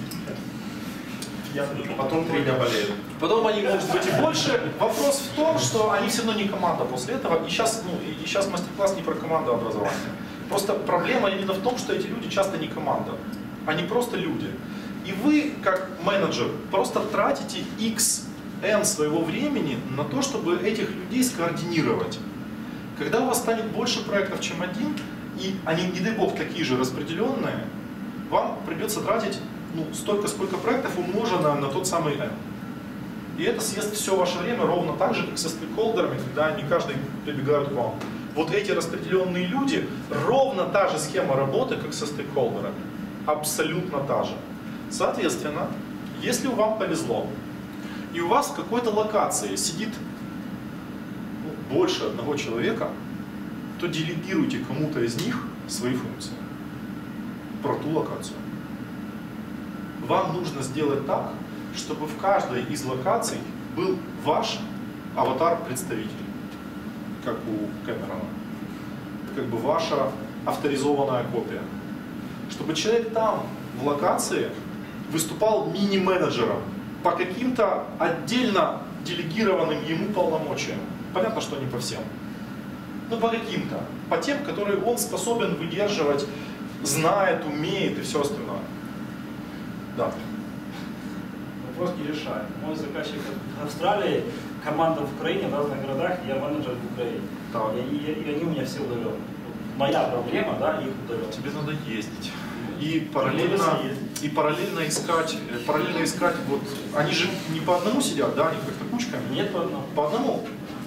Потом три дня болеют. Потом они могут быть и больше. Вопрос в том, что они все равно не команда после этого. И сейчас, ну, и сейчас мастер-класс не про командообразование. Просто проблема именно в том, что эти люди часто не команда. Они просто люди. И вы, как менеджер, просто тратите икс эн своего времени на то, чтобы этих людей скоординировать. Когда у вас станет больше проектов, чем один, и они, не дай бог, такие же распределенные, вам придется тратить ну, столько, сколько проектов умножено на тот самый N. И это съест все ваше время ровно так же, как со стейкхолдерами, когда не каждый прибегают к вам. Вот эти распределенные люди, ровно та же схема работы, как со стейкхолдерами. Абсолютно та же. Соответственно, если вам повезло, и у вас в какой-то локации сидит ну, больше одного человека, то делегируйте кому-то из них свои функции про ту локацию. Вам нужно сделать так, чтобы в каждой из локаций был ваш аватар-представитель, как у Кэмерона. Как бы ваша авторизованная копия. Чтобы человек там, в локации, выступал мини-менеджером по каким-то отдельно делегированным ему полномочиям. Понятно, что не по всем. Но по каким-то. По тем, которые он способен выдерживать, знает, умеет и все остальное. Да. Вопрос не решает. Мой заказчик в Австралии, команда в Украине, в разных городах, я менеджер в Украине. Да. И, и, и они у меня все удаленные. Моя проблема, да, их удаленные. Тебе надо ездить. И параллельно, и параллельно искать, параллельно искать, вот, они же не по одному сидят, да, они как-то кучками? Нет, по одному. По одному?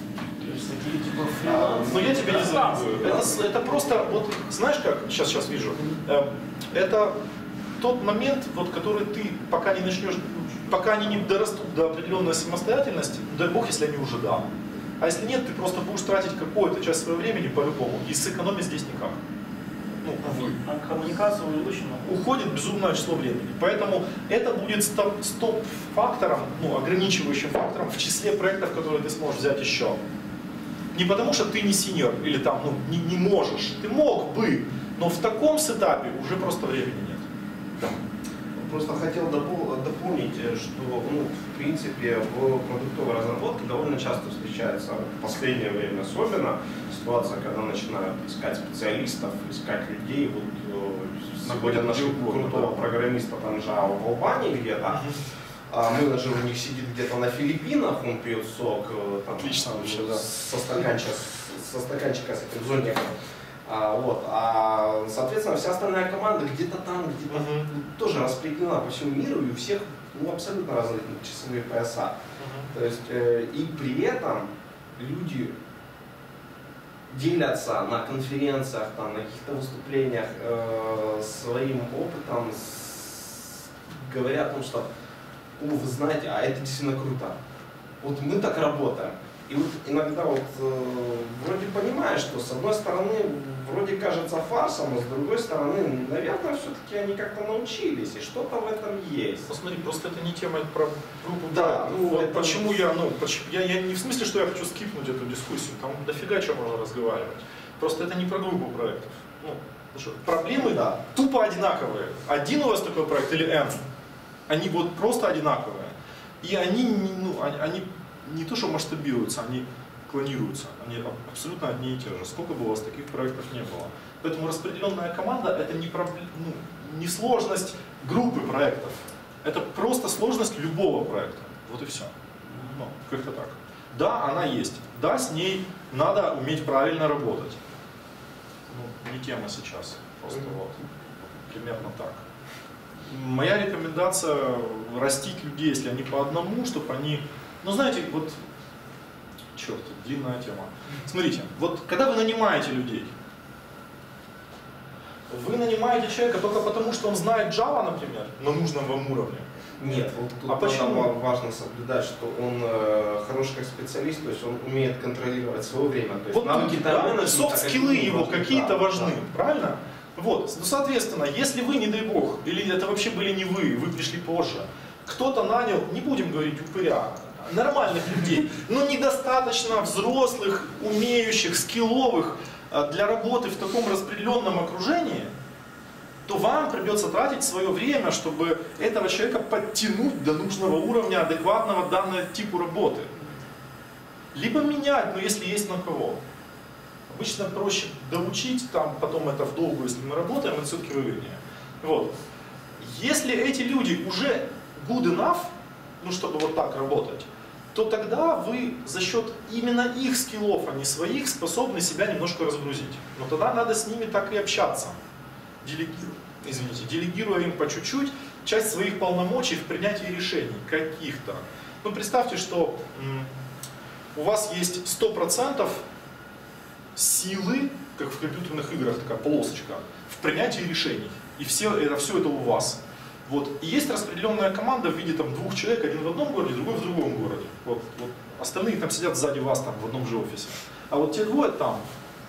То есть такие типа А, фриланс. но я тебе не завидую. Это, с- это просто, вот знаешь как, сейчас, сейчас вижу, э, это тот момент, вот, который ты пока не начнешь, пока они не дорастут до определенной самостоятельности, дай бог, если они уже да. А если нет, ты просто будешь тратить какую-то часть своего времени по-любому, и сэкономить здесь никак. Ну, увы. На коммуникацию очень много. Уходит безумное число времени. Поэтому это будет стоп- стоп-фактором, ну, ограничивающим фактором в числе проектов, которые ты сможешь взять еще. Не потому, что ты не синьор или там, ну, не, не можешь. Ты мог бы, но в таком сетапе уже просто времени нет. Да. Просто хотел допол- дополнить, что, ну, в принципе, в продуктовой разработке довольно часто встречается, в последнее время особенно, ситуация, когда начинают искать специалистов, искать людей. Вот э, сегодня нашли крутого программиста там Java в Албании где-то, а менеджер у них сидит где-то на Филиппинах, он пьет сок, э, там, Отлично вообще, да. со стаканчика, со стаканчика с этим зонтиком. А, вот, а, соответственно, вся остальная команда где-то там, где-то Uh-huh. тоже распределена по всему миру, и у всех, ну, абсолютно разные часовые пояса. Uh-huh. То есть, э, и при этом люди делятся на конференциях, там, на каких-то выступлениях э, своим опытом, с- говорят о том, что, о, вы знаете, а это действительно круто. Вот мы так работаем. И вот иногда вот э, вроде понимаешь, что с одной стороны вроде кажется фарсом, а с другой стороны, наверное, все-таки они как-то научились, и что-то в этом есть. Посмотри, просто это не тема, это про группу Да, проектов. ну, Вот это- почему я, ну, почему, я, я не в смысле, что я хочу скипнуть эту дискуссию, там дофига чего можно разговаривать. Просто это не про группу проектов. Ну, ну что, проблемы Да. тупо одинаковые. Один у вас такой проект или N, они вот просто одинаковые. И они, не- ну, они, они не то, что масштабируются, они клонируются. Они аб- абсолютно одни и те же. Сколько бы у вас таких проектов не было. Поэтому распределенная команда это не, проблем, ну, не сложность группы проектов. Это просто сложность любого проекта. Вот и все. Ну, как-то так. Да, она есть. Да, с ней надо уметь правильно работать. Ну, не тема сейчас. Просто вот. Примерно так. Моя рекомендация растить людей, если они по одному, чтобы они... Ну, знаете, вот... Черт, длинная тема. Смотрите, вот когда вы нанимаете людей, вы нанимаете человека только потому, что он знает Java, например, на нужном вам уровне. Нет, вот тут А почему? ва- важно соблюдать, что он э, хороший как специалист, то есть он умеет контролировать свое время. То есть Вот навыки тут, тайм-менеджмента да, софт-скиллы какие-то его важны, какие-то да, важны, да. правильно? Вот, ну, соответственно, если вы, не дай бог, или это вообще были не вы, вы пришли позже, кто-то нанял, не будем говорить упыря, нормальных людей, но недостаточно взрослых, умеющих, скилловых э, для работы в таком распределенном окружении, то вам придется тратить свое время, чтобы этого человека подтянуть до нужного уровня, адекватного данному типу работы. Либо менять, но если есть на кого. Обычно проще доучить, там, потом это в долгу, если мы работаем, это все-таки выгоднее. Вот. Если эти люди уже good enough, ну, чтобы вот так работать, то тогда вы за счет именно их скиллов, а не своих, способны себя немножко разгрузить. Но тогда надо с ними так и общаться. Делегируя, извините, делегируя им по чуть-чуть часть своих полномочий в принятии решений каких-то. Ну, представьте, что м, у вас есть сто процентов силы, как в компьютерных играх, такая полосочка, в принятии решений. И все это, все это у вас. Вот. И есть распределенная команда в виде там, двух человек, один в одном городе, другой в другом городе. Вот. Вот. Остальные там сидят сзади вас там, в одном же офисе. А вот те двое там,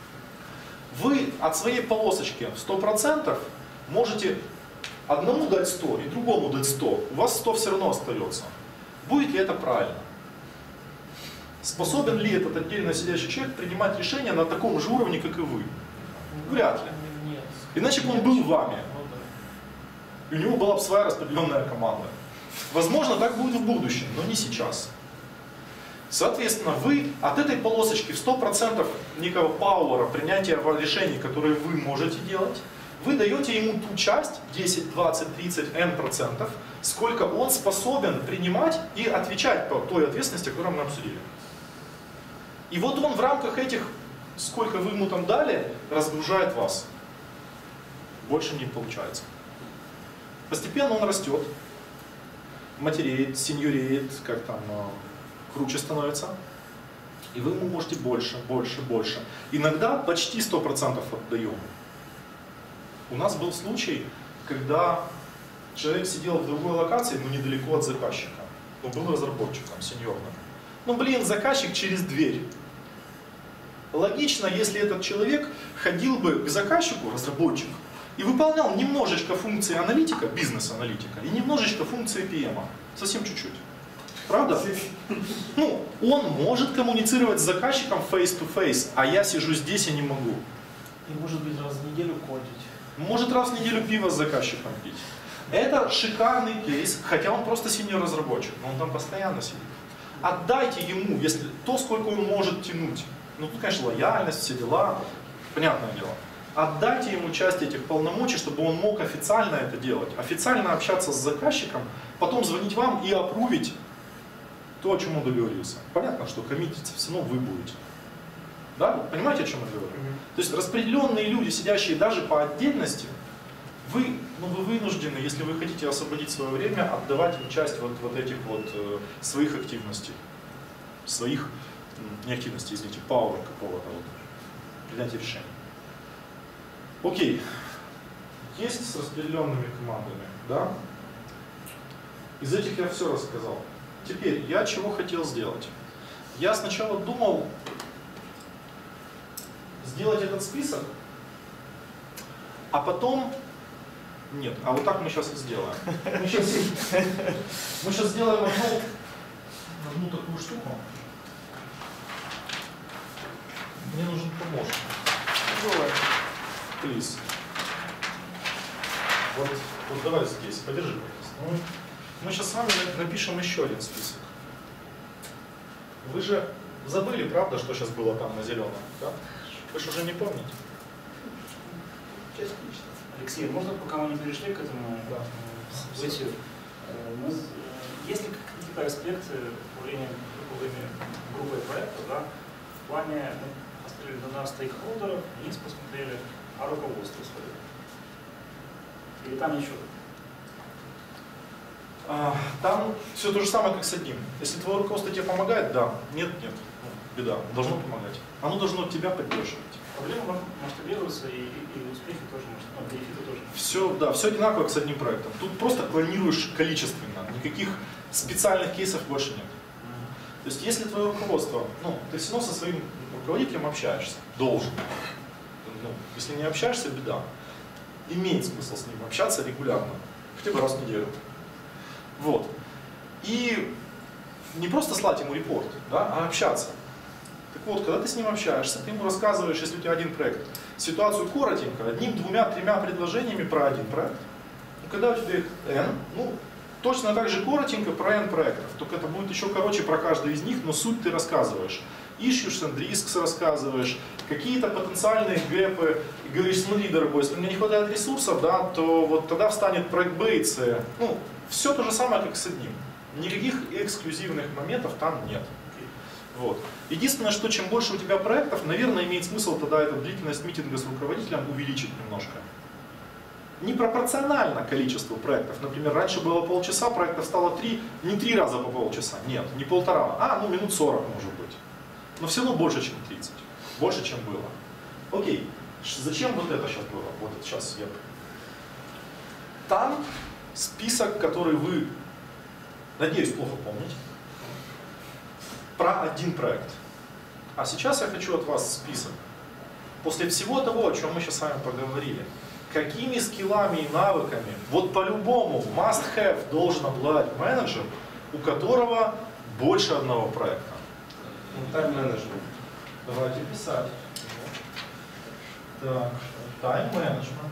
вы от своей полосочки сто процентов можете одному дать сто и другому дать сто. У вас сто все равно остается. Будет ли это правильно? Способен ли этот отдельно сидящий человек принимать решения на таком же уровне, как и вы? Вряд ли. Нет. Иначе бы он был вами. И у него была бы своя распределенная команда. Возможно, так будет в будущем, но не сейчас. Соответственно, вы от этой полосочки в сто процентов некого пауэра, принятия решений, которые вы можете делать, вы даете ему ту часть, десять, двадцать, тридцать, эн процентов, сколько он способен принимать и отвечать по той ответственности, которую мы обсудили. И вот он в рамках этих, сколько вы ему там дали, разгружает вас. Больше не получается. Постепенно он растет, матереет, сеньореет, как там, круче становится. И вы ему можете больше, больше, больше. Иногда почти сто процентов отдаем. У нас был случай, когда человек сидел в другой локации, но недалеко от заказчика. Он был разработчиком, сеньорным. Ну блин, заказчик через дверь. Логично, если этот человек ходил бы к заказчику, разработчик, и выполнял немножечко функции аналитика, бизнес-аналитика, и немножечко функции пи эм. Совсем чуть-чуть. Правда? Ну, он может коммуницировать с заказчиком face-to-face, а я сижу здесь и не могу. И может быть раз в неделю кодить. Может раз в неделю пиво с заказчиком пить. Это шикарный кейс, хотя он просто синьор-разработчик, но он там постоянно сидит. Отдайте ему, если то, сколько он может тянуть. Ну, тут, конечно, лояльность, все дела, понятное дело. Отдайте ему часть этих полномочий, чтобы он мог официально это делать. Официально общаться с заказчиком, потом звонить вам и опрувить то, о чем он договорился. Понятно, что коммититься все равно вы будете. Да? Понимаете, о чем я говорю? Mm-hmm. То есть распределенные люди, сидящие даже по отдельности, вы, ну, вы вынуждены, если вы хотите освободить свое время, отдавать им часть вот, вот этих вот э, своих активностей. Своих, не активностей, извините, пауэр какого-то вот, принятия решений. Окей. Есть с распределенными командами, да? Из этих я все рассказал. Теперь, я чего хотел сделать? Я сначала думал сделать этот список, а потом... Нет, а вот так мы сейчас и сделаем. Мы сейчас, мы сейчас сделаем одну, одну такую штуку. Мне нужен помощник. Давай. Please. Вот, вот давай здесь, подержи, пожалуйста. Мы сейчас с вами напишем еще один список. Вы же забыли, правда, что сейчас было там на зеленом? Да? Вы же уже не помните? Частично. Алексей, можно, пока мы не перешли к этому да. событию, мы, есть ли какие-то аспекты управления группой проекта, да, в плане, мы посмотрели на стейкхолдеров, вниз посмотрели, а руководство свое? Или там ничего? А, там все то же самое, как с одним. Если твое руководство тебе помогает, да. Нет, нет. Ну, беда. Должно помогать. Оно должно тебя поддерживать. Проблемы масштабируются, и, и, и успехи тоже, ну, бенефиты тоже. Все, да, все одинаково, как с одним проектом. Тут просто планируешь количественно. Никаких специальных кейсов больше нет. Mm-hmm. То есть, если твое руководство, ну, ты все равно со своим руководителем общаешься. Должен. Ну, если не общаешься, беда. Имеет смысл с ним общаться регулярно. Хотя бы раз в неделю. Вот. И не просто слать ему репорт, да, а общаться. Так вот, когда ты с ним общаешься, ты ему рассказываешь, если у тебя один проект, ситуацию коротенько, одним, двумя, тремя предложениями про один проект. И когда у тебя их N, ну, точно так же коротенько про N проектов, только это будет еще короче про каждый из них, но суть ты рассказываешь. Issues and risks рассказываешь, какие-то потенциальные гэпы, и говоришь, смотри, дорогой, если мне не хватает ресурсов, да, то вот тогда встанет проект Б и С. Ну, все то же самое, как с одним. Никаких эксклюзивных моментов там нет. Вот. Единственное, что чем больше у тебя проектов, наверное, имеет смысл тогда эту длительность митинга с руководителем увеличить немножко. Непропорционально количеству проектов. Например, раньше было полчаса, проектов стало три, не три раза по полчаса, нет, не полтора, а ну минут сорок может быть. Но все равно больше, чем тридцать. Больше, чем было. Окей, зачем вот это сейчас было? Вот это сейчас я... Там список, который вы, надеюсь, плохо помните, про один проект. А сейчас я хочу от вас список. После всего того, о чем мы сейчас с вами поговорили, какими скиллами и навыками, вот по-любому must-have должен обладать менеджер, у которого больше одного проекта. Тайм-менеджмент. Давайте писать. Так, тайм-менеджмент.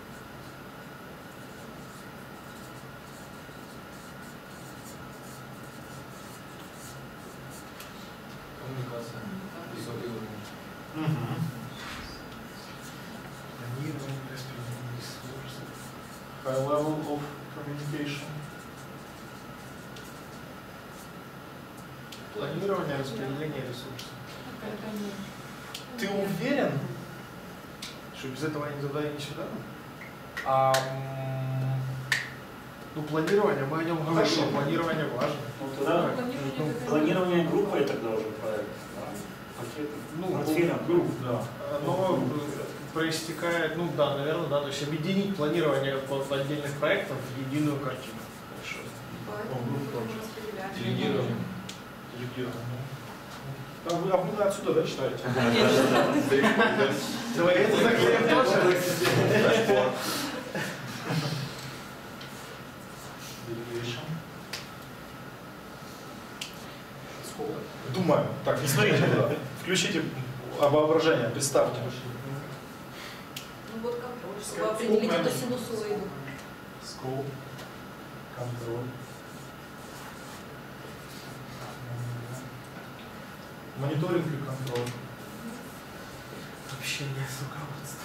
Коммуникация. Угу. High level of communication. Планирование, распределение ресурсов. Ты уверен, что без этого они туда и не сюда? а, Ну, планирование, мы о нем говорим, Хорошо. планирование важно. Ну, тогда Планирование ну, это- планирование группы тогда уже проект. Да? Пакет. Ну, Портфеля. групп, да. Оно проистекает, ну да, наверное, да, то есть объединить планирование по отдельных проектов в единую картину. Хорошо. Поэтому Ну, будем точно. распределять. Делегирование. А вы, а вы отсюда, да, читаете? Давай, это заклеим тоже. Думаю. Так, не смотрите туда. Включите воображение, представьте. Ну вот контроль, чтобы определить эту синусоиду. Скоп, контроль. Мониторинг и контроль. Общение с руководством.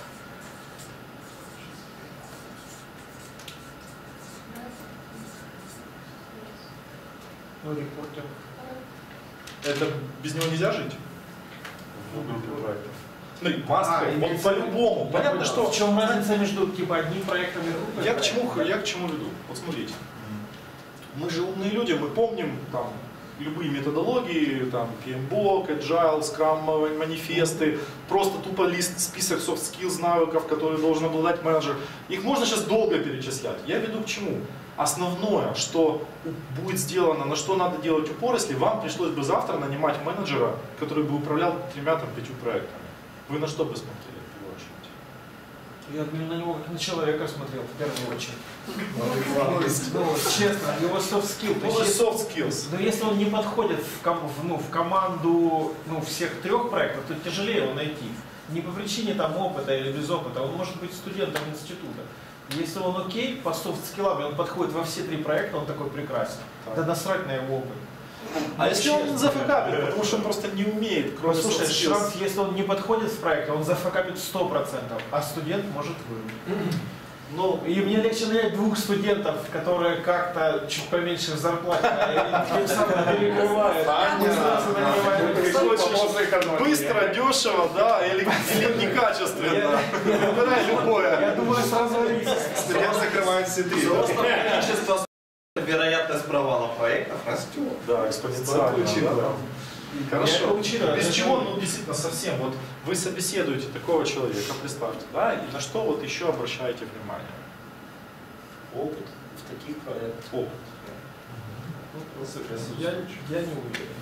Ну, репортер. Это без него нельзя жить? В группе проектов. Смотри, маска, А, вот имеется в виду- по-любому. Я Понятно, понял. что... В чем разница между типа одним проектом и группой? Я к чему, я к чему веду? Вот смотрите. Мы же умные люди, мы помним там любые методологии, там пи эм бок, Agile, Scrum, манифесты, просто тупо лист, список soft skills навыков, которые должен обладать менеджер. Их можно сейчас долго перечислять. Я веду к чему? Основное, что будет сделано, на что надо делать упор, если вам пришлось бы завтра нанимать менеджера, который бы управлял тремя-пятью проектами. Вы на что бы смотрели в первую очередь? Я на него как на человека смотрел в первую очередь. Ну, честно, его soft skill. То Ну, есть, soft skills. но если он не подходит в, ком- в, ну, в команду ну, всех трех проектов, то тяжелее его найти. Не по причине там опыта или без опыта, он может быть студентом института. Если он окей, по софт-скиллам, и он подходит во все три проекта, он такой прекрасен. Так. Да насрать на его опыт. А если он Честно. зафакапит, потому что он просто не умеет, кроме Послушай, soft skills? шанс, если он не подходит в проект, он зафакапит сто процентов, а студент может вырвать. Ну, И мне легче нанять двух студентов, которые как-то чуть поменьше зарплаты, и тем самым перекрывают. А, Мы сразу нанимаем Ты людей. хочешь быстро, дешево, да, или, или некачественно. Выбирай любое. Я думаю, сразу риск. Студент закрывает все три. Просто количество вероятность провала проектов растет. Да, экспоненциально. Учитывая. да. Хорошо. Я учитываю, Без это- чего, ну действительно совсем. Вот вы собеседуете такого человека, представьте, да, и на что вот еще обращаете внимание? Опыт в таких проектах. Опыт. Я, я не уверен.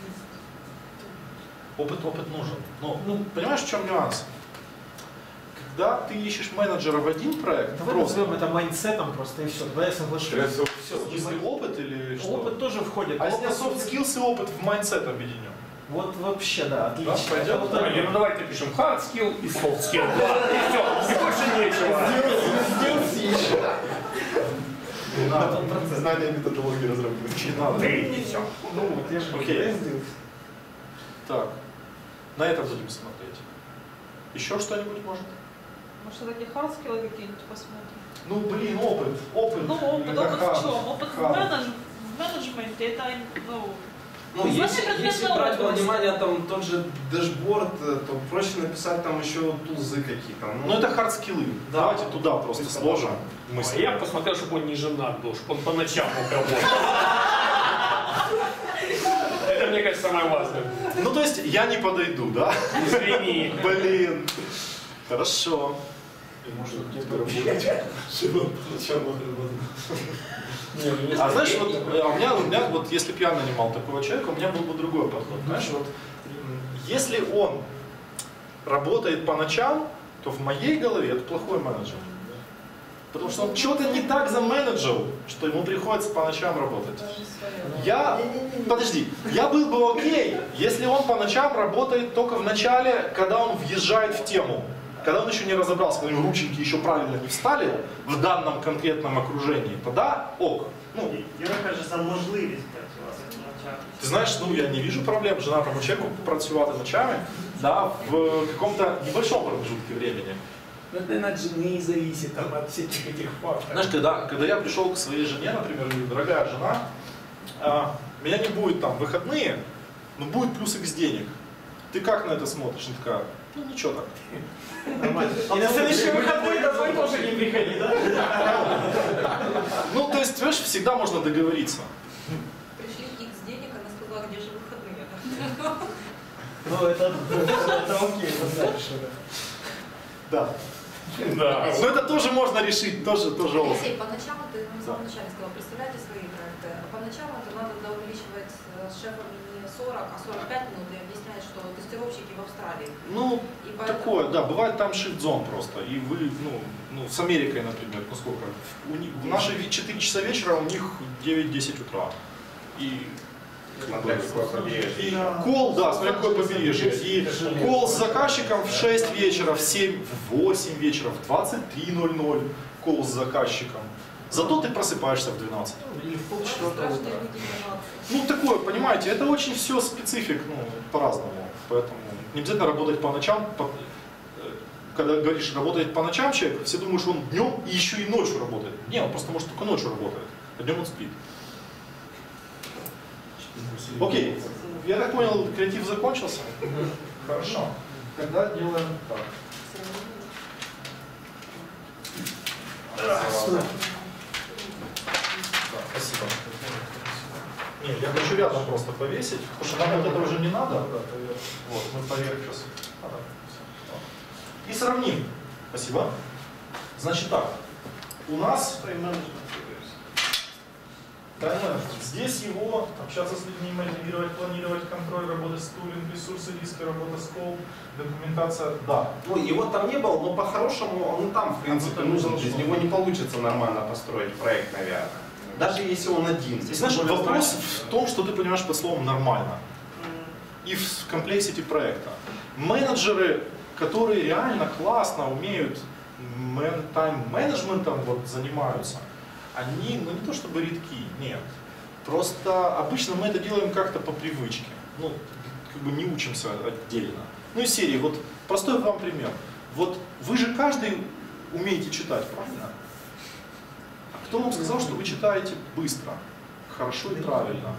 Опыт, опыт нужен. Но, ну, понимаешь, в чем нюанс? Когда ты ищешь менеджера в один проект, Давай просто, назовем это майндсетом просто и все. Давай я соглашусь. все, если опыт или что? Опыт тоже входит. А если Опыт- soft skills и опыт в майндсет объединен? Вот вообще, да, отлично. Да, пойдет? Это вот Давай, так. ну давайте пишем hard skill и soft skill. Да, и все, и больше нечего. Знание методологии разработки. Не надо. И все. Ну вот, я же Окей. я сделал. Так, на это будем смотреть. Еще что-нибудь может? Может, все-таки хардскиллы какие-нибудь посмотрим? Ну, блин, опыт. Опыт. Ну, опыт, Это опыт hard. в чем? Опыт в, Hard. менедж... в менеджменте, это, ну, Ну, Знание если, предметного если брать во просто. внимание там тот же дэшборд, э, то проще написать там еще тулзы какие-то. Ну, это хард скиллы. Да. Давайте туда просто Это сложим А мысли. я посмотрел, чтобы он не женат был, чтобы он по ночам мог работать. Это, мне кажется, самое важное. Ну, то есть, я не подойду, да? Извини. Блин. Хорошо. А знаешь, вот э, у меня, у меня вот если бы я нанимал такого человека, у меня был бы другой подход. Знаешь, вот м, если он работает по ночам, то в моей голове это плохой менеджер. Потому что он что-то не так заменеджил, что ему приходится по ночам работать. Я, подожди, я был бы окей, если он по ночам работает только в начале, когда он въезжает в тему. Когда он еще не разобрался, когда у него рученьки еще правильно не встали в данном конкретном окружении, тогда ок. Ну, Мені кажеться, можливість працювати ночами. ты знаешь, ну я не вижу проблем женатому человеку працювати ночами, да, в каком-то небольшом промежутке времени. Это от жены зависит, там, от всех этих факторов. Знаешь, когда, когда я пришел к своей жене, например, говорю, дорогая жена, а, меня не будет там в выходные, но будет плюс икс денег. Ты как на это смотришь? Она такая, Ну ничего так. Нормально. И на следующие выходные домой тоже не приходи, да? Ну, то есть, понимаешь, всегда можно договориться. Пришли X денег, она сказала, где же выходные. Ну, это, это окей, это дальше. Да. Да. Но это тоже можно решить, тоже, тоже ок. Алексей, поначалу ты ну, в самом начале сказал, представляете свои проекты, а поначалу это надо да, увеличивать с шефами не сорок, а сорок пять минут и объяснять, что тестировщики в Австралии. Ну, И поэтому... такое, да, бывает там shift-зон просто. И вы, ну, ну, с Америкой, например, ну сколько? У них, в наши четыре часа вечера, у них девять-десять утра. И Смотря какое побережье. кол, да, смотря какое побережье. И кол с заказчиком в шесть вечера, в семь, в восемь вечера, в двадцать три ноль ноль кол с заказчиком. Зато ты просыпаешься в двенадцать. Или в полчетвертого утра. Ну такое, понимаете, это очень все специфик, ну, по-разному. Поэтому не обязательно работать по ночам. По, когда говоришь работать по ночам человек, все думают, что он днем и еще и ночью работает. Не, он просто может только ночью работает, а днем он спит. Окей, я так понял, креатив закончился? Хорошо. Тогда делаем так. Да, спасибо. Не, я хочу рядом просто повесить, потому что нам вот это уже не надо. Вот, мы поверх сейчас. И сравним. Спасибо. Значит так, у нас тайм-менеджмент. Здесь его общаться с людьми, мотивировать, планировать, контроль, работать с тулинг, ресурсы, риски, работа с кол, документация, да. Ну, его там не было, но по-хорошему он там, в принципе, нужен. Без него не получится нормально построить проект, наверное. Даже если он один. Здесь, знаешь, вопрос в том, что ты понимаешь под словом «нормально». И в комплексити проекта. Менеджеры, которые реально классно умеют тайм-менеджментом вот, занимаются, они, ну не то чтобы редки, нет. Просто обычно мы это делаем как-то по привычке. Ну, как бы не учимся отдельно. Ну из серии, вот простой вам пример. Вот вы же каждый умеете читать, правильно? А кто вам сказал, что вы читаете быстро, хорошо и правильно?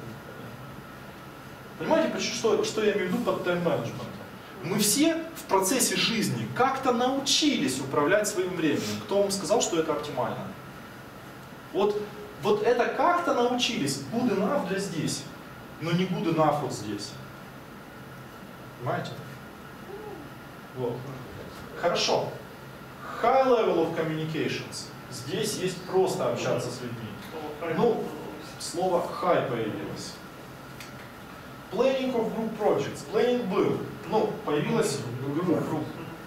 Понимаете, что, что я имею в виду под тайм-менеджментом? Мы все в процессе жизни как-то научились управлять своим временем. Кто вам сказал, что это оптимально? Вот, вот это как-то научились. Good enough для здесь, но не good enough вот здесь. Понимаете? Вот. Хорошо. High level of communications. Здесь есть просто общаться с людьми. Ну, слово high появилось. Planning of group projects. Planning был. Ну, появилась группа.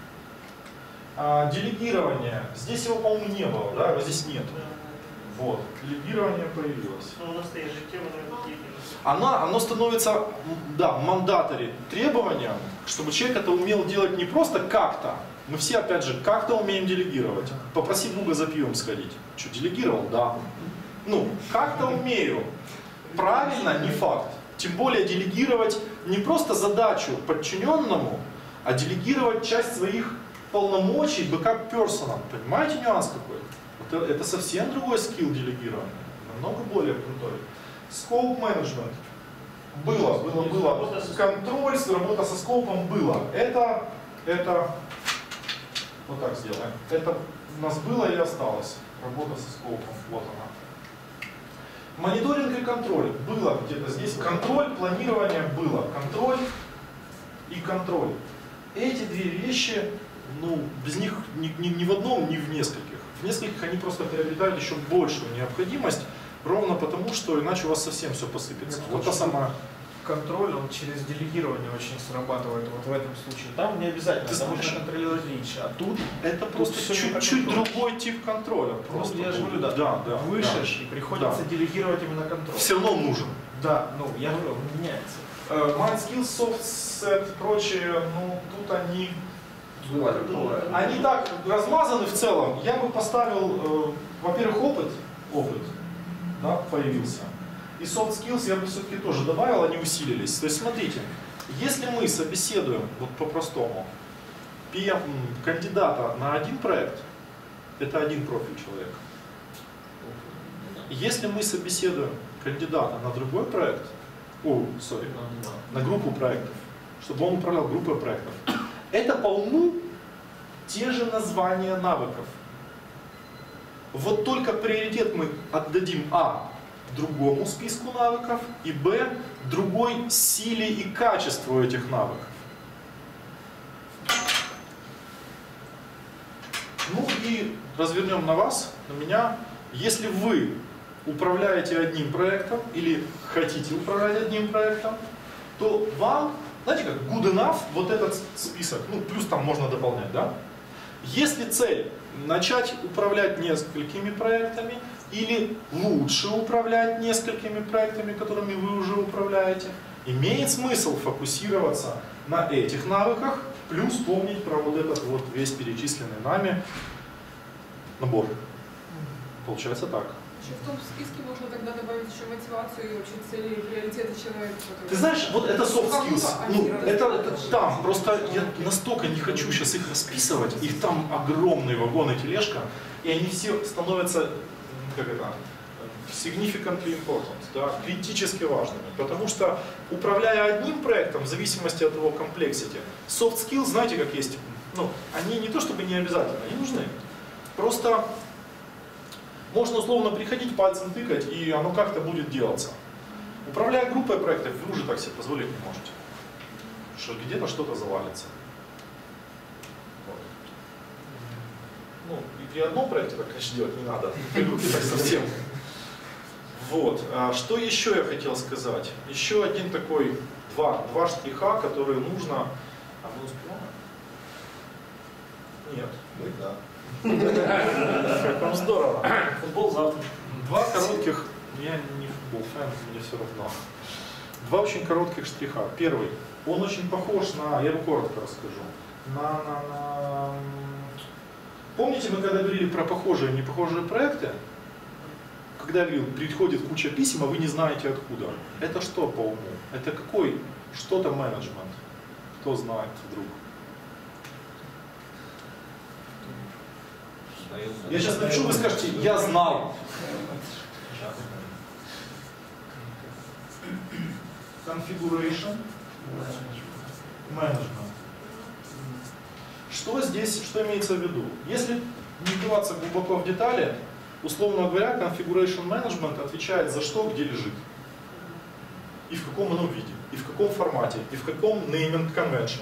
А, делегирование. Здесь его, по-моему, не было, да? Его здесь нет. Вот. Делегирование появилось. Ну, у нас есть же тема, Она, оно становится, да, мандатори требованием, чтобы человек это умел делать не просто как-то. Мы все, опять же, как-то умеем делегировать. Попроси друга за пивом сходить. Что, делегировал? Да. Ну, как-то умею. Правильно, не факт. Тем более делегировать не просто задачу подчиненному, а делегировать часть своих полномочий бэкап-персонам. Понимаете нюанс какой? Это, это совсем другой скилл делегирования. Намного более крутой. Scope management. Было, было, было. Контроль, работа со скопом было. Это, это, вот так сделаем. Это у нас было и осталось. Работа со скопом. Вот она. Мониторинг и контроль. Было где-то здесь. Контроль, планирование было. Контроль и контроль. Эти две вещи, ну, без них ни, ни, ни в одном, ни в нескольких. В нескольких они просто приобретают еще большую необходимость, ровно потому, что иначе у вас совсем все посыпется. Вот та самая... Контроль, он через делегирование очень срабатывает вот в этом случае. Там не обязательно, Ты там знаешь, можно контролировать речь. А тут это просто чуть-чуть другой тип контроля. Просто ну, я же говорю, да, да, да, выше, да. и приходится Да. делегировать именно контроль. Все равно он нужен. Да, ну я говорю, он меняется. Uh, mind skills, soft set, прочее, ну тут они, они так размазаны в целом. Я бы поставил, э, во-первых, опыт, опыт, да, появился. И soft skills я бы все-таки тоже добавил, они усилились. То есть смотрите, если мы собеседуем, вот по-простому, пи эм кандидата на один проект, это один профиль человека. Если мы собеседуем кандидата на другой проект, о, sorry, на группу проектов, чтобы он управлял группой проектов, Это по уму те же названия навыков. Вот только приоритет мы отдадим а. другому списку навыков и б. другой силе и качеству этих навыков. Ну и развернем на вас, на меня. Если вы управляете одним проектом или хотите управлять одним проектом, то вам, знаете как, good enough вот этот список, ну плюс там можно дополнять, да? Если цель начать управлять несколькими проектами или лучше управлять несколькими проектами, которыми вы уже управляете, имеет смысл фокусироваться на этих навыках, плюс помнить про вот этот вот весь перечисленный нами набор. Получается так. Еще в том списке можно тогда добавить еще мотивацию и вообще цели и приоритеты человека. Ты знаешь, вот это soft skills, ну, это, это там, просто я настолько не хочу сейчас их расписывать, их там огромный вагон и тележка, и они все становятся, как это, significantly important, да, критически важными, потому что управляя одним проектом, в зависимости от его complexity, soft skills, знаете, как есть, ну, они не то чтобы не обязательно, они нужны, просто можно условно приходить, пальцем тыкать, и оно как-то будет делаться. Управляя группой проектов, вы уже так себе позволить не можете. Что где-то что-то завалится. Вот. Ну, и при одном проекте так, конечно, делать не надо. При группе так совсем. Вот. А что еще я хотел сказать? Еще один такой, два, два штриха, которые нужно... А мы успеваем? Нет. Мы да. Как вам здорово. Футбол завтра. Два коротких, я не футбол фэн, мне все равно. Два очень коротких штриха. Первый, он очень похож на, я его коротко расскажу, на, на, на... Помните, мы когда говорили про похожие и непохожие проекты, когда я говорил, приходит куча писем, а вы не знаете откуда. Это что по уму? Это какой что-то менеджмент? Кто знает вдруг? Я сейчас напишу, вы скажете, я знал. Configuration Management. Что здесь, что имеется в виду? Если не вдаваться глубоко в детали, условно говоря, Configuration Management отвечает за что, где лежит. И в каком оно виде, и в каком формате, и в каком naming convention.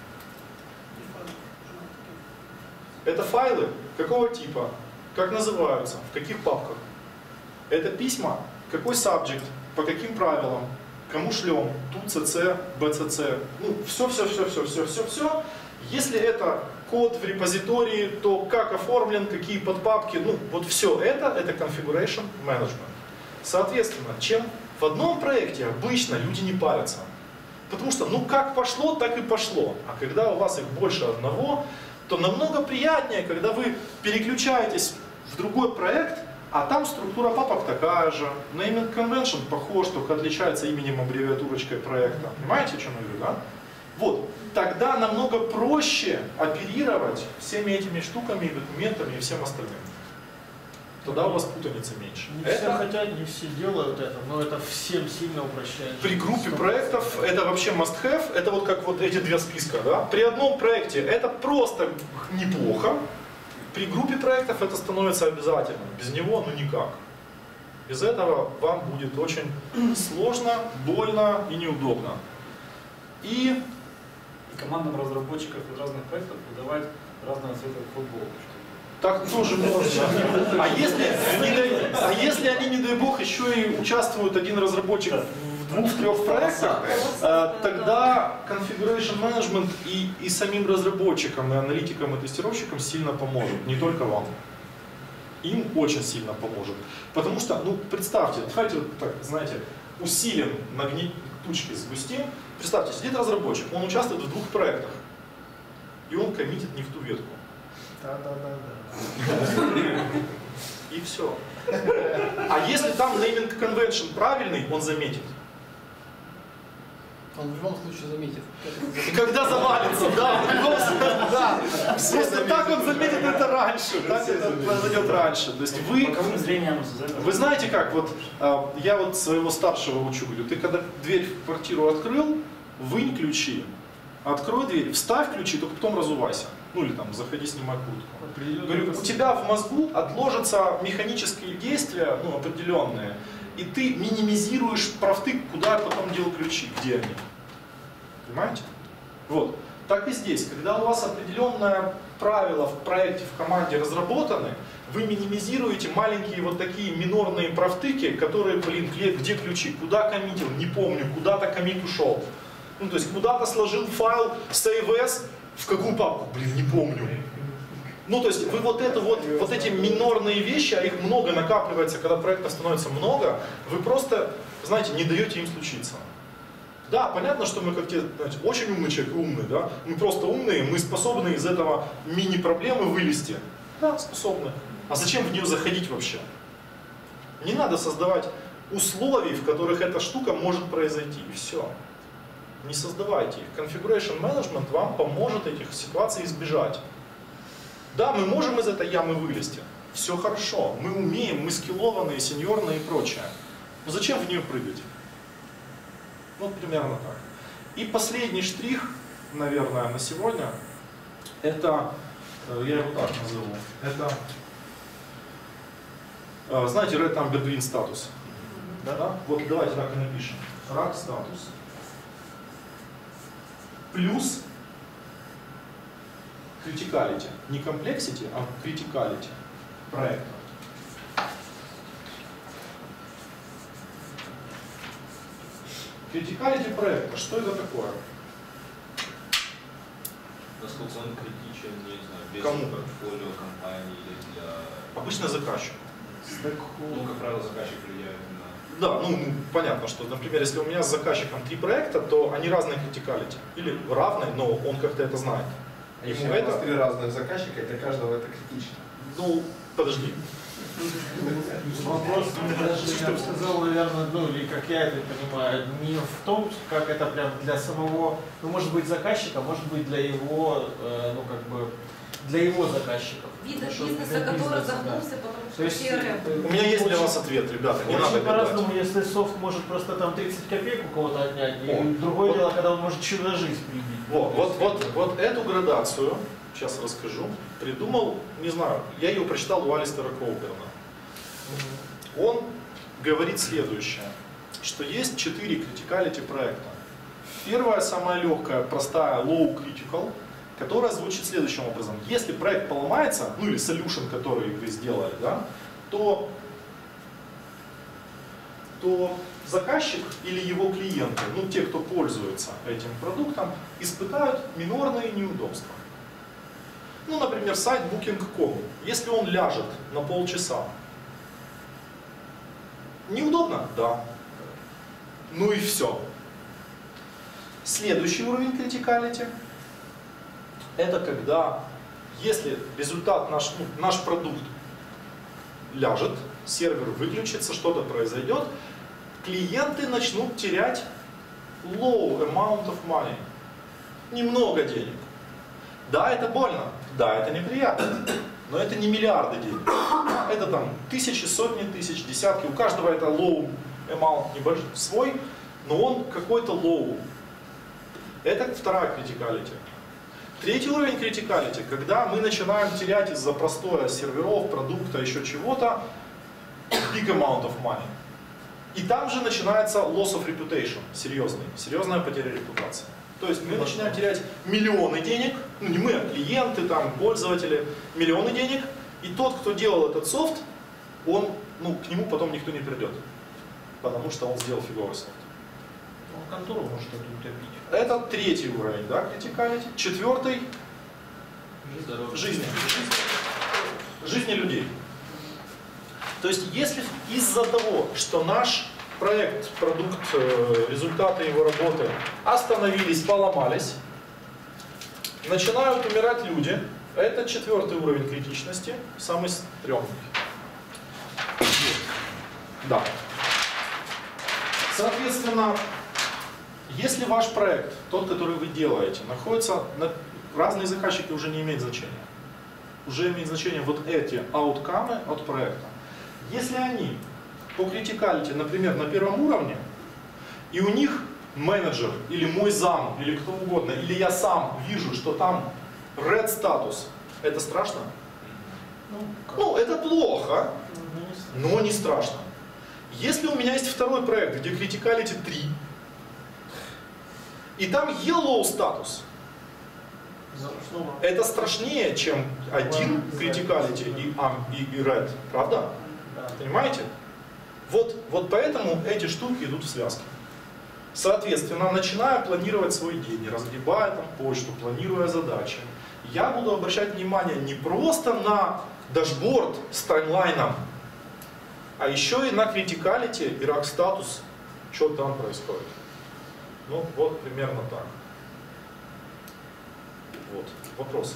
Это файлы какого типа, как называются, в каких папках. Это письма, какой subject, по каким правилам, кому шлем, ту cc, bcc, ну все, все, все, все, все, все, все. Если это код в репозитории, то как оформлен, какие подпапки, ну вот все это, это configuration management. Соответственно, чем в одном проекте обычно люди не парятся. Потому что, ну как пошло, так и пошло. А когда у вас их больше одного, то намного приятнее, когда вы переключаетесь в другой проект, а там структура папок такая же, naming convention похож, только отличается именем, аббревиатурочкой проекта. Понимаете, о чем я говорю, да? Вот, тогда намного проще оперировать всеми этими штуками, документами и всем остальным. Тогда у вас путаницы меньше. Не это... все хотят, не все делают это, но это всем сильно упрощает. При группе проектов это вообще must-have, это вот как вот эти два списка, да? При одном проекте это просто неплохо, при группе проектов это становится обязательным, без него ну никак. Без этого вам будет очень сложно, больно и неудобно. И командам разработчиков из разных проектов выдавать разного цвета футбол. Так тоже можно. А если, не дай, а если они, не дай бог, еще и участвуют один разработчик в двух-трех проектах, тогда configuration management и, и самим разработчикам, и аналитикам, и тестировщикам сильно поможет. Не только вам. Им очень сильно поможет. Потому что, ну, представьте, давайте вот так, знаете, усилим на гнетучке сгустим. Представьте, сидит разработчик, он участвует в двух проектах. И он коммитит не в ту ветку. Да, да, да, да. И все. А если там naming convention правильный, он заметит. Он в любом случае заметит. Когда завалится, да. да. Просто так он заметит это раньше. Так это произойдет раньше. То есть вы, вы знаете как, вот я вот своего старшего учу, говорю, ты когда дверь в квартиру открыл, вынь ключи. Открой дверь, вставь ключи, только потом разувайся. Ну или там, заходи, снимай куртку. Говорю, у тебя в мозгу отложатся механические действия, ну, определенные, и ты минимизируешь правтык, куда я потом дел ключи, где они. Понимаете? Вот. Так и здесь. Когда у вас определенное правило в проекте, в команде разработаны, вы минимизируете маленькие вот такие минорные правтыки, которые, блин, где, где ключи, куда коммитил, не помню, куда-то коммит ушел. Ну, то есть куда-то сложил файл save as, в какую папку, блин, не помню. Ну, то есть вы вот это вот, вот эти минорные вещи, а их много накапливается, когда проектов становится много, вы просто, знаете, не даете им случиться. Да, понятно, что мы как те, знаете, очень умный человек, умный, да? Мы просто умные, мы способны из этого мини-проблемы вылезти. Да, способны. А зачем в нее заходить вообще? Не надо создавать условий, в которых эта штука может произойти, и все. Не создавайте их. Configuration Management вам поможет этих ситуаций избежать. Да, мы можем из этой ямы вылезти. Все хорошо. Мы умеем, мы скиллованные, сеньорные и прочее. Но зачем в нее прыгать? Вот примерно так. И последний штрих, наверное, на сегодня, это, я его так назову, это, знаете, Red Amber Green статус. Да, да? Вот давайте так и напишем. рак статус. Плюс criticality. Не complexity, а criticality проекта. Criticality проекта. Что это такое? Насколько он критичен, не знаю, без Кому? портфолио компании или для... Обычно заказчик. Ну, как правило, заказчик влияет на... Да, ну, ну понятно, что, например, если у меня с заказчиком три проекта, то они разные criticality. Или равные, но он как-то это знает. Если Ему у это... вас три разных заказчика, и для каждого это критично. Ну, подожди. Вопрос, я бы сказал, наверное, ну или как я это понимаю, не в том, как это прям для самого, ну может быть заказчика, может быть для его, э, ну как бы, для его заказчиков. Вида Потому что бизнеса, для который бизнеса, загнулся, да. потому То что есть, все У меня есть для вас ответ, ребята, не надо очень гадать. по-разному, если софт может просто там тридцать копеек у кого-то отнять, и О, другое вот. дело, когда он может чудо жизнь прибить. Вот, вот, вот, вот эту градацию, сейчас расскажу, придумал, не знаю, я ее прочитал у Алистера Коуперна. Он говорит следующее, что есть четыре criticality проекта. Первая, самая легкая, простая, low critical, которая звучит следующим образом. Если проект поломается, ну или solution, который вы сделали, да, то, то заказчик или его клиенты, ну те, кто пользуется этим продуктом, испытают минорные неудобства. Ну, например, сайт букинг точка ком. Если он ляжет на полчаса, неудобно? Да. Ну и все. Следующий уровень criticality — это когда, если результат, наш, ну, наш продукт ляжет, сервер выключится, что-то произойдет, клиенты начнут терять low amount of money. Немного денег. Да, это больно, да, это неприятно, но это не миллиарды денег. Это там тысячи, сотни тысяч, десятки. У каждого это low amount небольшой свой, но он какой-то low. Это вторая criticality. Третий уровень criticality, когда мы начинаем терять из-за простоя серверов, продукта, еще чего-то, big amount of money. И там же начинается loss of reputation, серьезный, серьезная потеря репутации. То есть мы начинаем терять миллионы денег, ну не мы, а клиенты, там, пользователи, миллионы денег, и тот, кто делал этот софт, он, ну, к нему потом никто не придет, потому что он сделал фиговый софт. Он контору может это утопить. Это третий уровень, да, criticality. Четвертый — жизни. Жизни людей. То есть, если из-за того, что наш проект, продукт, результаты его работы остановились, поломались, начинают умирать люди, это четвертый уровень критичности, самый стрёмный. Да. Соответственно, если ваш проект, тот, который вы делаете, находится на... Разные заказчики уже не имеют значения. Уже имеет значение вот эти ауткамы от проекта. Если они по criticality, например, на первом уровне, и у них менеджер или мой зам, или кто угодно, или я сам вижу, что там red статус, это страшно? Ну, это плохо, но не страшно. Если у меня есть второй проект, где criticality три, и там yellow статус, это страшнее, чем один criticality и, и, и red, правда? Понимаете? Вот, вот поэтому эти штуки идут в связке. Соответственно, начиная планировать свой день, разгребая там почту, планируя задачи, я буду обращать внимание не просто на дашборд с таймлайном, а еще и на criticality и рак статус, что там происходит. Ну, вот примерно так. Вот. Вопросы?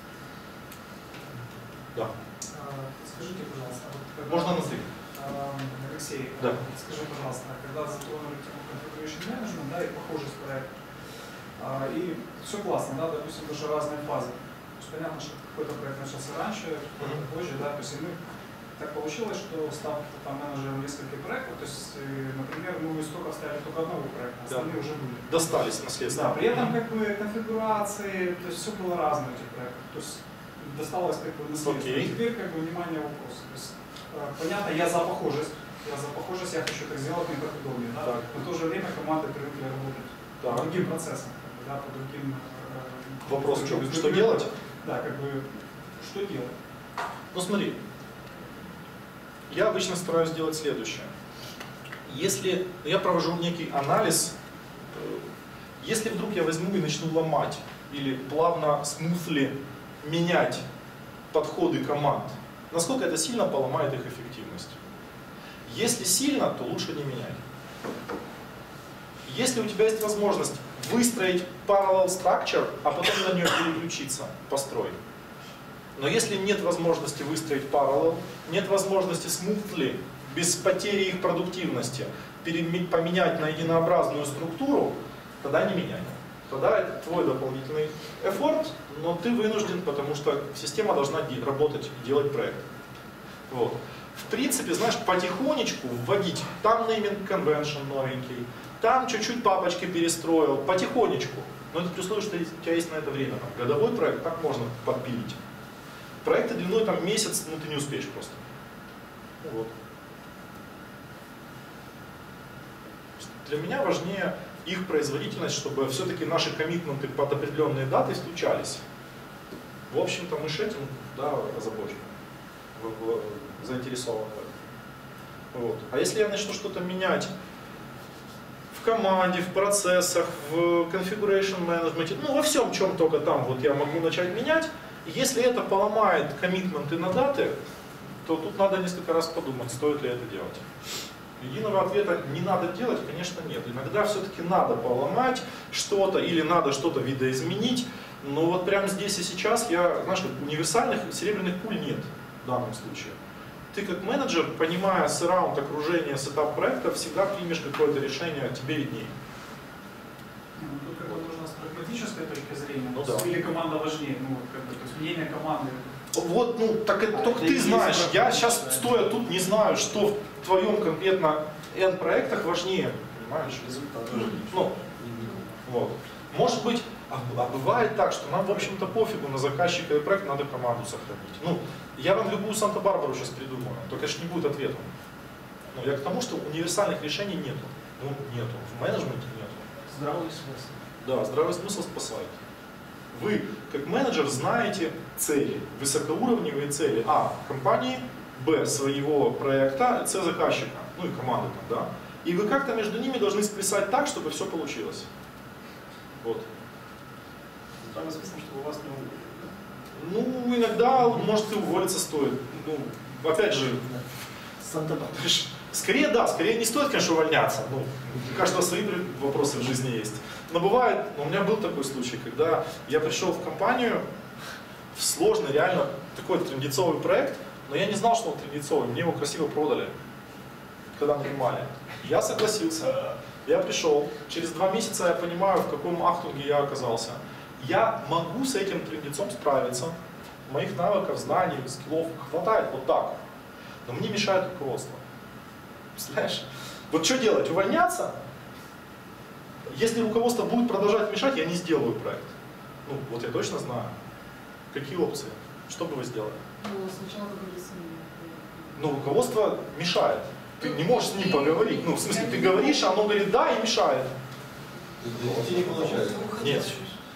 Да. Скажите, пожалуйста, вот когда... Можно на ты? Алексей, да. скажи, пожалуйста, когда затронули тему configuration management, да, и похожесть проекта, и все классно, да, допустим, даже разные фазы. То есть понятно, что какой-то проект начался раньше, какой-то позже, да, то есть и мы так получилось, что став там менеджером нескольких проектов, то есть, например, мы из столько оставили только одного проекта, остальные да. уже были. Достались наследство. Да, при этом как бы конфигурации, то есть все было разное у этих проектов, то есть досталось как бы наследство. Okay. Теперь как бы внимание вопрос. То есть, понятно, я за похожесть, я за похожесть, я хочу так сделать, мне как удобнее, да? Но в то же время команды привыкли работать по другим процессам, да, по другим... Вопрос в чем? Что делать? Да, как бы, что делать? Ну смотри, я обычно стараюсь делать следующее. Если я провожу некий анализ, если вдруг я возьму и начну ломать или плавно, смуthly менять подходы команд, насколько это сильно поломает их эффективность? Если сильно, то лучше не менять. Если у тебя есть возможность выстроить parallel structure, а потом на нее переключиться, построй. Но если нет возможности выстроить parallel, нет возможности smoothly, без потери их продуктивности, поменять на единообразную структуру, тогда не меняй. Тогда это твой дополнительный эффорт, но ты вынужден, потому что система должна работать и делать проект. Вот. В принципе, знаешь, потихонечку вводить, там naming convention новенький, там чуть-чуть папочки перестроил, потихонечку. Но это при условии, что у тебя есть на это время. Там, годовой проект, так можно подпилить. Проекты длиной там месяц, ну ты не успеешь просто. Вот. Для меня важнее их производительность, чтобы все-таки наши коммитменты под определенные даты случались. В общем-то, мы с этим, да, озабочены, заинтересованы в этом. Вот. А если я начну что-то менять в команде, в процессах, в configuration management, ну во всем, чем только там вот я могу начать менять, если это поломает коммитменты на даты, то тут надо несколько раз подумать, стоит ли это делать. Единого ответа не надо делать, конечно, нет. Иногда все-таки надо поломать что-то или надо что-то видоизменить, но вот прямо здесь и сейчас я, знаешь, универсальных серебряных пуль нет в данном случае. Ты как менеджер, понимая сыраунд окружения, сетап проекта, всегда примешь какое-то решение, тебе виднее. Ну, тут как бы нужно с прагматической точки зрения, ну, да. Или команда важнее, ну, как бы, то есть мнение команды. Вот, ну, так это а, только ты знаешь. Я сейчас, стоя тут, не знаю, что в твоем конкретно N-проектах важнее, понимаешь? Результат. Ну, вот. Может быть, а, а бывает так, что нам, в общем-то, пофигу на заказчика и проект, надо команду сохранить. Ну, я вам любую Санта-Барбару сейчас придумаю, то, конечно, не будет ответом. Но я к тому, что универсальных решений нету. Ну, нету. В менеджменте нету. Здравый смысл. Да, здравый смысл спасает. Вы, как менеджер, знаете цели, высокоуровневые цели А компании, Б своего проекта, С заказчика, ну и команды там, да. И вы как-то между ними должны сплясать так, чтобы все получилось. Вот. Здравый смысл, чтобы у вас не уволили. Ну, иногда, может, и уволиться стоит. Ну, опять же, скорее да, скорее не стоит, конечно, увольняться. Ну, у каждого свои вопросы в жизни есть. Но бывает, у меня был такой случай, когда я пришел в компанию, в сложный, реально такой трындецовый проект, но я не знал, что он трындецовый, мне его красиво продали, когда нанимали. Я согласился, я пришел, через два месяца я понимаю, в каком ахтунге я оказался. Я могу с этим трындецом справиться, моих навыков, знаний, скиллов хватает вот так, но мне мешает руководство. Представляешь? Вот что делать, увольняться? Если руководство будет продолжать мешать, я не сделаю проект. Ну, вот я точно знаю. Какие опции? Что бы вы сделали? Ну, сначала договориться. Ну, руководство мешает. Ты не можешь с ним поговорить. Ну, в смысле, ты говоришь, а оно говорит да и мешает. Довести не получается. Нет.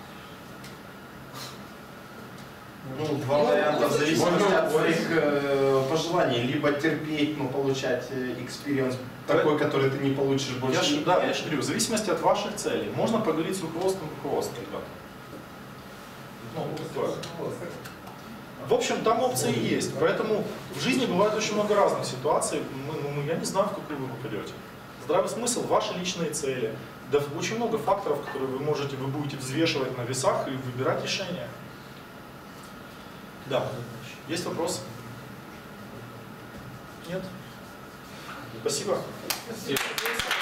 Ну, два варианта в зависимости от своих э, пожеланий. Либо терпеть, но получать экспириенс такой, который ты не получишь больше. Я ж, да, я же говорю, в зависимости от ваших целей. Можно поговорить с руководством руководства, ребята. Ну, такое. В общем, там опции есть. Поэтому в жизни бывает очень много разных ситуаций. Мы, ну, я не знаю, в какую вы попадете. Здравый смысл, ваши личные цели. Да очень много факторов, которые вы можете, вы будете взвешивать на весах и выбирать решения. Да. Есть вопросы? Нет? Спасибо. Спасибо.